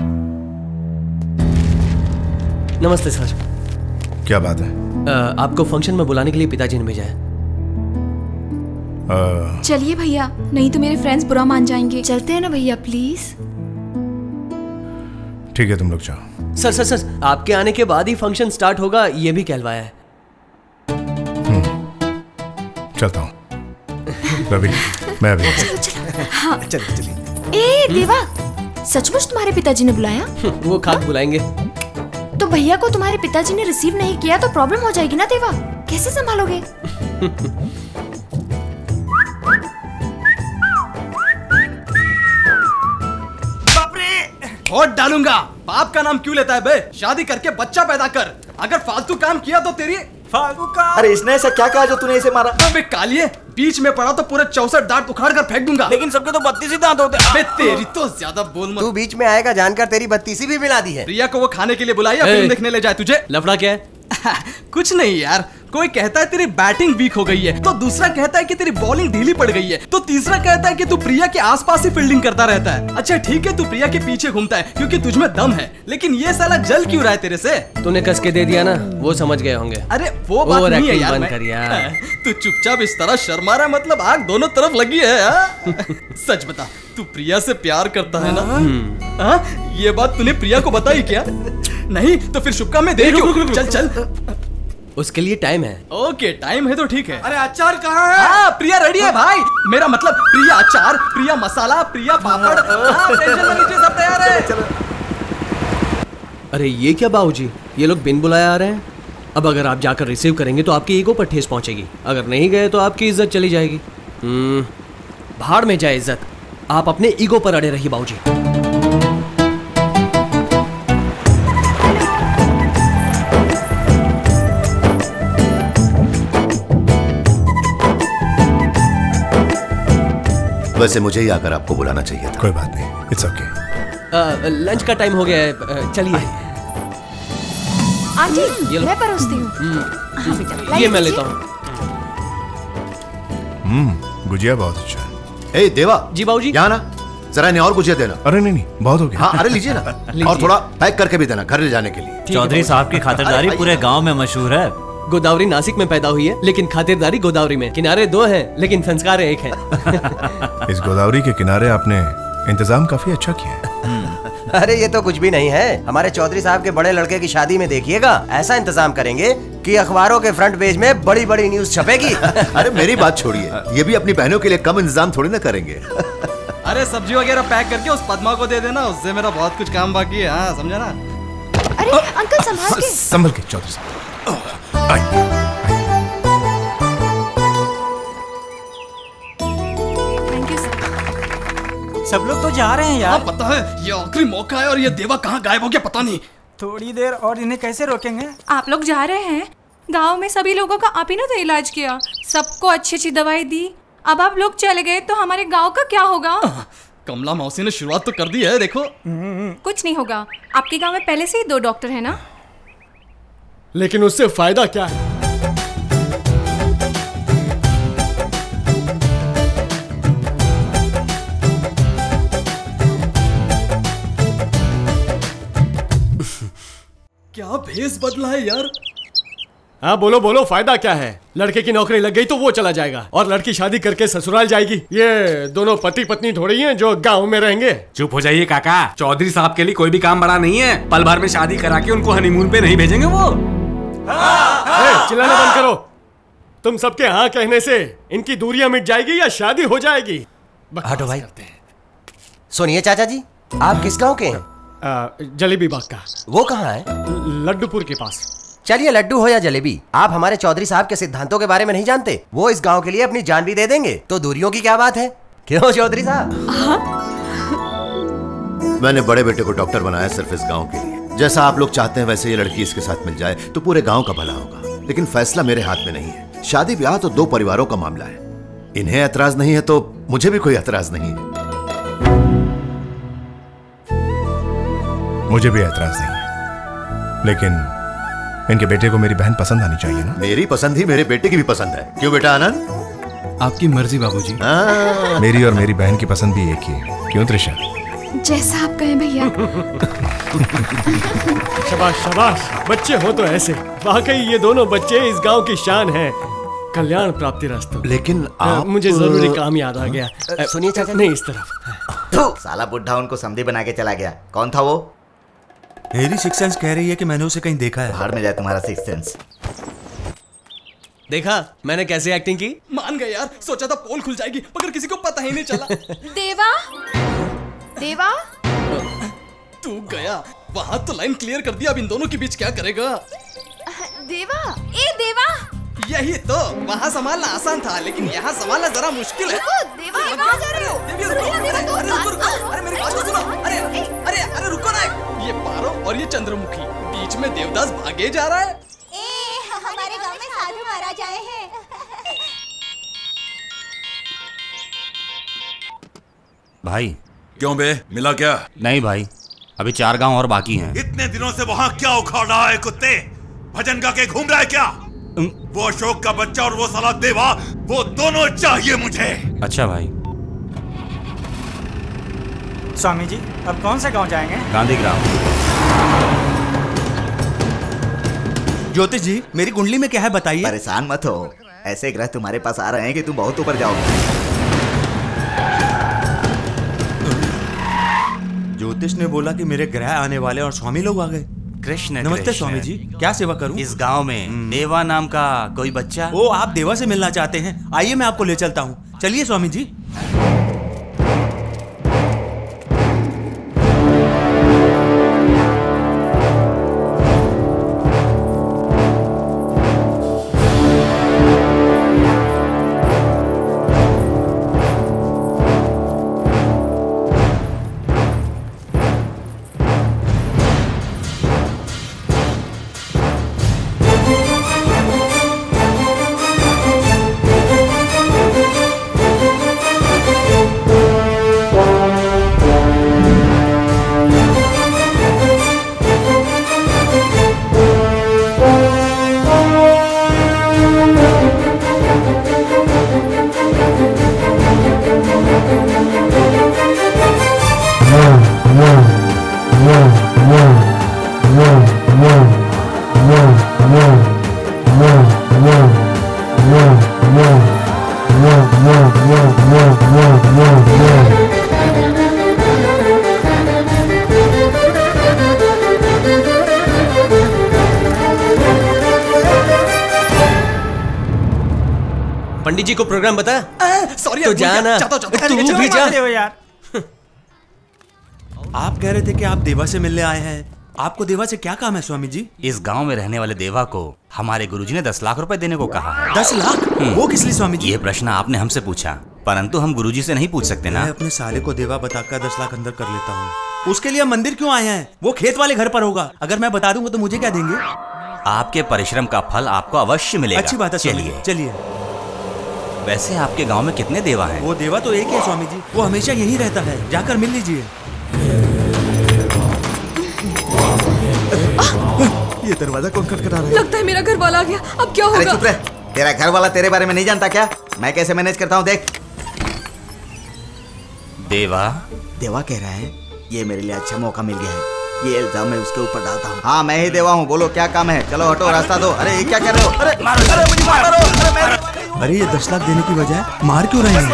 नमस्ते सर। क्या बात है? आपको फंक्शन में बुलाने के लिए पिताजी ने भेजा है। चलिए भैया, नहीं तो मेरे फ्रेंड्स बुरा मान जाएंगे। चलते हैं ना भैया प्लीज। ठीक है तुम लोग जाओ। सर सर सर, आपके आने के बाद ही फंक्शन स्टार्ट होगा, ये भी कहलवाया है। चलता हूँ रवि, मैं अभी। हाँ। चलिए। ए देवा, सचमुच तुम्हारे पिताजी ने बुलाया? वो खाक बुलाएंगे। तो भैया को तुम्हारे पिताजी ने रिसीव नहीं किया तो प्रॉब्लम हो जाएगी ना देवा, कैसे संभालोगे? वोट डालूंगा। बाप का नाम क्यों लेता है बे? शादी करके बच्चा पैदा कर। अगर फालतू काम किया तो तेरी फालतू का। अरे इसने ऐसा क्या कहा जो तूने इसे मारा? अबे कालिए, बीच में पड़ा तो पूरे 64 दांत उखाड़ कर फेंक दूंगा। लेकिन सबके तो 32 ही दांत होते हैं। अबे तेरी तो ज्यादा बोल मत। तू बीच में आएगा जानकर तेरी 32 भी मिला दी है। प्रिया को वो खाने के लिए बुलाया, फिल्म देखने ले जाए तुझे। लफड़ा क्या है? कुछ नहीं यार, कोई कहता है तेरी बैटिंग वीक हो गई है, तो दूसरा कहता है कि तेरी बॉलिंग ढीली पड़ गई है, तो तीसरा कहता है कि तू प्रिया के आसपास ही फील्डिंग करता रहता है। अच्छा ठीक है, तू प्रिया के पीछे घूमता है क्योंकि तुझ में दम है, लेकिन ये साला जल क्यों रहा है तेरे से? तूने कस के दे दिया ना, वो समझ गए होंगे। अरे वो बात नहीं है यार। बंद कर यार। तू चुपचाप इस तरह शर्मा रहा है, मतलब आग दोनों तरफ लगी है। सच बता, तू प्रिया से प्यार करता है ना? ये बात तूने प्रिया को बताई क्या? नहीं तो फिर शुभका में दे क्यों? चल चल, उसके लिए टाइम है। ओके टाइम है तो ठीक है। अरे अचार कहाँ है? हाँ प्रिया रेडी है भाई। मेरा मतलब प्रिया अचार, प्रिया मसाला, प्रिया पापड़। टेंशन ना लीजिए, सब तैयार है। अरे ये क्या बाबूजी, ये लोग बिन बुलाए आ रहे हैं। अब अगर आप जाकर रिसीव करेंगे तो आपकी ईगो पर ठेस पहुंचेगी, अगर नहीं गए तो आपकी इज्जत चली जाएगी। भाड़ में जाए इज्जत, आप अपने ईगो पर अड़े रहिए बाबूजी। वैसे मुझे ही आकर आपको बुलाना चाहिए था। कोई बात नहीं, इट्स ओके। लंच का टाइम हो गया है, चलिए। आंटी मैं परोसती हूँ। हाँ बेटा, ये मैं लेता हूँ। गुजिया बहुत अच्छा है। ए देवा। जी बाबूजी। यहाँ ना, जरा इन्हें और गुजिया देना। अरे नहीं बहुत हो गया। हाँ अरे लीजिए ना। और थोड़ा पैक करके भी देना घर ले जाने के लिए। चौधरी साहब की खातिरदारी पूरे गांव में मशहूर है। गोदावरी नासिक में पैदा हुई है, लेकिन खातिरदारी गोदावरी में। किनारे दो हैं, लेकिन संस्कार एक है। इस गोदावरी के किनारे आपने इंतजाम काफी अच्छा किया है। अरे ये तो कुछ भी नहीं है, हमारे चौधरी साहब के बड़े लड़के की शादी में देखिएगा, ऐसा इंतजाम करेंगे कि अखबारों के फ्रंट पेज में बड़ी बड़ी न्यूज छपेगी। अरे मेरी बात छोड़िए, ये भी अपनी बहनों के लिए कम इंतजाम थोड़ी ना करेंगे। अरे सब्जी वगैरह पैक करके उस पद्मा को दे देना, उससे मेरा बहुत कुछ काम बाकी है। हाँ समझा ना? अरे अंकल संभाल के। संभल के चौधरी साहब। आइए। सब लोग तो जा रहे हैं यार। पता है, ये आखिरी मौका है और ये देवा कहाँ गायब हो गया पता नहीं। थोड़ी देर और इन्हें कैसे रोकेंगे? आप लोग जा रहे हैं, गांव में सभी लोगों का आप ही ने तो इलाज किया, सबको अच्छी अच्छी दवाई दी, अब आप लोग चले गए तो हमारे गांव का क्या होगा? कमला मौसी ने शुरुआत तो कर दी है, देखो। कुछ नहीं होगा, आपके गांव में पहले से ही 2 डॉक्टर है ना। लेकिन उससे फायदा क्या है? क्या भेस बदला है यार। हाँ बोलो बोलो, फायदा क्या है? लड़के की नौकरी लग गई तो वो चला जाएगा और लड़की शादी करके ससुराल जाएगी। ये दोनों पति पत्नी थोड़ी हैं जो गांव में रहेंगे। चुप हो जाइए काका, चौधरी साहब के लिए कोई भी काम बड़ा नहीं है। पल भर में शादी करा के उनको हनीमून पे नहीं भेजेंगे वो। चिल्लाना बंद करो। तुम सबके हाँ कहने से इनकी दूरियां मिट जाएगी या शादी हो जाएगी? हटो भाई। सुनिए चाचा जी, आप किस गांव के हैं? जलेबी बाग का। वो कहाँ है? लड्डूपुर के पास। चलिए लड्डू हो या जलेबी, आप हमारे चौधरी साहब के सिद्धांतों के बारे में नहीं जानते। वो इस गांव के लिए अपनी जान भी दे देंगे, तो दूरियों की क्या बात है। क्यों चौधरी साहब? मैंने बड़े बेटे को डॉक्टर बनाया सिर्फ इस गांव के लिए। जैसा आप लोग चाहते हैं वैसे ये लड़की इसके साथ मिल जाए तो पूरे गांव का भला होगा, लेकिन फैसला मेरे हाथ में नहीं है। शादी ब्याह तो 2 परिवारों का मामला है। इन्हें ऐतराज नहीं है तो मुझे भी कोई ऐतराज नहीं है। मुझे भी ऐतराज नहीं है, लेकिन इनके बेटे को मेरी बहन पसंद आनी चाहिए ना। मेरी पसंद ही मेरे बेटे की भी पसंद है। क्यों बेटा आनंद? आपकी मर्जी बाबूजी। मेरी और मेरी बहन की पसंद भी एक ही है। क्यों त्रिशा? जैसा आप कहें भैया। शाबाश शाबाश, बच्चे हो तो ऐसे। वाकई ये दोनों बच्चे इस गांव की शान हैं। कल्याण प्राप्ति रास्तों। लेकिन आप... मुझे जरूरी काम याद आ गया। सुनिए चाचा। नहीं, इस तरफ। साला बुढ़ा उनको समधी बना के चला गया। कौन था वो? मेरी सिक्स सेंस कह रही है कि मैंने उसे कहीं देखा है। बाहर में जाए तुम्हारा सिक्स सेंस। देखा मैंने कैसे एक्टिंग की? मान गए यार, सोचा था पोल खुल जाएगी मगर किसी को पता ही नहीं चला। देवा, देवा, तू गया वहां तो लाइन क्लियर कर दिया। अब इन दोनों के बीच क्या करेगा? देवा, ए देवा। यही तो, वहाँ संभालना आसान था लेकिन यहाँ संभालना जरा मुश्किल है। देवा, कहाँ जा रहे हो? अरे मेरी बात तो सुनो। अरे अरे अरे रुको ना। ये पारो और ये चंद्रमुखी, बीच में देवदास भागे जा रहा है। हमारे गांव में साधु महाराज आए हैं। भाई। क्यों बे, मिला क्या? नहीं भाई, अभी 4 गांव और बाकी हैं। इतने दिनों से वहाँ क्या उखाड़ रहा है कुत्ते? भजन गा के घूम रहा है क्या? वो अशोक का बच्चा और वो साला देवा, वो दोनों चाहिए मुझे। अच्छा भाई। स्वामी जी, अब कौन सा गांव जाएंगे? गांधी ग्राम। ज्योतिष जी, मेरी कुंडली में क्या है बताइए। परेशान मत हो, ऐसे ग्रह तुम्हारे पास आ रहे हैं कि तुम बहुत ऊपर जाओगे। ज्योतिष ने बोला कि मेरे ग्रह आने वाले और स्वामी लोग आ गए। कृष्ण। नमस्ते स्वामी जी, क्या सेवा करूं? इस गांव में देवा नाम का कोई बच्चा। ओ, आप देवा से मिलना चाहते हैं? आइए मैं आपको ले चलता हूँ। चलिए स्वामी जी। पंडित जी को प्रोग्राम बता। सॉरी तो जाना, तू भी जा। यार। आप कह रहे थे कि आप देवा से मिलने आए हैं। आपको देवा से क्या काम है स्वामी जी? इस गांव में रहने वाले देवा को हमारे गुरुजी ने 10 लाख रुपए देने को कहा है। 10 लाख? वो किस लिए स्वामी जी? ये प्रश्न आपने हमसे पूछा, परंतु हम गुरुजी से नहीं पूछ सकते ना। मैं अपने साले को देवा बताकर 10 लाख अंदर कर लेता हूँ। उसके लिए मंदिर क्यों आए हैं? वो खेत वाले घर पर होगा। अगर मैं बता दूंगा तो मुझे क्या देंगे? आपके परिश्रम का फल आपको अवश्य मिलेगा। अच्छी बात है। चलिए चलिए। वैसे आपके गांव में कितने देवा हैं? वो देवा तो एक है स्वामी जी, वो हमेशा यहीं रहता है, जाकर मिल लीजिए। ये दरवाजा कौन खटखटा रहा है? लगता है मेरा घर वाला आ गया। अब क्या होगा? अरे चुप रह, तेरा घर वाला तेरे बारे में नहीं जानता क्या? मैं कैसे मैनेज करता हूँ देख। देवा? देवा कह रहा है ये मेरे लिए अच्छा मौका मिल गया है, ये इल्जाम मैं उसके ऊपर डालता हूँ। हाँ मैं ही देवा हूँ, बोलो क्या काम है? चलो हटो, रास्ता दो। अरे ये क्या कर रहे हो? अरे अरे मुझे मारो। अरे ये 10 लाख देने की बजाय मार क्यों रहे हैं?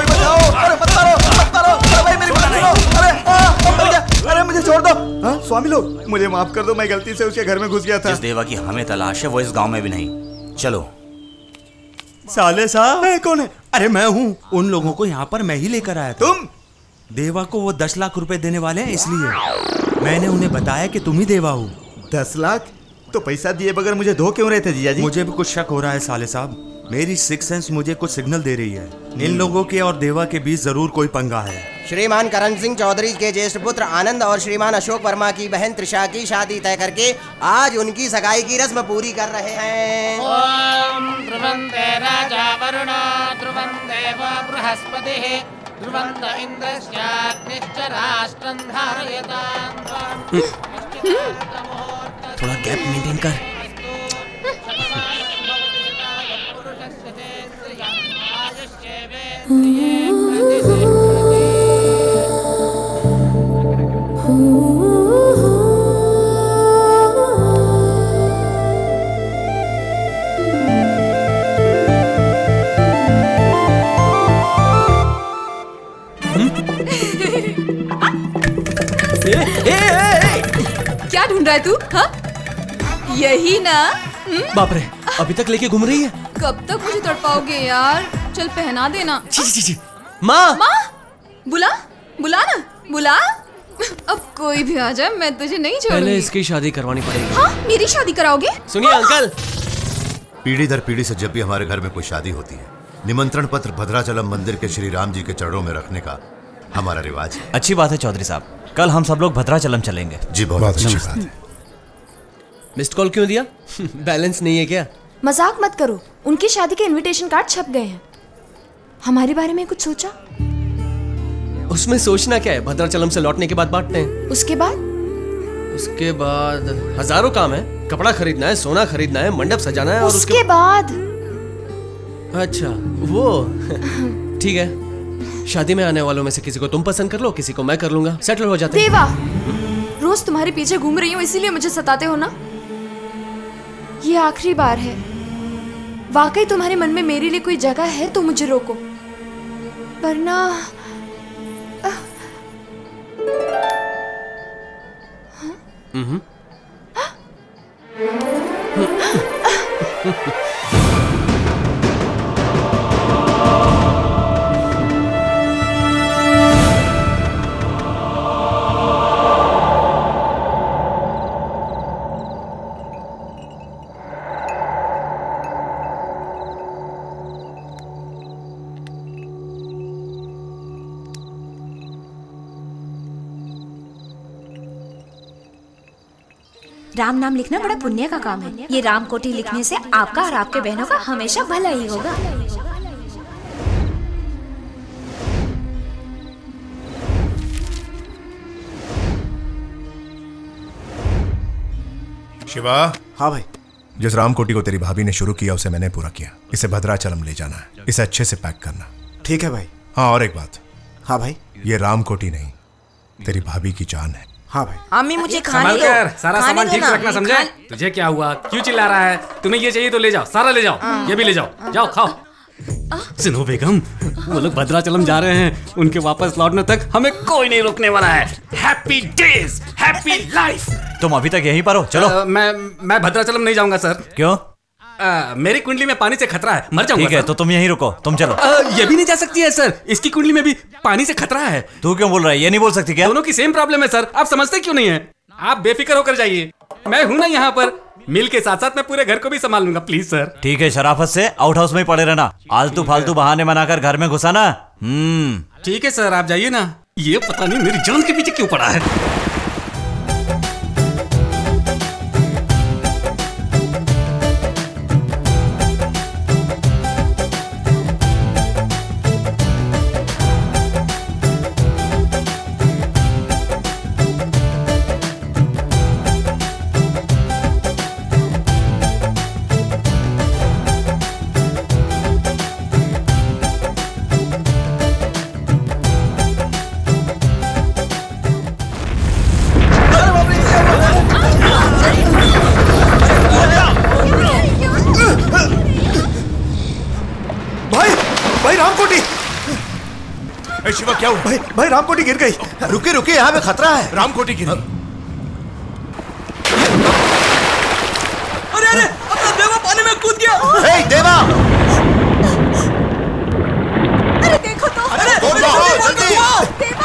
अरे मुझे छोड़ दो। हाँ स्वामी लोग मुझे माफ कर दो, मैं गलती से उसके घर में घुस गया था। जिस देवा की हमें तलाश है वो इस गांव में भी नहीं। चलो। साले साहब कौन है? अरे मैं हूँ, उन लोगों को यहाँ पर मैं ही लेकर आया था। तुम? देवा को वो 10 लाख रुपए देने वाले हैं, इसलिए मैंने उन्हें बताया कि तुम ही देवा हो। 10 लाख? तो पैसा दिए बगैर मुझे धो क्यों रहे थे जीजा जी? मुझे भी कुछ शक हो रहा है साले साहब। मेरी सिक्स सेंस मुझे कुछ सिग्नल दे रही है। इन लोगों के और देवा के बीच जरूर कोई पंगा है। श्रीमान करण सिंह चौधरी के ज्येष्ठ पुत्र आनंद और श्रीमान अशोक वर्मा की बहन त्रिशा की शादी तय करके आज उनकी सगाई की रस्म पूरी कर रहे हैं। ओम ध्रुवन्ते राजा वरुणो ध्रुवन्ते बृहस्पतिः ध्रुवन्त इन्द्रश्चाग्निश्च राष्ट्रं धारयताम्। थोड़ा गैप मेंटेन कर। क्या ढूंढ रहा है तू? हाँ? यही ना? बाप रे, अभी तक लेके घूम रही है। कब तक मुझे तड़पाओगे यार? चल पहना देना। माँ! माँ! बुला ना, बुला। अब कोई भी आ जाए मैं तुझे नहीं छोड़ूंगी। पहले इसकी शादी करवानी पड़ेगी। हाँ, मेरी शादी कराओगे? सुनिए अंकल, पीढ़ी दर पीढ़ी से जब भी हमारे घर में कोई शादी होती है, निमंत्रण पत्र भद्राचलम मंदिर के श्री राम जी के चरणों में रखने का हमारा रिवाज है। अच्छी बात है चौधरी साहब, कल हम सब लोग भद्राचलम चलेंगे। जी बहुत अच्छी बात है। मिस्ड कॉल क्यों दिया? बैलेंस नहीं है क्या? मजाक मत करो, उनकी शादी के इनविटेशन कार्ड छप गए हैं। हमारे बारे में कुछ सोचा? उसमें सोचना क्या है, भद्राचलम से लौटने के बाद बांटते हैं। उसके बाद? उसके बाद हजारों काम है। कपड़ा खरीदना है, सोना खरीदना है, मंडप सजाना है और उसके बाद? अच्छा वो ठीक है, शादी में आने वालों में से किसी को तुम पसंद कर लो, किसी को मैं कर लूंगा, सेटल हो जाते हैं। देवा, रोज तुम्हारे पीछे घूम रही हूँ इसीलिए मुझे सताते हो ना? ये आखिरी बार है। वाकई तुम्हारे मन में मेरे लिए कोई जगह है तो मुझे रोको, वरना राम नाम लिखना बड़ा पुण्य का काम है। ये राम कोटी लिखने से आपका और आपके बहनों का हमेशा भला ही होगा। शिवा। हाँ भाई। जिस राम कोटी को तेरी भाभी ने शुरू किया उसे मैंने पूरा किया। इसे भद्राचलम ले जाना है, इसे अच्छे से पैक करना। ठीक है भाई। हाँ और एक बात। हाँ भाई। ये राम कोटी नहीं, तेरी भाभी की जान है। हाँ भाई। अम्मी मुझे खाने दो। सारा सामान ठीक से रखना, समझे? तुझे क्या हुआ, क्यों चिल्ला रहा है? तुम्हें ये चाहिए तो ले जाओ, सारा ले जाओ। ये भी ले जाओ, जाओ खाओ। सुनो बेगम, वो लोग भद्राचलम जा रहे हैं, उनके वापस लौटने तक हमें कोई नहीं रोकने वाला है। Happy days, happy life. तुम अभी तक यहीं पर हो, चलो। मैं भद्राचलम नहीं जाऊंगा सर। क्यों? मेरी कुंडली में पानी से खतरा है, मर जाऊंगा। ठीक है, तो तुम यहीं रुको, तुम चलो। ये भी नहीं जा सकती है सर, इसकी कुंडली में भी पानी से खतरा है। तू क्यों बोल रहा है? ये नहीं बोल सकती क्या? दोनों की सेम प्रॉब्लम है सर, आप समझते क्यों नहीं है? आप बेफिक्र होकर जाइए, मैं हूं ना यहाँ पर। मिल के साथ साथ मैं पूरे घर को भी संभाल लूंगा, प्लीज सर। ठीक है, शराफत से आउट हाउस में ही पड़े रहना, आलतू फालतू बहाने बनाकर घर में घुसाना। ठीक है सर, आप जाइए ना। ये पता नहीं मेरी जान के पीछे क्यों पड़ा है। शिवा क्या हुआ? भाई रामकोटी गिर गई। रुके रुके, यहाँ पे खतरा है। रामकोटी गिरी। अरे अरे, अपना देवा पानी में कूद गया। हे देवा! अरे देखो तो। अरे जल्दी। देवा!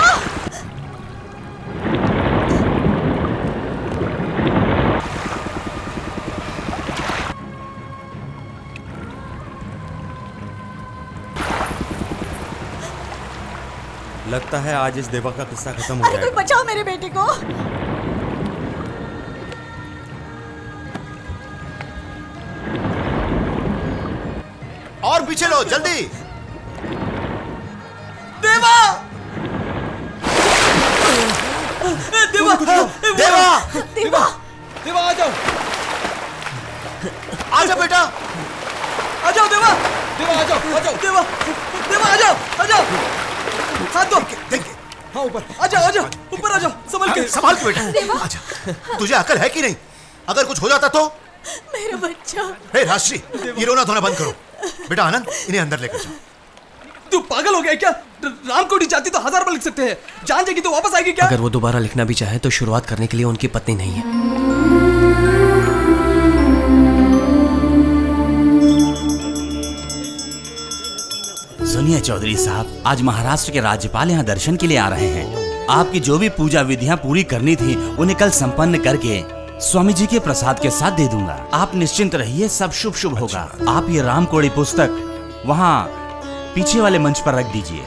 लगता है आज इस देवा का किस्सा खत्म हो अरे कोई जाएगा। बचाओ मेरे बेटे को। और पीछे लो जल्दी। देवा! देवा! देवा! देवा! देवा आ जाओ। आ जाओ बेटा। आ जाओ देवा। देवा आ जाओ। आ जाओ देवा। देवा आ जाओ। आ जाओ। हाथ दो। हाँ ऊपर। आ जाओ। आ जाओ। ऊपर आ जाओ। संभल के। संभाल के बेटा। आजा। तुझे अकल है कि नहीं? अगर कुछ हो जाता तो? मेरा बच्चा। हे राष्ट्री, ये रोना धोना बंद करो। बेटा आनंद, इन्हें अंदर लेकर जाओ। तू पागल हो गया क्या? राम कोटी जाती तो 1000 बार लिख सकते हैं। जान जाएगी तो वापस आएगी क्या? अगर वो दोबारा लिखना भी चाहे तो शुरुआत करने के लिए उनकी पत्नी नहीं है। सुनिए चौधरी साहब, आज महाराष्ट्र के राज्यपाल यहाँ दर्शन के लिए आ रहे हैं। आपकी जो भी पूजा विधियाँ पूरी करनी थी उन्हें कल संपन्न करके स्वामी जी के प्रसाद के साथ दे दूंगा। आप निश्चिंत रहिए, सब शुभ शुभ होगा। आप ये राम कोड़ी पुस्तक वहाँ पीछे वाले मंच पर रख दीजिए।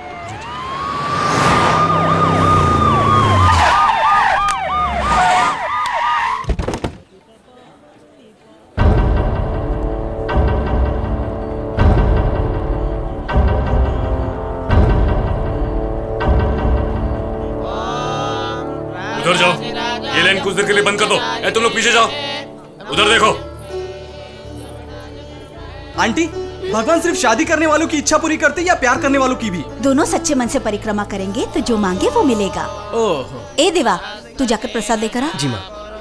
उधर जाओ, ये लाइन कुछ देर के लिए बंद कर दो। ए, तुम लोग पीछे जाओ, उधर देखो। आंटी, भगवान सिर्फ शादी करने वालों की इच्छा पूरी करते या प्यार करने वालों की भी? दोनों सच्चे मन से परिक्रमा करेंगे तो जो मांगे वो मिलेगा। ओहो। ए देवा, तू जाकर प्रसाद लेकर आ। जी माँ।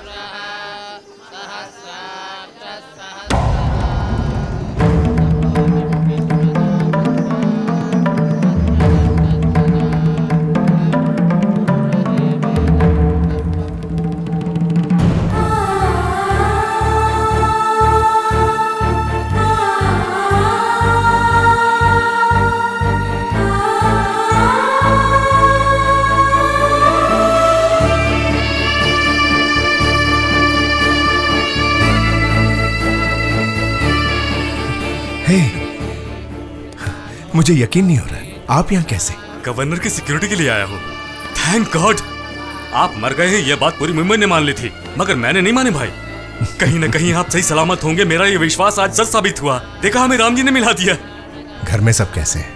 मुझे यकीन नहीं हो रहा है, आप यहाँ कैसे? गवर्नर की सिक्योरिटी के लिए आया हूँ। Thank God. आप मर गए हैं ये बात पूरी मुंबई ने मान ली थी, मगर मैंने नहीं माने भाई। कहीं न कहीं आप सही सलामत होंगे, मेरा ये विश्वास आज सच साबित हुआ। देखा, हमें राम जी ने मिला दिया। घर में सब कैसे हैं?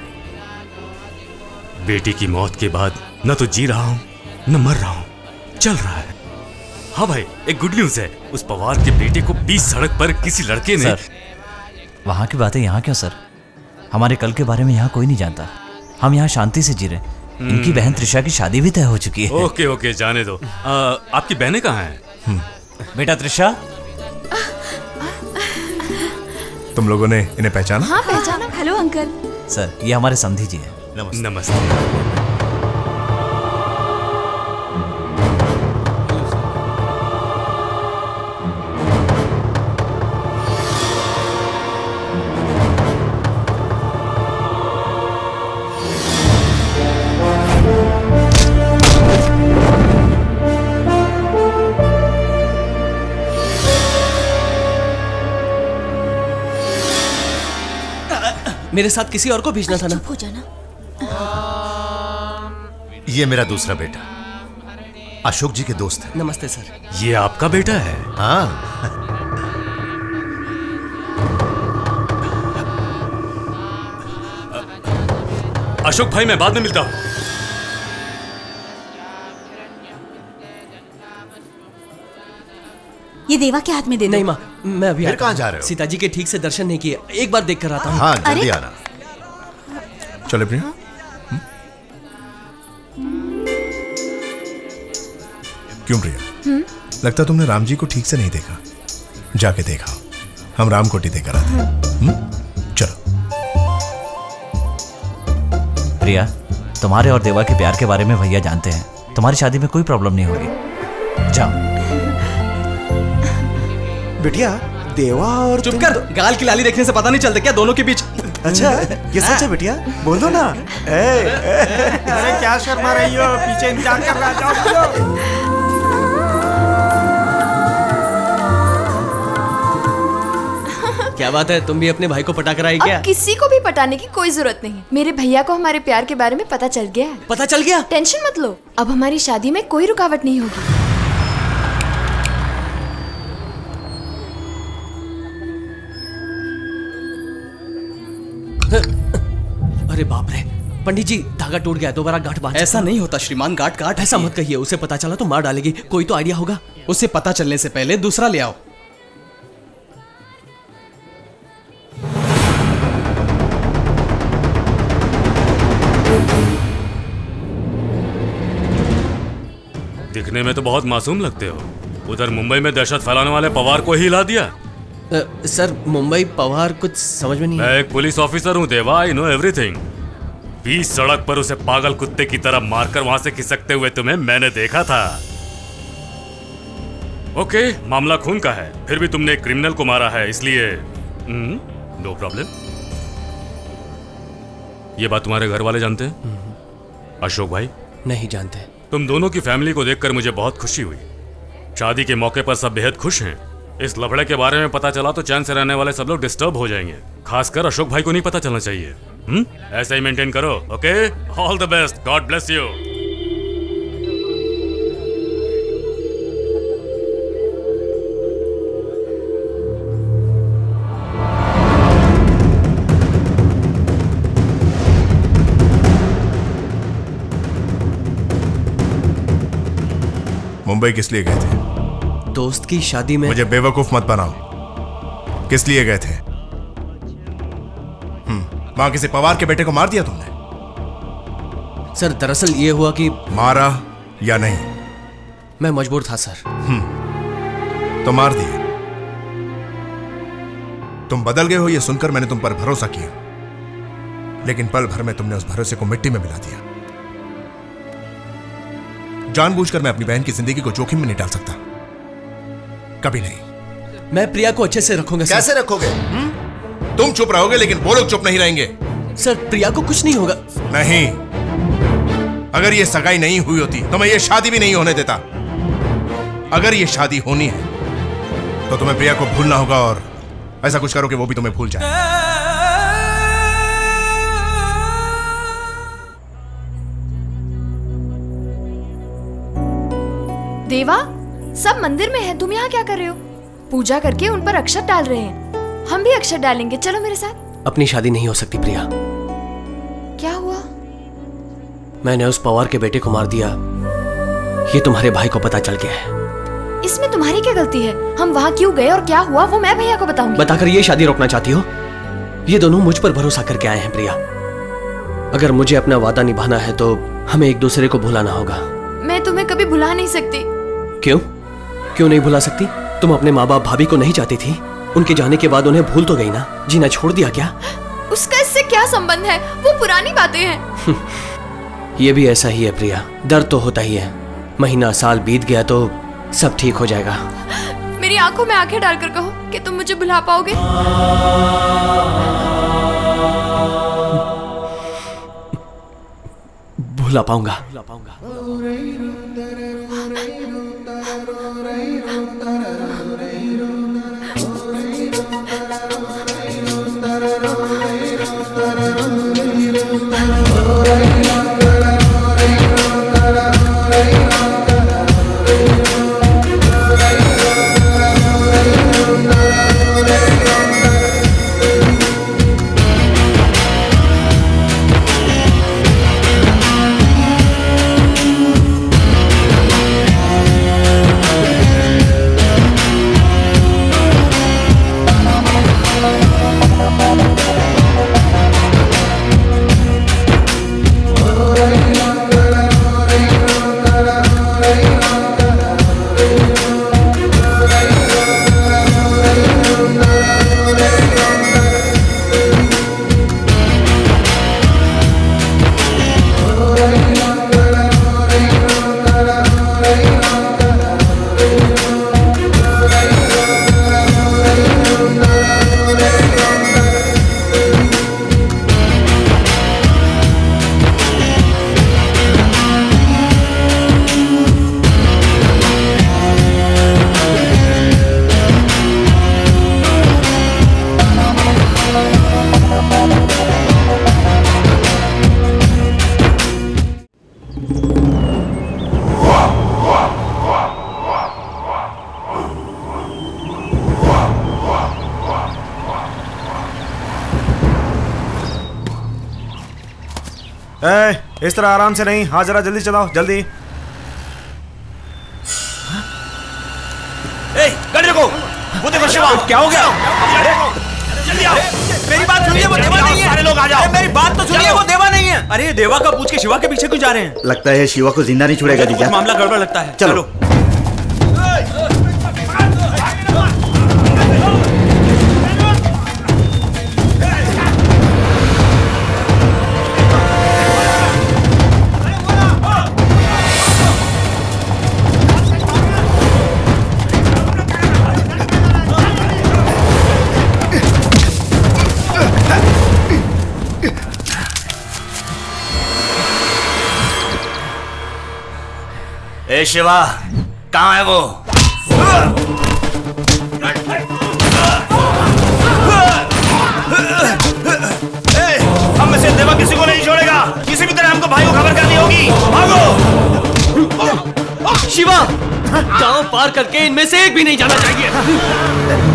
बेटी की मौत के बाद न तो जी रहा हूँ न मर रहा हूँ, चल रहा है। हाँ भाई, एक गुड न्यूज है। उस पवार के बेटे को 20 सड़क पर किसी लड़के ने। सर, वहाँ की बातें यहाँ क्यों सर? हमारे कल के बारे में यहाँ कोई नहीं जानता। हम यहाँ शांति से जी रहे। इनकी बहन त्रिशा की शादी भी तय हो चुकी है। ओके ओके, जाने दो। आपकी बहनें कहाँ हैं? बेटा त्रिशा, तुम लोगों ने इन्हें पहचाना? हाँ पहचाना। Hello uncle. सर, ये हमारे समधी जी हैं। नमस्ते। मेरे साथ किसी और को भेजना था ना। चुप हो जाना। ये मेरा दूसरा बेटा अशोक जी के दोस्त है। नमस्ते सर। ये आपका बेटा है? हाँ। अशोक भाई, मैं बाद में मिलता हूँ। ये देवा के हाथ में दे दो। नहीं माँ, मैं अभी फिर कहाँ जा रहे हो? सीता जी के ठीक से दर्शन नहीं किए, एक बार देख कर आता हूँ। हाँ जल्दी आना। चलो प्रिया। क्यों प्रिया, लगता तुमने राम जी को ठीक से नहीं देखा। जाके देखा, हम राम कोटी देकर आते। चलो। प्रिया, तुम्हारे और देवा के प्यार के बारे में भैया जानते हैं। तुम्हारी शादी में कोई प्रॉब्लम नहीं होगी। जाओ। बिटिया, देवा और चुप कर। गाल की लाली देखने से पता नहीं चलता क्या दोनों के बीच? अच्छा, ये सच है बिटिया? बोल दो ना। अरे क्या शर्मा रही हो, पीछे इंतजार कर रहा। जाओ। क्या क्या बात है, तुम भी अपने भाई को पटा कर आई क्या? अब किसी को भी पटाने की कोई जरूरत नहीं। मेरे भैया को हमारे प्यार के बारे में पता चल गया है। पता चल गया? टेंशन मत लो, अब हमारी शादी में कोई रुकावट नहीं होगी। अरे बाप रे, पंडित जी धागा टूट गया, दोबारा गांठ बांध। ऐसा नहीं होता श्रीमान, गांठ गांठ ऐसा मत कहिए, उसे पता चला तो मार डालेगी। कोई तो आइडिया होगा। उसे पता चलने से पहले दूसरा ले आओ। दिखने में तो बहुत मासूम लगते हो। उधर मुंबई में दहशत फैलाने वाले पवार को ही हिला दिया। सर मुंबई पवार कुछ समझ में नहीं। मैं एक पुलिस ऑफिसर हूँ देवा, आई नो एवरीथिंग। 20 सड़क पर उसे पागल कुत्ते की तरह मारकर वहां से खिसकते हुए तुम्हें मैंने देखा था। ओके, मामला खून का है, फिर भी तुमने एक क्रिमिनल को मारा है, इसलिए नो प्रॉब्लम। ये बात तुम्हारे घर वाले जानते हैं? अशोक भाई नहीं जानते। तुम दोनों की फैमिली को देखकर मुझे बहुत खुशी हुई। शादी के मौके पर सब बेहद खुश हैं। इस लफड़े के बारे में पता चला तो चैन से रहने वाले सब लोग डिस्टर्ब हो जाएंगे। खासकर अशोक भाई को नहीं पता चलना चाहिए। ऐसा ही मेंटेन करो, okay? All the best, God bless you. Mumbai किस लिए गए थे? दोस्त की शादी में। मुझे बेवकूफ मत बनाओ। किस लिए गए थे? वहां किसी पवार के बेटे को मार दिया तुमने? सर दरअसल ये हुआ कि मारा या नहीं? मैं मजबूर था सर। तो मार दिया। तुम बदल गए हो ये सुनकर मैंने तुम पर भरोसा किया, लेकिन पल भर में तुमने उस भरोसे को मिट्टी में मिला दिया। जानबूझकर मैं अपनी बहन की जिंदगी को जोखिम में नहीं डाल सकता, कभी नहीं। मैं प्रिया को अच्छे से रखूंगा। कैसे रखोगे? तुम चुप रहोगे लेकिन वो लोग चुप नहीं रहेंगे। सर प्रिया को कुछ नहीं होगा। नहीं, अगर ये सगाई नहीं हुई होती तो मैं ये शादी भी नहीं होने देता। अगर ये शादी होनी है तो तुम्हें प्रिया को भूलना होगा, और ऐसा कुछ करो कि वो भी तुम्हें भूल जाए। देवा, सब मंदिर में है, तुम यहाँ क्या कर रहे हो? पूजा करके उन पर अक्षत डाल रहे हैं। हम भी अक्षत डालेंगे, चलो मेरे साथ। अपनी शादी नहीं हो सकती प्रिया। क्या हुआ? मैंने उस पवार के बेटे को मार दिया, ये तुम्हारे भाई को पता चल गया है। इसमें तुम्हारी क्या गलती है? हम वहाँ क्यों गए और क्या हुआ वो मैं भैया को बताऊंगी। बताकर ये शादी रोकना चाहती हो? ये दोनों मुझ पर भरोसा करके आए हैं प्रिया। अगर मुझे अपना वादा निभाना है तो हमें एक दूसरे को भुलाना होगा। मैं तुम्हें कभी भुला नहीं सकती। क्यों? क्यों नहीं भुला सकती? तुम अपने माँ बाप भाभी को नहीं चाहती थी? उनके जाने के बाद उन्हें भूल तो गई ना? जीना छोड़ दिया क्या? उसका इससे क्या संबंध है? वो पुरानी बातें हैं। ये भी ऐसा ही है प्रिया, दर्द तो होता ही है। महीना साल बीत गया तो सब ठीक हो जाएगा। मेरी आंखों में आंखें डालकर कहो कि तुम मुझे भुला पाओगे। भुला पाऊंगा। इस तरह आराम से नहीं, हाँ जरा जल्दी चलाओ, जल्दी। गाड़ी रोको। वो देखो शिवा, क्या हो गया? जल्दी आओ, मेरी बात सुनिए, वो देवा नहीं है। सारे लोग आ जाओ, मेरी बात तो सुनिए, वो देवा नहीं है। अरे देवा का पूछ के शिवा के पीछे क्यों जा रहे हैं? लगता है शिवा को जिंदा नहीं छोड़ेगा जीजा। मामला गड़बड़ लगता है, चलो। ए शिवा, कहाँ है वो? हम में से देवा किसी को नहीं छोड़ेगा। किसी भी तरह हमको भाई को खबर करनी होगी। भागो। शिवा, गांव पार करके इनमें से एक भी नहीं जाना चाहिए।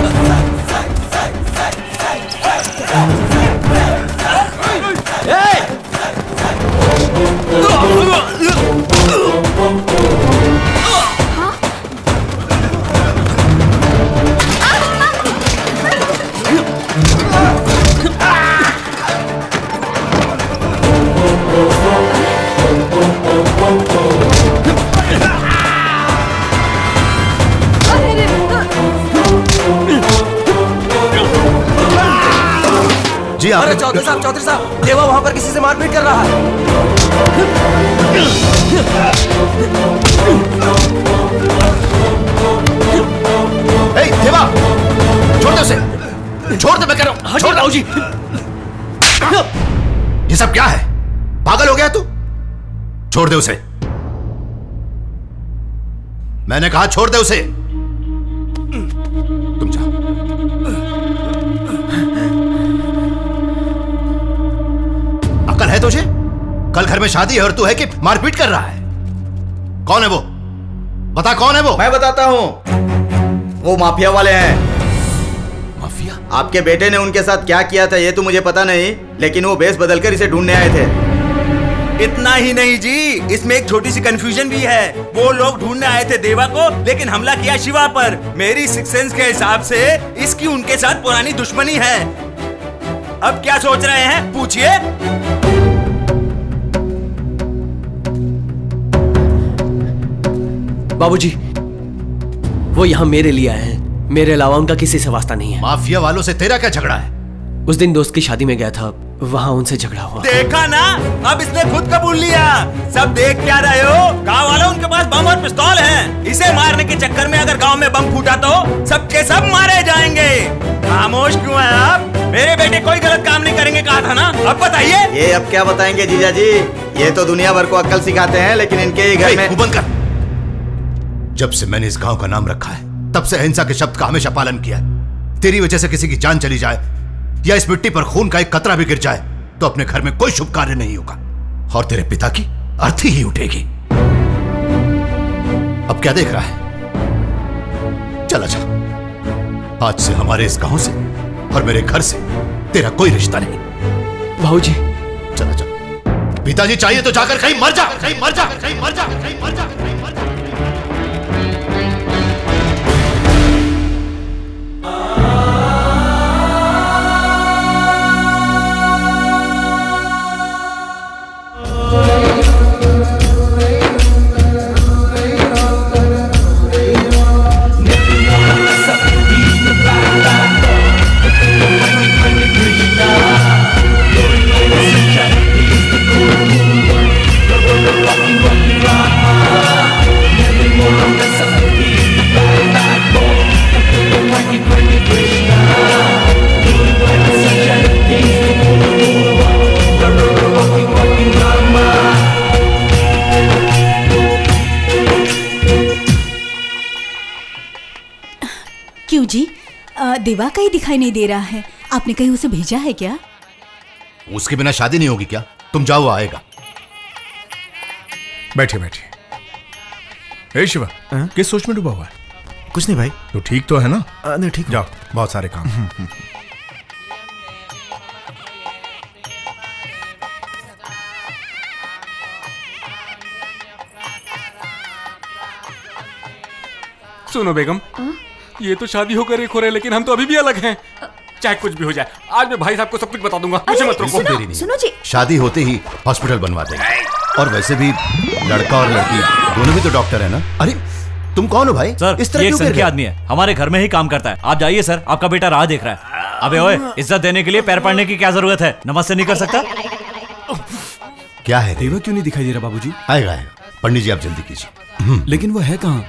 जी अरे चौधरी साहब, देवा वहां पर किसी से मारपीट कर रहा है। देवा, छोड़ दे उसे, छोड़ दे, मैं कह रहा हूं, छोड़ दो जी। ये सब क्या है? पागल हो गया तू? छोड़ दे उसे, मैंने कहा छोड़ दे उसे। तुम जाओ। अकल है तुझे? कल घर में शादी है और तू है कि मारपीट कर रहा है? कौन है वो? बता कौन है वो? मैं बताता हूँ, वो माफिया वाले हैं। माफिया? आपके बेटे ने उनके साथ क्या किया था ये तो मुझे पता नहीं, लेकिन वो बेस बदलकर इसे ढूंढने आए थे। इतना ही नहीं जी, इसमें एक छोटी सी कंफ्यूजन भी है। वो लोग ढूंढने आए थे देवा को, लेकिन हमला किया शिवा पर। मेरी सिक्स सेंस के हिसाब से इसकी उनके साथ पुरानी दुश्मनी है। अब क्या सोच रहे हैं, पूछिए। बाबूजी, वो यहाँ मेरे लिए आए हैं, मेरे अलावा उनका किसी से वास्ता नहीं है। माफिया वालों से तेरा क्या झगड़ा है? उस दिन दोस्त की शादी में गया था, वहाँ उनसे झगड़ा हुआ। देखा ना, अब इसने खुद कबूल लिया। सब देख क्या रहे हो? गांव वालों उनके पास बम और पिस्तौल हैं। इसे मारने के चक्कर में अगर गांव में बम फूटा तो सबके सब मारे जाएंगे। खामोश क्यों हैं आप? मेरे बेटे कोई गलत काम नहीं करेंगे कहा था ना, अब बताइए। ये अब क्या बताएंगे जीजा जी, ये तो दुनिया भर को अक्ल सिखाते हैं, लेकिन इनके ही घर में। बंद कर। जब से मैंने इस गांव का नाम रखा है, तब से अहिंसा के शब्द का हमेशा पालन किया है। तेरी वजह से किसी की जान चली जाए या इस मिट्टी पर खून का एक कतरा भी गिर जाए तो अपने घर में कोई शुभ कार्य नहीं होगा और तेरे पिता की अर्थी ही उठेगी। अब क्या देख रहा है? चला जा। आज से हमारे इस गांव से और मेरे घर से तेरा कोई रिश्ता नहीं। भाऊजी, चला जा। पिताजी चाहिए तो जाकर कहीं मर जा, कहीं मर जा, कहीं मर जा, कहीं मर जा, कहीं मर जा। क्यों जी, देवा कहीं दिखाई नहीं दे रहा है। आपने कहीं उसे भेजा है क्या? उसके बिना शादी नहीं होगी क्या? तुम जाओ, वो आएगा। बैठिए बैठिए। ए शिवा, किस सोच में डूबा हुआ है? कुछ नहीं भाई। तो ठीक तो है ना? नहीं ठीक। जाओ, बहुत सारे काम। सुनो बेगम, ये तो शादी होकर एक हो रहे, लेकिन हम तो अभी भी अलग हैं। चाहे कुछ भी हो जाए, आज मैं भाई साहब को सब कुछ बता दूंगा। मुझे मत रोको। देरी नहीं। सुनो जी, शादी होते ही हॉस्पिटल बनवा देंगे। और वैसे भी लड़का और लड़की दोनों भी तो डॉक्टर है ना। अरे तुम कौन हो भाई? सर, इस तरह ये एक क्यों संघ कर के रहे? आदमी है, हमारे घर में ही काम करता है। आप जाइए सर, आपका बेटा राह देख रहा है। अबे ओए, इज्जत देने के लिए पैर पड़ने की क्या जरूरत है? नमस्ते नहीं कर सकता? क्या है? देवा क्यों नहीं दिखाई दे रहा बाबूजी? आएगा आएगा। पंडित जी आप जल्दी कीजिए। लेकिन वो है कहाँ?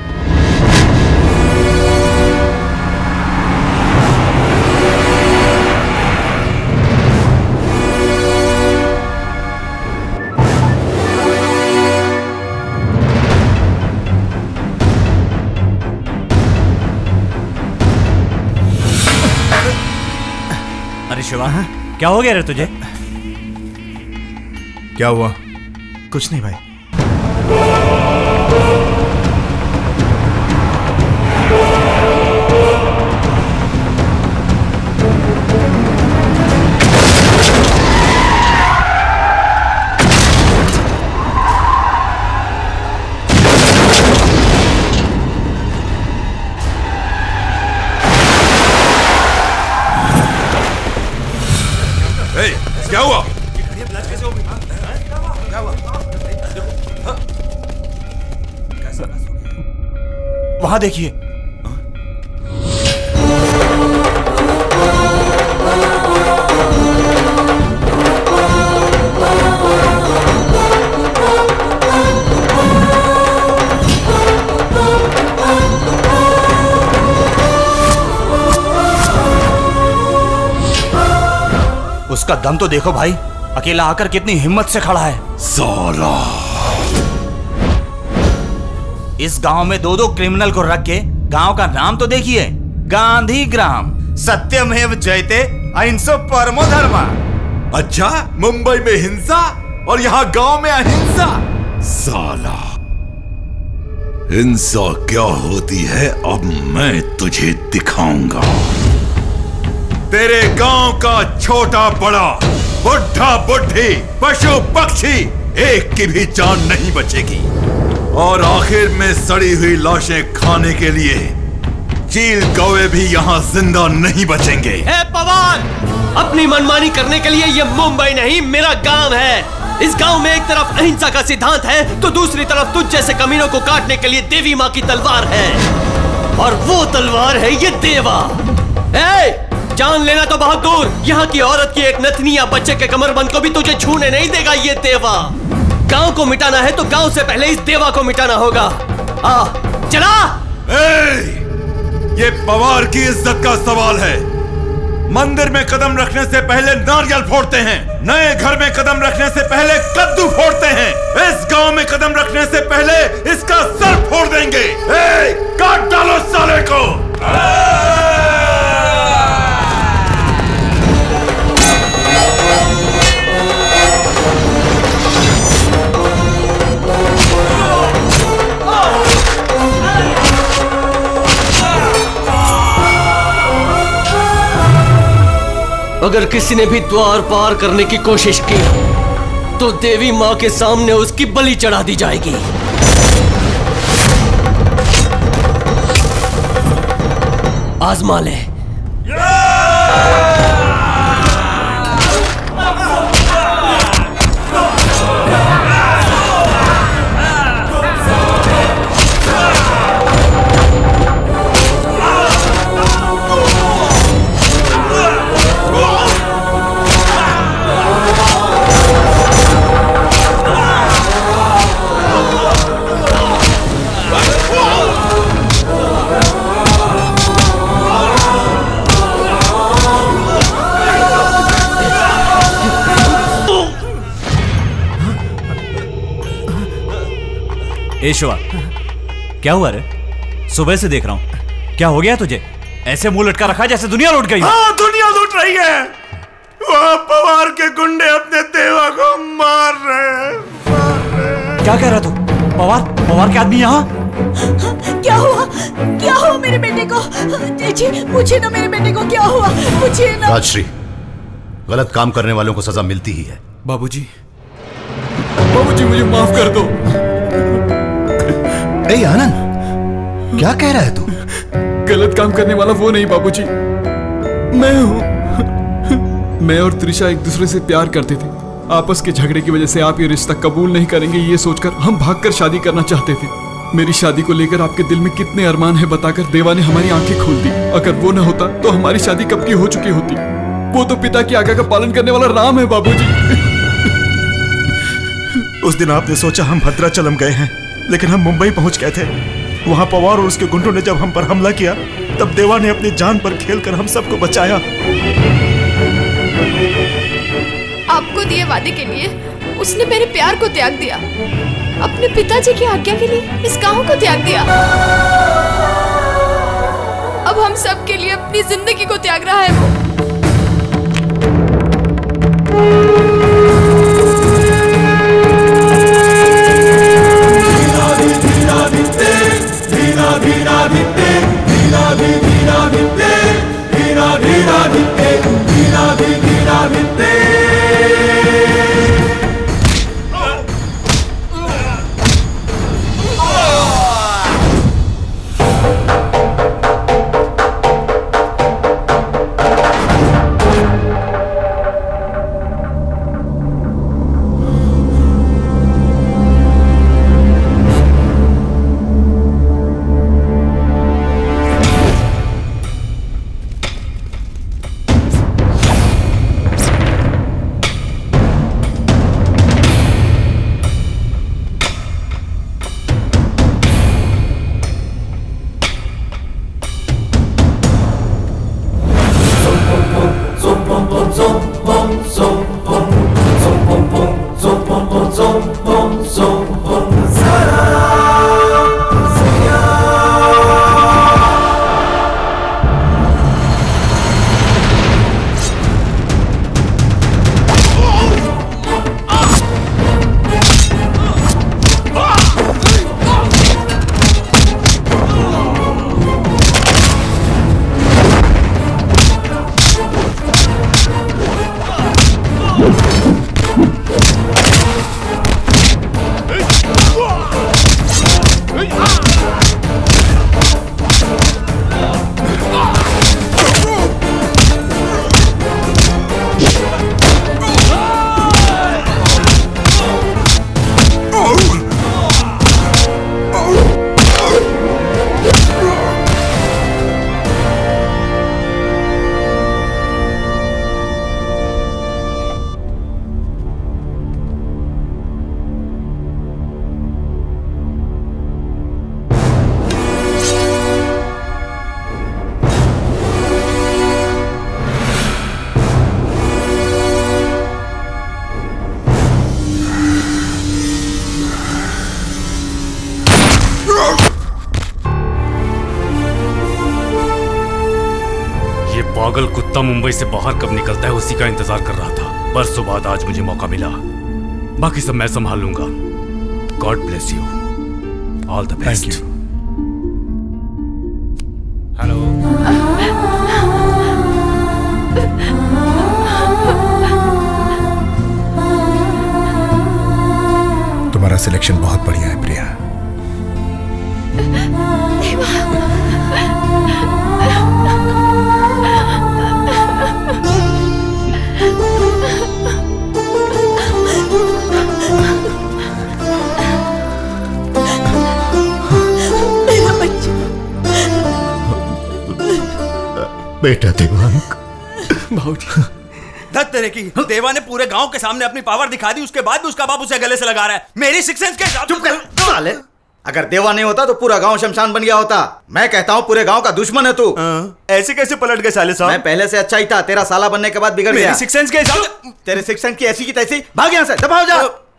अरे शिवा, क्या हो गया रे तुझे? क्या हुआ? कुछ नहीं भाई। क्या हुआ? वहां देखिए। उसका दम तो देखो भाई, अकेला आकर कितनी हिम्मत से खड़ा है। साला इस गांव में दो दो क्रिमिनल को रख के गांव का नाम तो देखिए, गांधी ग्राम। सत्यमेव जयते अहिंसो परमो धर्मा। अच्छा, मुंबई में हिंसा और यहाँ गांव में अहिंसा। साला हिंसा क्या होती है अब मैं तुझे दिखाऊंगा। तेरे गांव का छोटा बड़ा, बुढ़ा बुढ़ी, पशु पक्षी, एक की भी जान नहीं बचेगी। और आखिर में सड़ी हुई लाशें खाने के लिए चील कौवे भी यहाँ जिंदा नहीं बचेंगे। ए पवन, अपनी मनमानी करने के लिए ये मुंबई नहीं मेरा गांव है। इस गांव में एक तरफ अहिंसा का सिद्धांत है तो दूसरी तरफ तुझ जैसे कमीनों को काटने के लिए देवी माँ की तलवार है, और वो तलवार है ये देवा। जान लेना तो बहुत दूर, यहाँ की औरत की एक नथनी या बच्चे के कमरबंद को भी तुझे छूने नहीं देगा ये देवा। गांव को मिटाना है तो गांव से पहले इस देवा को मिटाना होगा। चला। ये पवार की इज्जत का सवाल है। मंदिर में कदम रखने से पहले नारियल फोड़ते हैं, नए घर में कदम रखने से पहले कद्दू फोड़ते हैं। इस गांव में कदम रखने से पहले इसका सर फोड़ देंगे। काट डालो साले को। अगर किसी ने भी द्वार पार करने की कोशिश की तो देवी माँ के सामने उसकी बलि चढ़ा दी जाएगी। आजमा ले। ए शिवा, क्या हुआ रे? सुबह से देख रहा हूँ, क्या हो गया तुझे? ऐसे मुंह लटका रखा जैसे दुनिया लौट गई। हाँ, दुनिया लूट रही है। वहाँ पवार के गुंडे अपने देवा को मार रहे हैं। क्या कह रहा तू? पवार के आदमी यहाँ? क्या हुआ मेरे बेटे को? जी पूछिए ना, मेरे बेटे को क्या हुआ, पूछिए ना। राजश्री, गलत काम करने वालों को सजा मिलती ही है। बाबूजी मुझे माफ कर दो। आनंद, क्या कह रहा है तू? गलत काम करने वाला वो नहीं बाबूजी, मैं हूँ। मैं और त्रिशा एक दूसरे से प्यार करते थे। आपस के झगड़े की वजह से आप ये रिश्ता कबूल नहीं करेंगे ये सोचकर हम भागकर शादी करना चाहते थे। मेरी शादी को लेकर आपके दिल में कितने अरमान है बताकर देवा ने हमारी आंखें खोल दी। अगर वो न होता तो हमारी शादी कब की हो चुकी होती। वो तो पिता की आज्ञा का पालन करने वाला राम है बाबूजी। उस दिन आपने सोचा हम भद्राचलम गए हैं, लेकिन हम मुंबई पहुंच गए थे। वहां पवार और उसके गुंडों ने जब हम पर हमला किया तब देवा ने अपनी जान पर खेलकर हम सबको बचाया। आपको दिए वादे के लिए उसने मेरे प्यार को त्याग दिया, अपने पिताजी की आज्ञा के लिए इस गांव को त्याग दिया। अब हम सब के लिए अपनी जिंदगी को त्याग रहा है वो। पागल कुत्ता मुंबई से बाहर कब निकलता है उसी का इंतजार कर रहा था। बरसों बाद आज मुझे मौका मिला, बाकी सब मैं संभाल लूंगा। God bless you, all the best. Hello. तुम्हारा सिलेक्शन बहुत बढ़िया है प्रिया। बेटा देवांक। धत तेरे की, देवा ने पूरे गांव के सामने अपनी पावर दिखा दी, उसके बाद भी उसका बाप उसे गले से लगा रहा है। मेरी सिक्स सेंस के हिसाब। चुप कर साले। अगर देवा नहीं होता तो पूरा गांव शमशान बन गया होता। मैं कहता हूँ पूरे गांव का दुश्मन है तू। ऐसे कैसे पलट गए साले साहब? मैं पहले से अच्छा ही था, तेरा साला बनने के बाद बिगड़ गया। मेरी सिक्स सेंस के हिसाब। तेरे सिक्स सेंस की ऐसी की तैसी। भाग यहाँ से, दबाओ जा।